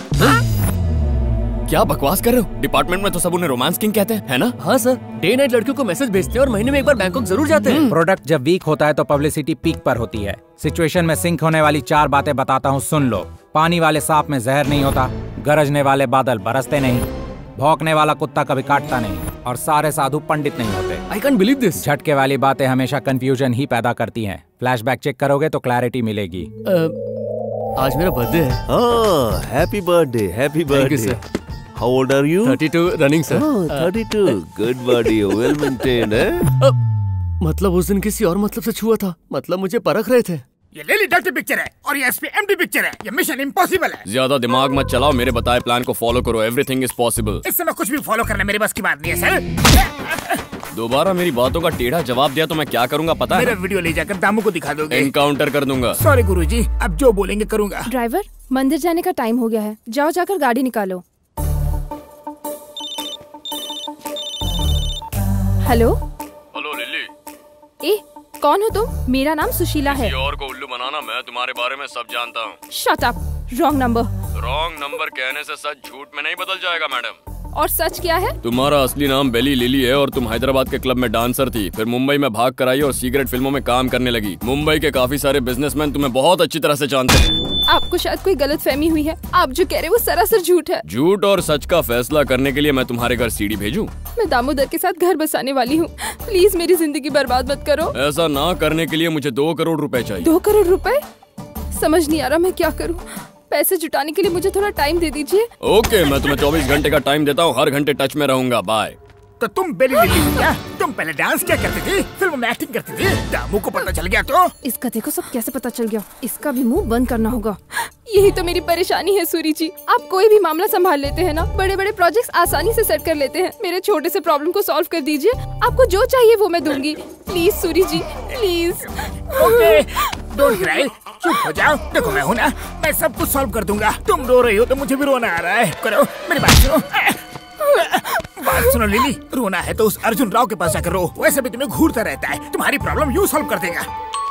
क्या बकवास कर रहे हो? डिपार्टमेंट में तो सब उन्हें रोमांस किंग कहते हैं, है ना? हाँ सर, डे नाइट लड़कियों को मैसेज भेजते हैं और महीने में एक बार बैंकॉक जरूर जाते हैं। प्रोडक्ट जब वीक होता है तो पब्लिसिटी पीक पर होती है। सिचुएशन में सिंक होने वाली 4 बातें बताता हूँ, सुन लो। पानी वाले सांप में जहर नहीं होता, गरजने वाले बादल बरसते नहीं, भौंकने वाला कुत्ता कभी काटता नहीं, और सारे साधु पंडित नहीं होते। I can't believe this. झटके वाली बातें हमेशा कंफ्यूजन ही पैदा करती हैं। फ्लैशबैक चेक करोगे तो क्लैरिटी मिलेगी। आज मेरा बर्थडे है। हाँ, happy birthday, happy birthday. How old are you? 32 running sir. 32 Good body, well maintained है? मतलब उस दिन किसी और मतलब से छुआ था, मतलब मुझे परख रहे थे। ये लेली डर्टी पिक्चर है और ये एसपीएमडी पिक्चर है। ये मिशन इम्पॉसिबल है। ज्यादा दिमाग मत चलाओ, मेरे बताए प्लान को फॉलो करो। Everything is possible. इस समय कुछ भी फॉलो करना मेरे बस की बात नहीं है सर। दोबारा मेरी बातों का टेढ़ा जवाब दिया तो मैं क्या करूंगा पता है? मेरा वीडियो ले जाकर दामू को दिखा दोगे? एनकाउंटर कर दूंगा। सॉरी गुरुजी, अब जो बोलेंगे करूंगा। ड्राइवर, मंदिर जाने का टाइम हो गया है, जाओ जाकर गाड़ी निकालो। Hello hello lily. ए, कौन हो तुम? मेरा नाम सुशीला है। किसी और को उल्लू बनाना, मैं तुम्हारे बारे में सब जानता हूँ। Shut up, wrong number. Wrong number कहने से सच झूठ में नहीं बदल जाएगा मैडम। और सच क्या है? तुम्हारा असली नाम बेली लिली है और तुम हैदराबाद के क्लब में डांसर थी, फिर मुंबई में भाग कर आई और सीक्रेट फिल्मों में काम करने लगी। मुंबई के काफी सारे बिजनेसमैन तुम्हें बहुत अच्छी तरह से जानते हैं। आपको शायद कोई गलतफहमी हुई है, आप जो कह रहे हो वो सरासर झूठ है। झूठ और सच का फैसला करने के लिए मैं तुम्हारे घर सीढ़ी भेजूं? मैं दामोदर के साथ घर बसाने वाली हूँ, प्लीज मेरी जिंदगी बर्बाद मत करो। ऐसा ना करने के लिए मुझे 2 करोड़ रुपए चाहिए। 2 करोड़ रुपए? समझ नहीं आ रहा मैं क्या करूँ। पैसे जुटाने के लिए मुझे थोड़ा टाइम दे दीजिए। ओके, मैं तुम्हें 24 घंटे का टाइम देता हूँ, हर घंटे टच में रहूंगा। बाय। तो तुम बेली लिली हो क्या? तुम पहले डांस क्या करती थी? फिल्म में एक्टिंग करती थी? दामू को पता चल गया तो? इस कथे को सब कैसे पता चल गया? इसका भी मुंह बंद करना होगा। यही तो मेरी परेशानी है सूरी जी। आप कोई भी मामला संभाल लेते हैं ना, बड़े बड़े प्रोजेक्ट्स आसानी से सेट कर लेते हैं। मेरे छोटे से प्रॉब्लम को सॉल्व कर दीजिए, आपको जो चाहिए वो मैं दूंगी। Please Suri ji, please. Okay, don't cry, चुप हो जाओ। देखो मैं हूँ ना, मैं सब कुछ सॉल्व कर दूंगा। तुम रो रही हो तो मुझे भी रोना आ रहा है। करो मेरी बात सुनो। बात सुनो लिली, रोना है तो उस अर्जुन राव के पास जाकर रो, वैसे भी तुम्हें घूरता रहता है। तुम्हारी प्रॉब्लम यूं सॉल्व कर देगा।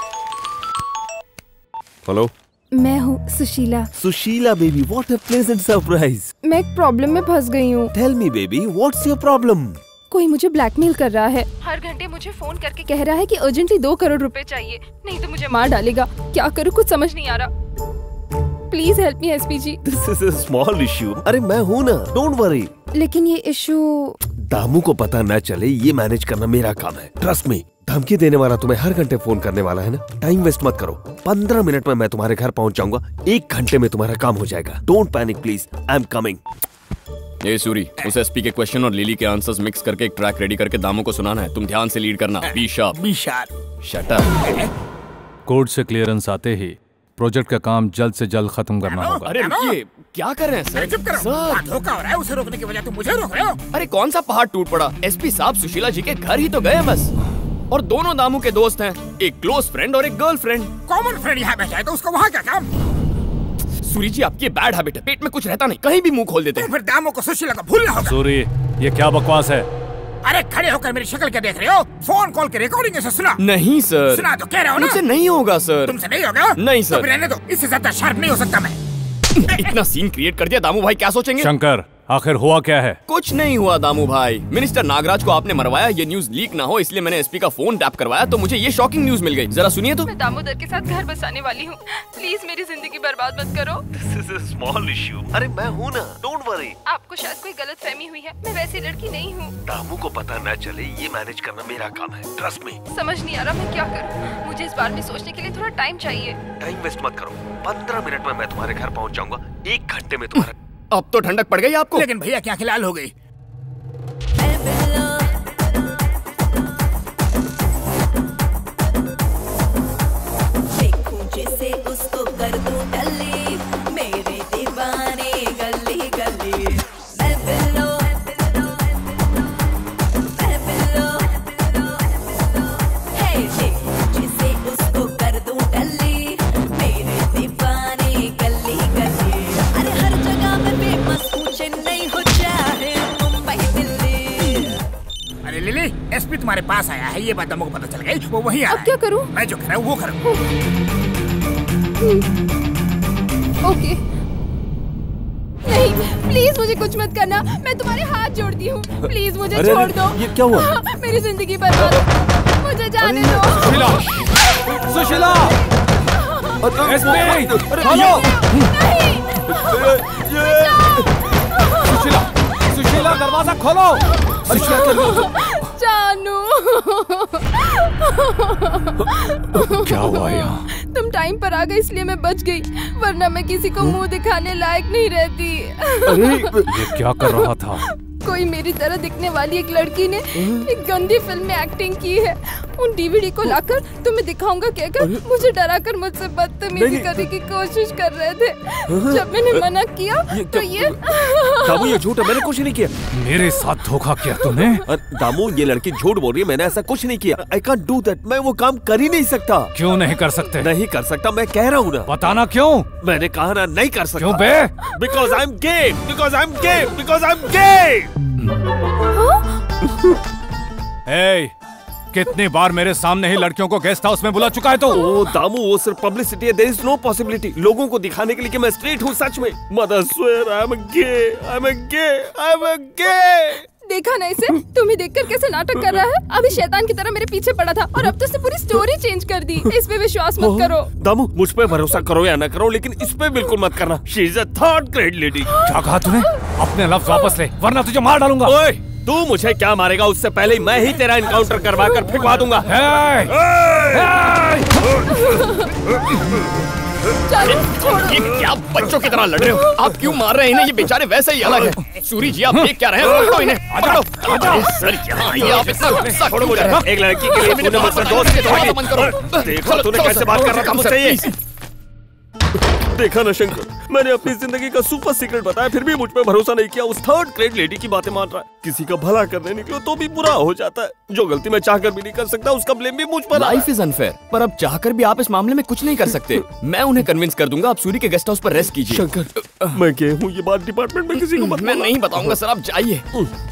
हेलो, मैं हूँ Sushila. Sushila baby, what a pleasant surprise. मैं एक प्रॉब्लम में फंस गई हूँ। Tell me baby, what's your problem? कोई मुझे ब्लैकमेल कर रहा है। हर घंटे मुझे फोन करके कह रहा है कि अर्जेंटली 2 करोड़ रुपए चाहिए, नहीं तो मुझे मार डालेगा। क्या करूँ, कुछ समझ नहीं आ रहा। Please help me SP ji. This is a small issue. अरे मैं हूँ ना, डोंट वरी। लेकिन ये इशू दामू को पता न चले, ये मैनेज करना मेरा काम है। Trust me. धमकी देने वाला तुम्हें हर घंटे फोन करने वाला है ना, टाइम वेस्ट मत करो। 15 मिनट में मैं तुम्हारे घर पहुंच जाऊंगा। 1 घंटे में तुम्हारा काम हो जाएगा। Don't panic please, I am coming. ए सूरी, उस एसपी के क्वेश्चन और लिली के आंसर्स मिक्स करके एक ट्रैक रेडी करके दामू को सुनाना है। तुम ध्यान से लीड करना। Be sharp. Be sharp. Shut up. Court से क्लियरेंस आते ही प्रोजेक्ट का काम जल्द से जल्द खत्म करना होगा। अरे रुकिए, क्या कर रहे हैं सर? चुप करो। सर, धोखा हो रहा है, उसे रोकने की वजह तुम मुझे रोक रहे हो। अरे कौन सा पहाड़ टूट पड़ा? एसपी साहब सुशीला जी के घर ही तो गए बस, और दोनों दामू के दोस्त हैं, एक क्लोज फ्रेंड और एक गर्लफ्रेंड। कॉमन फ्रेंड यहाँ बैठा है तो उसका वहाँ क्या काम? सूरी जी, आपकी बैड हैबिट है, पेट में कुछ रहता नहीं, कहीं भी मुंह खोल देते हैं। फिर दामू को सुशीला को भूलना होगा। सूरी, ये क्या बकवास है? अरे खड़े होकर मेरी शक्ल क्या देख रहे हो? फोन कॉल की रिकॉर्डिंग से सुना। नहीं सर। सुना तो कह रहा हो ना। मुझसे नहीं होगा सर। तुमसे नहीं होगा? नहीं सर। तो रहने दो, इससे ज्यादा शार्प नहीं हो सकता मैं। इतना सीन क्रिएट कर दिया, दामू भाई क्या सोचेंगे? शंकर, आखिर हुआ क्या है? कुछ नहीं हुआ दामू भाई। मिनिस्टर नागराज को आपने मरवाया, ये न्यूज लीक ना हो इसलिए मैंने एसपी का फोन टैप करवाया, तो मुझे ये शॉकिंग न्यूज मिल गई। जरा सुनिए तो। मैं दामोदर के साथ घर बसाने वाली हूँ, प्लीज मेरी जिंदगी बर्बाद मत करो। This is a small issue. अरे मैं हूँ ना, डोंट वरी। आपको शायद कोई गलतफहमी हुई है, मैं वैसी लड़की नहीं हूँ। दामू को पता न चले, ये मैनेज करना मेरा काम है। Trust me. समझ नहीं आ रहा मैं क्या करूँ। मुझे इस बारे में सोचने के लिए थोड़ा टाइम चाहिए। टाइम वेस्ट मत करो। 15 मिनट में मैं तुम्हारे घर पहुंच जाऊंगा। 1 घंटे में तुम्हारा अब तो ठंडक पड़ गई आपको। लेकिन भैया क्या खिलाल हो गई? देखूं जिसे उसको कर दूं टल्ली, मेरे दीवाने गली गली। मैं बिल्लो, मैं बिल्लो, हे देखूं जिसे उसको कर दूं टल्ली, मेरे दीवाने गली गली। अरे हर जगह में फेमस हूँ, चेन्नई हो चाहे मुंबई दिल्ली। अरे लिली, एसपी तुम्हारे पास आया है, ये बात दामू को पता चल गई, वो वहीं आ रहा है। अब क्या करूँ? मैं जो कह रहा हूँ वो करो। ओके। नहीं, प्लीज मुझे कुछ मत करना, मैं तुम्हारे हाथ जोड़ती हूँ, प्लीज मुझे छोड़ दो। ये क्या हुआ? मेरी जिंदगी बर्बाद, मुझे जाने दो। सुशीला, सुशीला, नहीं, सुशीला, सुशीला दरवाजा खोलो। जानू। क्या हुआ यहाँ? तुम टाइम पर आ गए इसलिए मैं बच गई, वरना मैं किसी को मुंह दिखाने लायक नहीं रहती। अरे ये क्या कर रहा था? कोई मेरी तरह दिखने वाली एक लड़की ने एक गंदी फिल्म में एक्टिंग की है। उन डीवीडी को लाकर तुम्हें दिखाऊंगा कहकर मुझे डराकर मुझसे बदतमीजी करने की कोशिश कर रहे थे। जब मैंने मना किया तो ये दामू ये झूठ है, मैंने कुछ नहीं किया। मेरे साथ धोखा किया तूने? दामू ये लड़की झूठ बोल रही है, मैंने ऐसा कुछ नहीं किया। आई कांट डू दैट, मैं वो काम कर ही नहीं सकता। क्यों नहीं कर सकते? नहीं कर सकता, मैं कह रहा हूँ ना। बताना क्यों? मैंने कहा ना नहीं कर सकता। क्यों बे? Because I am gay, because I am gay, because I am gay. कितनी बार मेरे सामने ही लड़कियों को गेस्ट हाउस में बुला चुका है तो? ओ दामू वो सिर्फ पब्लिसिटी है, देयर इज नो पॉसिबिलिटी। लोगों को दिखाने के लिए कि मैं स्ट्रेट हूँ सच में। Mother swear I am gay, I am gay, I am gay. देखा ना इसे, तुम्हें देखकर कैसे नाटक कर रहा है। अभी शैतान की तरह मेरे पीछे पड़ा था और अब तो उसने पूरी स्टोरी चेंज कर दी। इस पे विश्वास मत करो। दामू मुझ पे भरोसा करो या ना करो, लेकिन इस पे बिल्कुल मत करना। She is a third grade lady. क्या कहा तूने? अपने लफ्ज वापस ले वरना तुझे मार डालूंगा। ओए तू मुझे क्या मारेगा? उससे पहले मैं ही तेरा इनकाउंटर करवा कर फिकवा दूंगा। ये क्या बच्चों की तरह लड़ रहे हो? आप क्यों मार रहे हैं इन्हें? ये बेचारे वैसे ही अलग है। सूरी जी आप देख क्या रहे हैं? पकड़ो इन्हें, पकड़ो। सर यहाँ ये आप इतना गुस्सा क्यों हो रहे हैं? एक लड़की के लिए तूने मुझसे दोस्त के तौर बंद करो। देखो तूने कैसे बात कर रहा था मुझसे ये। देखा ना शंकर, मैंने अपनी जिंदगी का सुपर सीक्रेट बताया, फिर भी मुझ पे भरोसा नहीं किया। उस थर्ड ग्रेड लेडी की बातें मान रहा है। किसी का भला करने निकलो तो भी बुरा हो जाता है। जो गलती मैं चाहकर भी नहीं कर सकता उसका ब्लेम भी मुझ पर। लाइफ इज अनफेयर, पर अब चाहकर भी आप इस मामले में कुछ नहीं कर सकते। मैं उन्हें कन्विंस कर दूंगा, आप सूरी के गेस्ट हाउस पर रेस्ट कीजिए। शंकर मैं गया हूँ, ये बात डिपार्टमेंट में किसी को मत। मैं नहीं बताऊंगा सर, आप जाइए।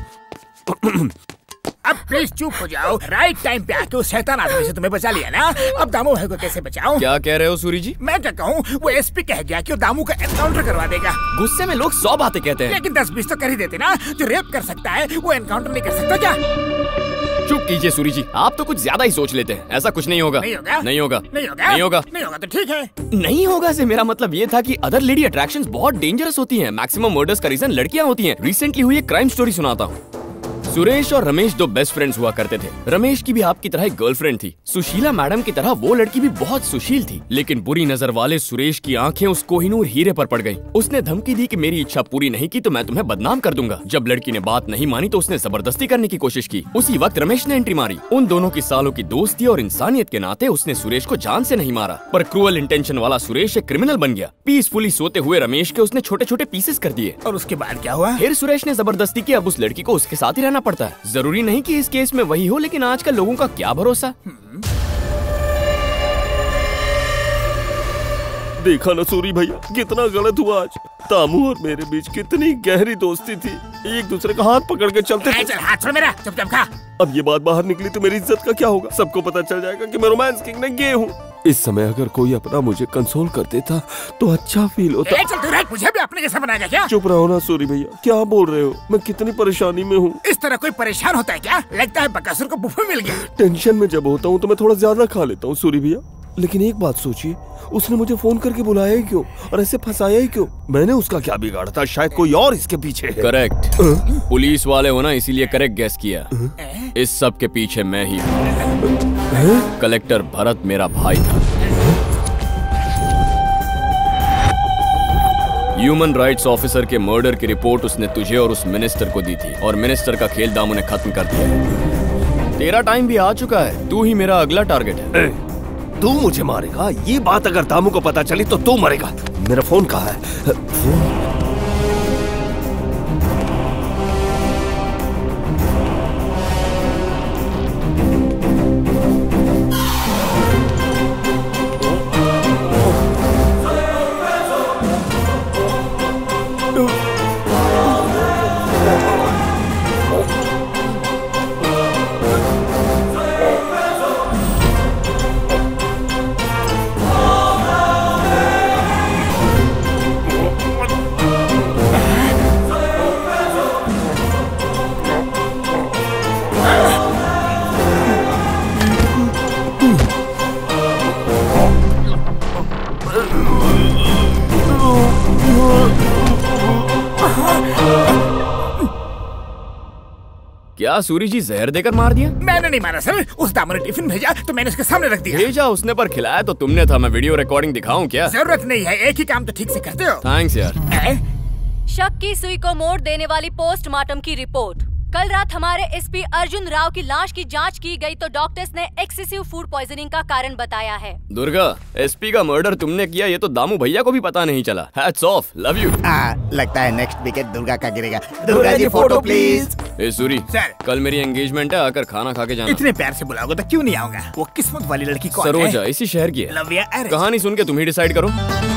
अब प्लीज चुप हो जाओ। राइट टाइम पे आके उस शैतान आदमी से तुम्हें बचा लिया ना। अब दामू भाई को कैसे बचाऊं? क्या कह रहे हो सूरी जी? मैं क्या कहूँ, वो एसपी कह गया कि वो दामू का एनकाउंटर करवा देगा। गुस्से में लोग 100 बातें कहते हैं, लेकिन 10-20 तो कर ही देते ना। जो रेप कर सकता है वो एनकाउंटर नहीं कर सकता क्या? चुप कीजिए सूरी जी, आप तो कुछ ज्यादा ही सोच लेते हैं। ऐसा कुछ नहीं होगा। नहीं होगा, नहीं होगा, नहीं होगा, नहीं होगा, नहीं होगा तो ठीक है। नहीं होगा से मेरा मतलब ये था कि अदर लेडी अट्रैक्शंस बहुत डेंजरस होती हैं। मैक्सिमम मर्डर्स का रीजन लड़कियां होती हैं। रिसेंटली हुई एक क्राइम स्टोरी सुनाता हूँ। सुरेश और रमेश दो बेस्ट फ्रेंड्स हुआ करते थे। रमेश की भी आपकी तरह एक गर्लफ्रेंड थी। सुशीला मैडम की तरह वो लड़की भी बहुत सुशील थी, लेकिन बुरी नजर वाले सुरेश की आंखें उस कोहिनूर हीरे पर पड़ गईं। उसने धमकी दी कि मेरी इच्छा पूरी नहीं की तो मैं तुम्हें बदनाम कर दूंगा। जब लड़की ने बात नहीं मानी तो उसने जबरदस्ती करने की कोशिश की। उसी वक्त रमेश ने एंट्री मारी। उन दोनों की सालों की दोस्ती और इंसानियत के नाते उसने सुरेश को जान से नहीं मारा, पर क्रूअल इंटेंशन वाला सुरेश एक क्रिमिनल बन गया। पीसफुली सोते हुए रमेश के उसने छोटे छोटे पीसेस कर दिए। और उसके बाद क्या हुआ? फिर सुरेश ने जबरदस्ती की। अब उस लड़की को उसके साथ ही रहना पड़ता है। जरूरी नहीं कि इस केस में वही हो, लेकिन आजकल लोगों का क्या भरोसा। देखा ना सूरी भैया कितना गलत हुआ आज। दामू और मेरे बीच कितनी गहरी दोस्ती थी, एक दूसरे का हाथ पकड़ के चलते थे। चल हाथ छोड़ मेरा, चुपचाप खा। अब ये बात बाहर निकली तो मेरी इज्जत का क्या होगा? सबको पता चल जाएगा कि मैं रोमांस किंग में गे हूँ। इस समय अगर कोई अपना मुझे कंसोल कर देता तो अच्छा फील होता। चल तू मुझे भी अपने जैसा बनाएगा क्या? चुप रहो ना सूरी भैया, क्या बोल रहे हो? मैं कितनी परेशानी में हूँ। इस तरह कोई परेशान होता है क्या? लगता है बकासुर को बुफे मिल गया। टेंशन में जब होता हूँ तो मैं थोड़ा ज्यादा खा लेता हूँ सूरी भैया, लेकिन एक बात सोचिए, उसने मुझे फोन करके बुलाया ही क्यों और ऐसे फंसाया ही क्यों? मैंने उसका क्या बिगाड़ा था? शायद कोई और इसके पीछे है। करेक्ट, पुलिस वाले हो ना, इसीलिए करेक्ट गेस किया। इस सब के पीछे मैं ही हूँ। कलेक्टर भरत मेरा भाई था। ह्यूमन राइट्स ऑफिसर के मर्डर की रिपोर्ट उसने तुझे और उस मिनिस्टर को दी थी, और मिनिस्टर का खेल दामू ने खत्म कर दिया। तेरा टाइम भी आ चुका है, तू ही मेरा अगला टारगेट है। तू मुझे मारेगा? ये बात अगर दामू को पता चली तो तू मरेगा। मेरा फोन कहाँ है? फोन? क्या सूरी जी जहर देकर मार दिया? मैंने नहीं मारा सर, उस दामू ने टिफिन भेजा तो मैंने उसके सामने रख दिया। भेजा उसने पर खिलाया तो तुमने था। मैं वीडियो रिकॉर्डिंग दिखाऊं क्या? जरूरत नहीं है, एक ही काम तो ठीक से करते हो। थैंक्स यार। शक की सुई को मोड़ देने वाली पोस्टमार्टम की रिपोर्ट। कल रात हमारे एसपी अर्जुन राव की लाश की जांच की गई तो डॉक्टर्स ने एक्सेसिव फूड पॉइजनिंग का कारण बताया है। दुर्गा, एसपी का मर्डर तुमने किया ये तो दामू भैया को भी पता नहीं चला। Hats off, love you. लगता है नेक्स्ट विकेट दुर्गा का गिरेगा। Durga ji photo please. ए सूरी सर, कल मेरी एंगेजमेंट है, आकर खाना खा के जाना। इतने प्यार से बुलाओगे तो क्यों नहीं आऊंगा। वो किस्मत वाली लड़की कौन है? सरोजा, इसी शहर की है। लव्या, कहानी सुन के तुम ही डिसाइड करो।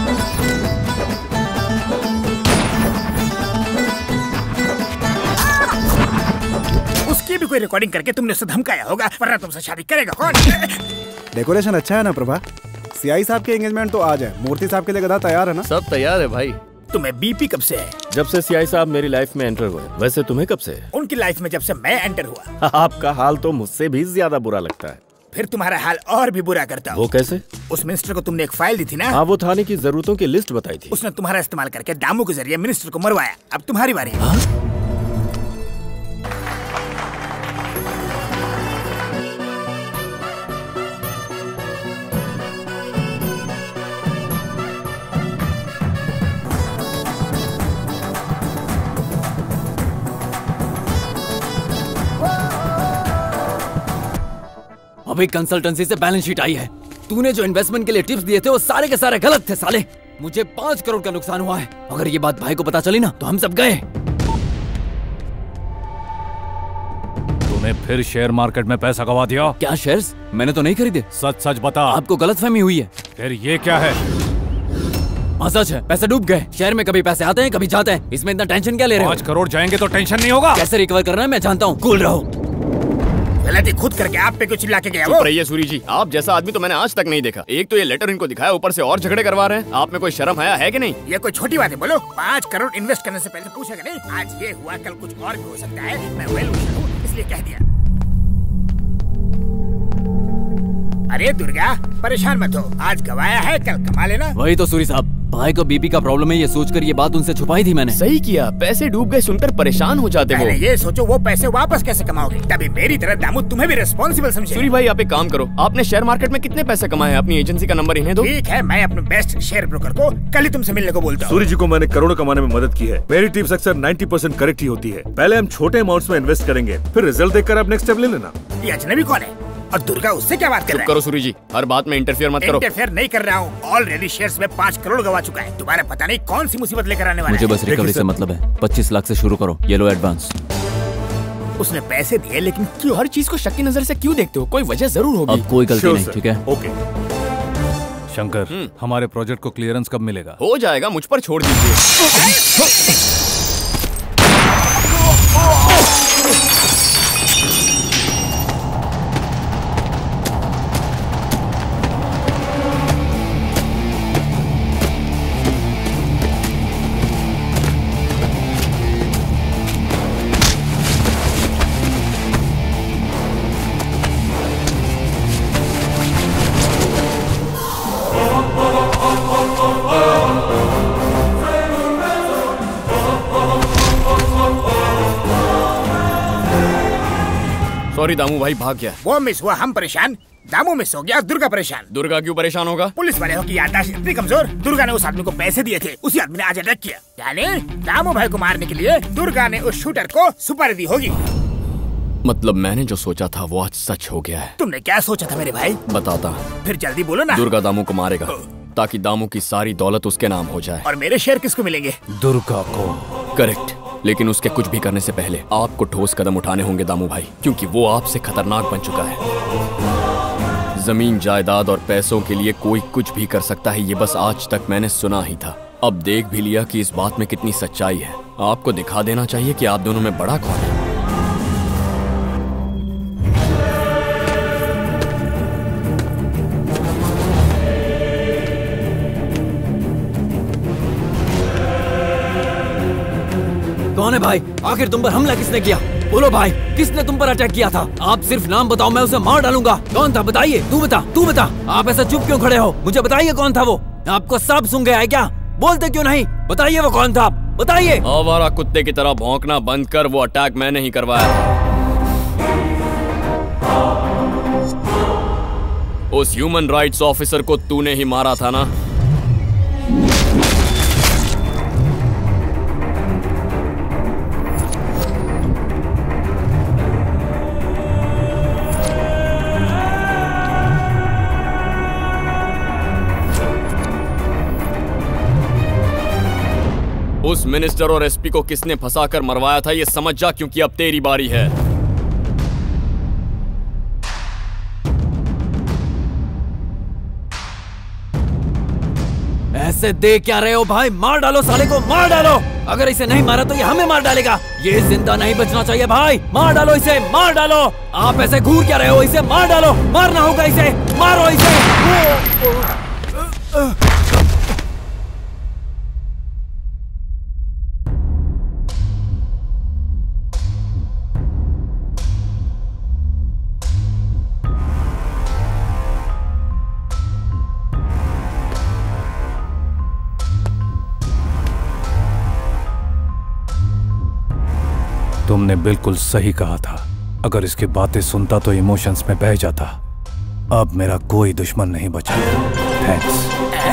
उसकी भी कोई रिकॉर्डिंग करके तुमने उसे धमकाया होगा, वरना तुमसे शादी करेगा कौन? डेकोरेशन अच्छा है ना प्रभा? सीआई साहब की एंगेजमेंट तो आज है, मूर्ति साहब के लिए गधा तैयार है ना? सब तैयार है भाई। तुम्हें बीपी कब से है? जब से सीआई साहब मेरी लाइफ में एंटर हुए। वैसे तुम्हें कब से? उनकी लाइफ में जब से मैं एंटर हुआ। आपका हाल तो मुझसे भी ज्यादा बुरा लगता है। फिर तुम्हारा हाल और भी बुरा करता हूँ। वो कैसे? उस मिनिस्टर को तुमने एक फाइल दी थी ना? हाँ, वो थाने की जरूरतों की लिस्ट बताई थी। उसने तुम्हारा इस्तेमाल करके दामू के जरिए मिनिस्टर को मरवाया। अब तुम्हारी बारी है। अभी कंसल्टेंसी से बैलेंस शीट आई है। तूने जो इन्वेस्टमेंट के लिए टिप्स दिए थे वो सारे के सारे गलत थे साले। मुझे 5 करोड़ का नुकसान हुआ है। अगर ये बात भाई को पता चली ना तो हम सब गए। तूने फिर शेयर मार्केट में पैसा गवा दिया? क्या शेयर्स? मैंने तो नहीं खरीदे। सच सच बता। आपको गलतफहमी हुई है। फिर ये क्या है? सच है, पैसे डूब गए। शहर में कभी पैसे आते हैं कभी जाते हैं, इसमें इतना टेंशन क्या ले रहे हो? 5 करोड़ जाएंगे तो टेंशन नहीं होगा। कैसे रिकवर करना है मैं जानता हूँ, कूल रहो। गलती खुद करके आप पे कुछ लाके गया वो। चुप रहिए सूरी जी, आप जैसा आदमी तो मैंने आज तक नहीं देखा। एक तो ये लेटर इनको दिखाया, ऊपर से और झगड़े करवा रहे हैं। आप में कोई शर्म है कि नहीं? ये कोई छोटी बात है? बोलो, 5 करोड़ इन्वेस्ट करने से पहले पूछेगा नहीं? आज ये हुआ, कल कुछ और भी हो सकता है। मैं वेल विशर हूँ इसलिए कह दिया। अरे दुर्गा, परेशान मत हो, आज गवाया है कल कमा लेना। वही तो सूरी साहब, भाई को बीपी का प्रॉब्लम है ये सोचकर ये बात उनसे छुपाई थी मैंने। सही किया, पैसे डूब गए सुनकर परेशान हो जाते हो। ये सोचो वो पैसे वापस कैसे कमाओगे, तभी मेरी तरह दामू तुम्हें भी रिस्पॉन्सिबल समझे। सूरी भाई, आप एक काम करो, आपने शेयर मार्केट में कितने पैसे कमाए हैं? अपनी एजेंसी का नंबर इन्हें दो। ठीक है, मैं अपने बेस्ट शेयर ब्रोकर को कल ही तुमसे मिलने को बोलता हूँ। सूरी जी को मैंने करोड़ों कमाने में मदद की है। मेरी टिप्स अक्सर 90% करेक्ट ही होती है। पहले हम छोटे अमाउंट्स में इन्वेस्ट करेंगे, फिर रिजल्ट देखकर आप नेक्स्ट स्टेप ले लेना। ये अजनबी कौन है और दुर्गा उससे क्या बात कर रहा है? करो सूरी जी, हर बात में इंटरफेयर मत करो। इंटरफेयर नहीं कर रहा हूँ। ऑलरेडी शेयर्स में 5 करोड़ गवा चुका है। तुम्हारा पता नहीं कौन सी मुसीबत लेकर आने वाला है। मुझे बस रिकवरी से मतलब है। 25 लाख से शुरू करो, ये लो एडवांस। उसने पैसे दिए लेकिन क्यों? हर चीज को शक की नजर से क्यों देखते हो? कोई वजह जरूर होगी। अब कोई गलती नहीं, ठीक है? ओके। शंकर, हमारे प्रोजेक्ट को क्लियरेंस कब मिलेगा? हो जाएगा, मुझ पर छोड़ दीजिए। सॉरी दामू भाई, भाग गया। वो मिस हुआ, हम परेशान। दामू मिस हो गया, दुर्गा परेशान। दुर्गा क्यों परेशान होगा? पुलिस वाले हो की याददाश्त इतनी कमजोर। दुर्गा ने उस आदमी को पैसे दिए थे, उसी आदमी ने आज अटैक किया। यानी दामू भाई को मारने के लिए दुर्गा ने उस शूटर को सुपारी दी होगी। मतलब मैंने जो सोचा था वो आज सच हो गया है। तुमने क्या सोचा था मेरे भाई? बताता। फिर जल्दी बोलो ना। दुर्गा दामू को मारेगा ताकि दामू की सारी दौलत उसके नाम हो जाए। और मेरे शेयर किसको मिलेंगे? दुर्गा को। करेक्ट, लेकिन उसके कुछ भी करने से पहले आपको ठोस कदम उठाने होंगे दामू भाई, क्योंकि वो आपसे खतरनाक बन चुका है। जमीन, जायदाद और पैसों के लिए कोई कुछ भी कर सकता है, ये बस आज तक मैंने सुना ही था। अब देख भी लिया कि इस बात में कितनी सच्चाई है। आपको दिखा देना चाहिए कि आप दोनों में बड़ा कौन है। कौन है भाई? आखिर तुम पर हमला किसने किया? बोलो भाई, किसने तुम पर अटैक किया था? आप सिर्फ नाम बताओ, मैं उसे मार डालूंगा। कौन था बताइए। तू बता। आप ऐसा चुप क्यों खड़े हो? मुझे बताइए कौन था वो। आपको सब सुन गया है क्या? बोलते क्यों नहीं? बताइए वो कौन था, बताइए। आवारा कुत्ते की तरह भौंकना बंद कर। वो अटैक मैंने ही करवाया। उस ह्यूमन राइट्स ऑफिसर को तूने ही मारा था ना? उस मिनिस्टर और एसपी को किसने फंसाकर मरवाया था ये समझ जा, क्योंकि अब तेरी बारी है। ऐसे देख क्या रहे हो भाई? मार डालो साले को, मार डालो। अगर इसे नहीं मारा तो ये हमें मार डालेगा। ये जिंदा नहीं बचना चाहिए भाई। मार डालो इसे, मार डालो। आप ऐसे घूर क्या रहे हो? इसे मार डालो, मारना होगा इसे, मारो इसे। तुमने बिल्कुल सही कहा था। अगर इसकी बातें सुनता तो इमोशंस में बह जाता। अब मेरा कोई दुश्मन नहीं बचा। Thanks.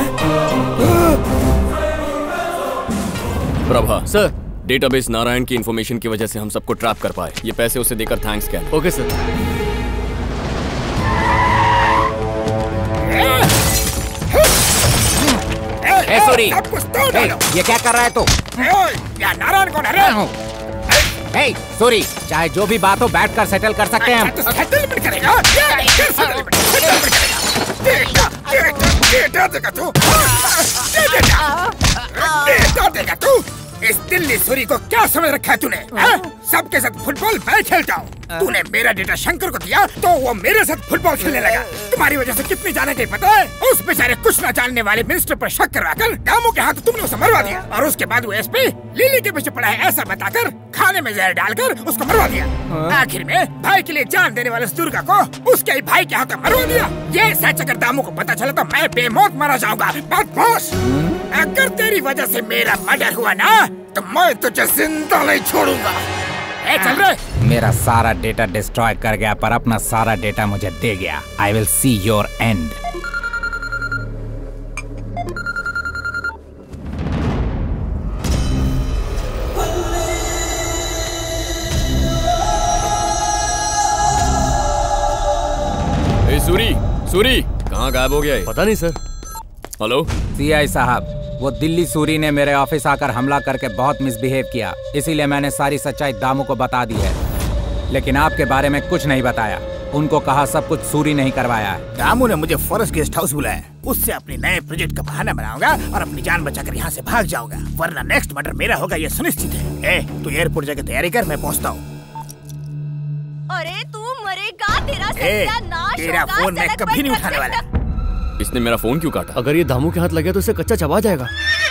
Prabha sir, database Narayan की इंफॉर्मेशन की वजह से हम सबको ट्रैप कर पाए। ये पैसे उसे देकर थैंक्स कहना। Okay sir. सूरी, ये क्या कर रहा है तू? नारायण कौन है? हे सूरी, चाहे जो भी बात हो बैठ कर सेटल कर सकते हैं हम। सेटलमेंट करेगा? देगा तू? इस दिल्ली सूरी को क्या समझ रखा है तूने? सबके साथ फुटबॉल मैं खेलता हूँ। तूने मेरा डेटा शंकर को दिया तो वो मेरे साथ फुटबॉल खेलने लगा। तुम्हारी वजह से कितनी जाने गई पता है? उस बेचारे कुछ न जानने वाले मिनिस्टर पर शक करवाकर दामू के हाथ तुमने उसे मरवा दिया, और उसके बाद वो एसपी लिली के पीछे पड़ा है ऐसा बताकर खाने में जहर डालकर उसको मरवा दिया। आखिर में भाई के लिए जान देने वाले दुर्गा को उसके ही भाई के हाथ मरवा दिया। ये सच अगर दामू को पता चला तो मैं बेमौत मारा जाऊंगा। बदमाश, अगर तेरी वजह से मेरा मर्डर हुआ ना तो मैं तुझे जिंदा नहीं छोड़ूंगा। चल रहे। मेरा सारा डेटा डिस्ट्रॉय कर गया पर अपना सारा डेटा मुझे दे गया। I will see your end. Suri, Suri कहाँ गायब हो गया है? पता नहीं सर। हेलो सीआई साहब, वो दिल्ली सूरी ने मेरे ऑफिस आकर हमला करके बहुत मिसबिहेव किया, इसीलिए मैंने सारी सच्चाई दामू को बता दी है। लेकिन आपके बारे में कुछ नहीं बताया। उनको कहा सब कुछ सूरी नहीं करवाया है। दामू ने मुझे फॉरेस्ट गेस्ट हाउस बुलाया। उससे अपने नए प्रोजेक्ट का बहाना बनाऊंगा और अपनी जान बचाकर यहाँ से भाग जाऊंगा, वरना नेक्स्ट मर्डर मेरा होगा ये सुनिश्चित है। तू एयरपोर्ट जाकर तैयारी कर, मैं पहुँचता हूँ। अरे तू मरेगा, तेरा सत्यानाश तेरा होगा, फोन मैं कभी नहीं उठाने वाला। इसने मेरा फोन क्यों काटा? अगर ये दामू के हाथ लगे तो इसे कच्चा चबा जाएगा।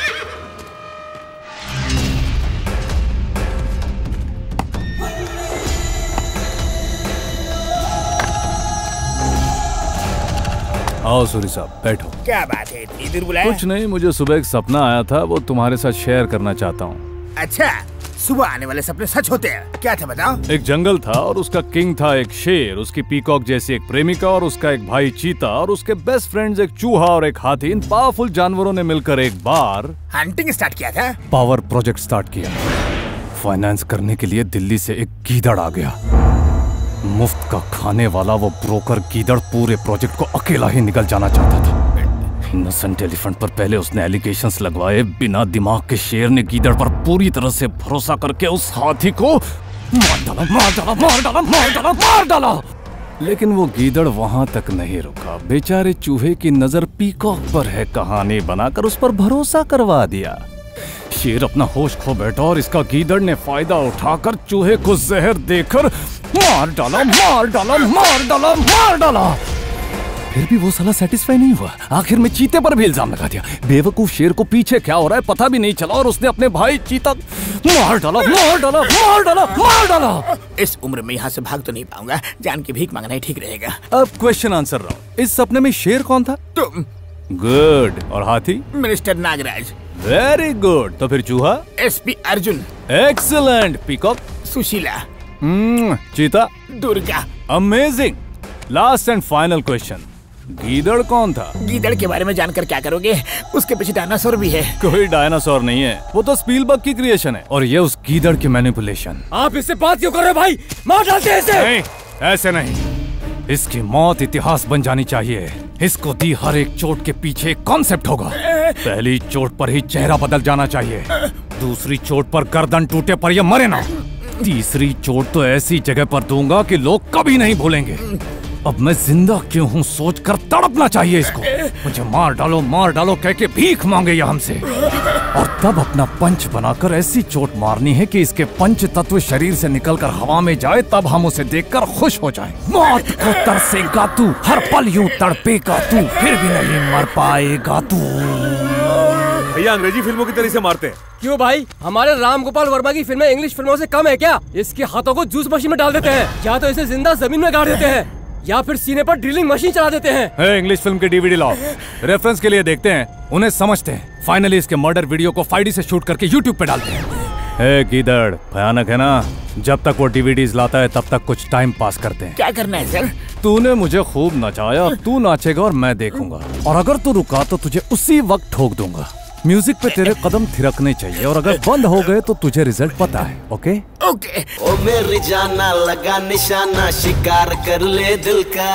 आओ सूरी साहब, बैठो। क्या बात है, इतनी दूर बुलाया? कुछ नहीं, मुझे सुबह एक सपना आया था, वो तुम्हारे साथ शेयर करना चाहता हूँ। अच्छा, सुबह आने वाले सपने सच होते हैं? क्या था बताओ? एक जंगल था और उसका किंग था एक शेर, उसकी पीकॉक जैसी एक प्रेमिका और उसका एक भाई चीता और उसके बेस्ट फ्रेंड्स एक चूहा और एक हाथी। इन पावरफुल जानवरों ने मिलकर एक बार हंटिंग स्टार्ट किया था। पावर प्रोजेक्ट स्टार्ट किया। फाइनेंस करने के लिए दिल्ली से एक गीदड़ आ गया। मुफ्त का खाने वाला वो ब्रोकर गीदड़ पूरे प्रोजेक्ट को अकेला ही निकल जाना चाहता था। इनोसेंट एलिफेंट पर पहले उसने एलिगेशंस लगवाए। बिना दिमाग के शेर ने गीदड़ पर पूरी तरह से भरोसा करके उस हाथी को मार डाला, मार डाला, मार डाला, मार डाला, मार डाला। लेकिन वो गीदड़ वहां तक नहीं रुका। बेचारे चूहे की नजर पीकॉक पर है, कहानी बनाकर उस पर भरोसा करवा दिया। शेर अपना होश खो बैठा और इसका गीदड़ ने फायदा उठाकर चूहे को जहर देकर मार डाला, मार डाला, मार डाला, मार डाला। फिर भी वो साला सेटिस्फाई नहीं हुआ। आखिर में चीते पर भी इल्जाम लगा दिया। बेवकूफ शेर को पीछे क्या हो रहा है पता भी नहीं चला और उसने अपने भाई चीता मार डाला, मार डाला, मार डाला, मार डाला। इस उम्र में यहाँ से भाग तो नहीं पाऊंगा, जान की भीख मांगना ही ठीक रहेगा। अब क्वेश्चन आंसर राउंड। इस सपने में शेर कौन था? तुम। गुड। और हाथी? मिनिस्टर नागराज। Very good. तो फिर चूहा? SP Arjun. Excellent. Peacock? Sushila. चीता? Durga. Amazing. Last and final question, गीदड़ कौन था? गीदड़ के बारे में जानकर क्या करोगे? उसके पीछे डायनासोर भी है। कोई डायनासोर नहीं है, वो तो स्पीलबर्ग की क्रिएशन है और ये उस गीदड़ की मैनिपुलेशन। आप इससे बात क्यों कर रहे हो भाई? मार डालते हैं इसे। नहीं, ऐसे नहीं। इसकी मौत इतिहास बन जानी चाहिए। इसको दी हर एक चोट के पीछे एक कॉन्सेप्ट होगा। पहली चोट पर ही चेहरा बदल जाना चाहिए, दूसरी चोट पर गर्दन टूटे पर ये मरे ना, तीसरी चोट तो ऐसी जगह पर दूंगा कि लोग कभी नहीं भूलेंगे। अब मैं जिंदा क्यों हूँ सोचकर तड़पना चाहिए इसको। मुझे मार डालो कह के भीख मांगे ये हमसे, और तब अपना पंच बनाकर ऐसी चोट मारनी है कि इसके पंच तत्व शरीर से निकलकर हवा में जाए, तब हम उसे देखकर खुश हो जाएं। मौत को तरसेगा तू, हर पल यूं तड़पेगा तू, फिर भी नहीं मर पाएगा तू। भैया अंग्रेजी फिल्मों की तरह से मारते हैं। क्यों भाई? हमारे राम गोपाल वर्मा की फिल्में इंग्लिश फिल्मों से कम है क्या? इसके हाथों को जूस मशीन में डाल देते हैं, या तो इसे जिंदा जमीन में गाड़ देते हैं, या फिर सीने पर ड्रिलिंग मशीन चला देते हैं। इंग्लिश फिल्म की डीवीडी लाओ, रेफरेंस के लिए देखते हैं, उन्हें समझते हैं। फाइनली इसके मर्डर वीडियो को 5D से शूट करके यूट्यूब पे डालते हैं। गीदड़ भयानक है ना? जब तक वो डीवीडीज लाता है तब तक कुछ टाइम पास करते हैं। क्या करना है सर? तूने मुझे खूब नचाया, तू नाचेगा और मैं देखूंगा, और अगर तू रुका तो तुझे उसी वक्त ठोक दूंगा। म्यूजिक पे तेरे कदम थिरकने चाहिए, और अगर बंद हो गए तो तुझे रिजल्ट पता है। Okay okay. ओ मेरी जाना लगा निशाना, शिकार कर ले दिल का।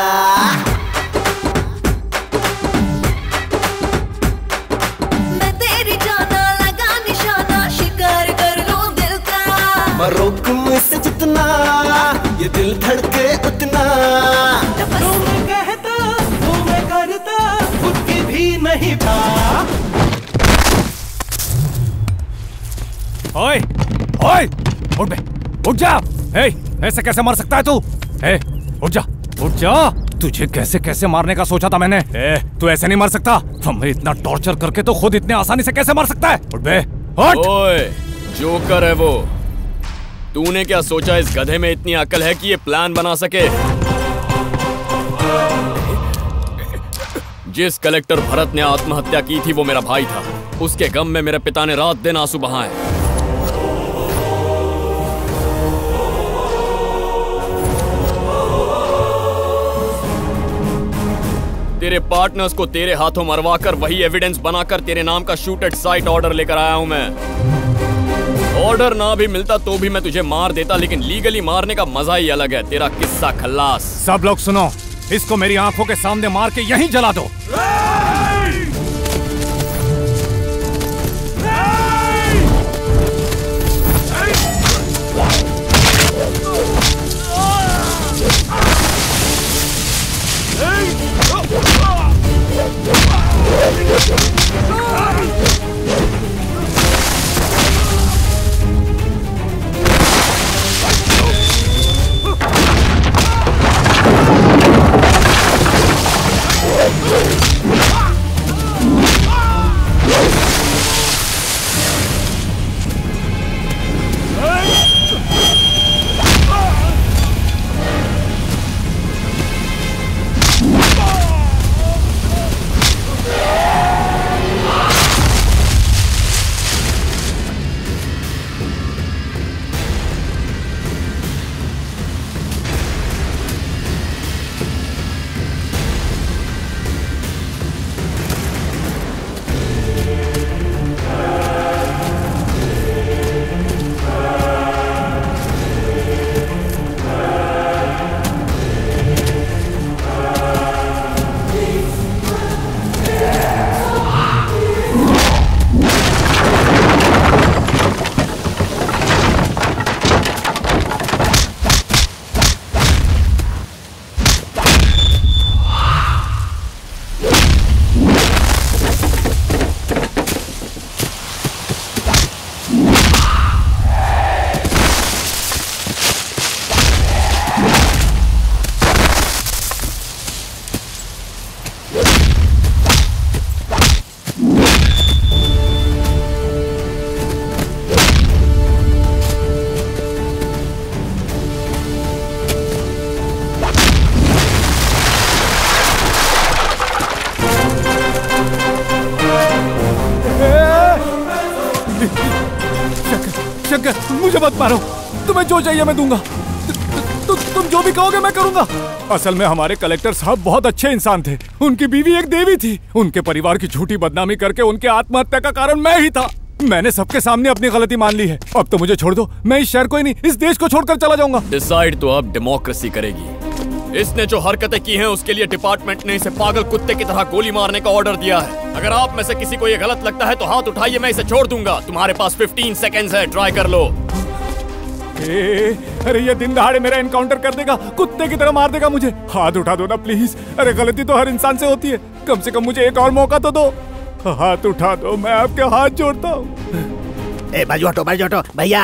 मैं तेरी जाना लगा निशाना, शिकार कर लो दिल का। मरोक मुझसे जितना ये दिल धड़के उतना, तू मैं कहता तू मैं करता, खुद की भी नहीं था। ओए, ओए, उठ बे, उठ जा। ऐसे कैसे मर सकता है तू? उठ जा, उठ जा। तुझे कैसे कैसे मारने का सोचा था मैंने। तू ऐसे नहीं मर सकता। हमें इतना टॉर्चर करके तो खुद इतने आसानी से कैसे मर सकता है? उठ बे, उठ। ओए, जोकर है वो। तूने क्या सोचा इस गधे में इतनी अकल है कि ये प्लान बना सके? जिस कलेक्टर भरत ने आत्महत्या की थी वो मेरा भाई था। उसके गम में मेरे पिता ने रात दिन आंसू बहाए। तेरे पार्टनर्स को तेरे हाथों मरवाकर वही एविडेंस बनाकर तेरे नाम का शूट एट साइट ऑर्डर लेकर आया हूं मैं। ऑर्डर ना भी मिलता तो भी मैं तुझे मार देता, लेकिन लीगली मारने का मजा ही अलग है। तेरा किस्सा खल्लास। सब लोग सुनो, इसको मेरी आंखों के सामने मार के यहीं जला दो। मुझे मत मारो, तुम्हें जो चाहिए मैं दूंगा। तुम जो भी कहोगे मैं करूंगा। असल में हमारे कलेक्टर साहब बहुत अच्छे इंसान थे। उनकी बीवी एक देवी थी। उनके परिवार की झूठी बदनामी करके उनके आत्महत्या का कारण मैं ही था। मैंने सबके सामने अपनी गलती मान ली है। अब तो मुझे छोड़ दो, मैं इस शहर को ही नहीं इस देश को छोड़कर चला जाऊंगा। डिसाइड तो अब डेमोक्रेसी करेगी। इसने जो हरकतें की हैं उसके लिए डिपार्टमेंट ने इसे पागल कुत्ते की तरह गोली मारने का ऑर्डर दिया है। अगर आप में से किसी को ये गलत लगता है तो हाथ उठाइए, मैं इसे छोड़ दूंगा। तुम्हारे पास 15 सेकेंड्स है, ट्राई कर लो। अरे ये दिन दहाड़े मेरा एनकाउंटर कर देगा, कुत्ते की तरह मार देगा मुझे। हाथ उठा दो ना प्लीज। अरे गलती तो हर इंसान से होती है, कम से कम मुझे एक और मौका तो दो। हाथ उठा दो, मैं आपके हाथ जोड़ता हूँ। बाजू हटो भैया।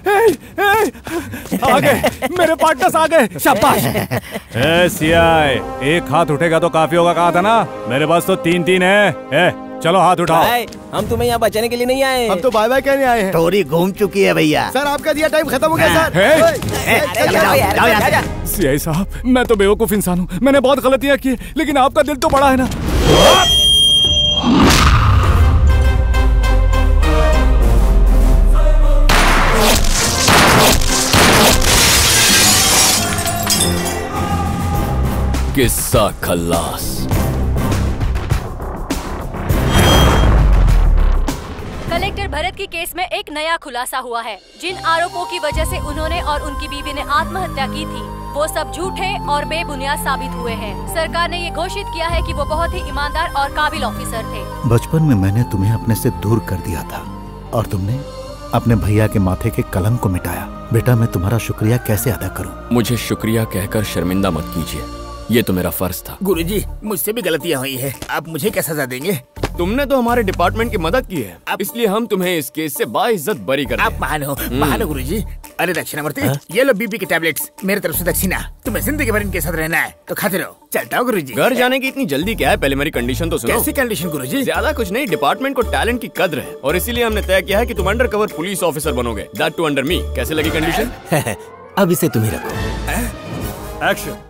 आ गए मेरे पार्टनर्स आ गए, शाबाश। सीआई, एक हाथ उठेगा तो काफी होगा, कहा था ना। मेरे पास तो 3-3 है। चलो हाथ उठाओ। हम तुम्हें यहाँ बचाने के लिए नहीं आए, हम तो बाय बाय कहने आए हैं। थोड़ी घूम चुकी है भैया। सर आपका दिया टाइम खत्म हो गया सर। सीआई साहब, मैं तो बेवकूफ इंसान हूँ, मैंने बहुत गलतियाँ की, लेकिन आपका दिल तो बड़ा है ना। किस्सा खल्लास। कलेक्टर भरत की केस में एक नया खुलासा हुआ है। जिन आरोपों की वजह से उन्होंने और उनकी बीवी ने आत्महत्या की थी वो सब झूठे और बेबुनियाद साबित हुए हैं। सरकार ने ये घोषित किया है कि वो बहुत ही ईमानदार और काबिल ऑफिसर थे। बचपन में मैंने तुम्हें अपने से दूर कर दिया था और तुमने अपने भैया के माथे के कलंक को मिटाया। बेटा मैं तुम्हारा शुक्रिया कैसे अदा करूं? मुझे शुक्रिया कहकर शर्मिंदा मत कीजिए, ये तो मेरा फर्ज था। गुरुजी, मुझसे भी गलतियाँ हुई है, आप मुझे क्या सजा देंगे? तुमने तो हमारे डिपार्टमेंट की मदद की है, इसलिए हम तुम्हें इस केस से बाइज्जत बरी करते हैं। आप महान हो गुरुजी। अरे दक्षिणामूर्ति, ये लो बीपी के टैबलेट्स, मेरी तरफ से दक्षिणा। तुम्हें जिंदगी भर इनके साथ रहना है तो खाते रहो। चलता हूँ गुरुजी। घर जाने की इतनी जल्दी क्या है? पहले मेरी कंडीशन तो सुनो। कैसी कंडीशन गुरुजी? ज्यादा कुछ नहीं, डिपार्टमेंट को टैलेंट की कद्र है और इसीलिए हमने तय किया है कि तुम अंडर कवर पुलिस ऑफिसर बनोगे, दैट टू अंडर मी। कैसे लगी कंडीशन? अब इसे तुम ही रखो। एक्शन।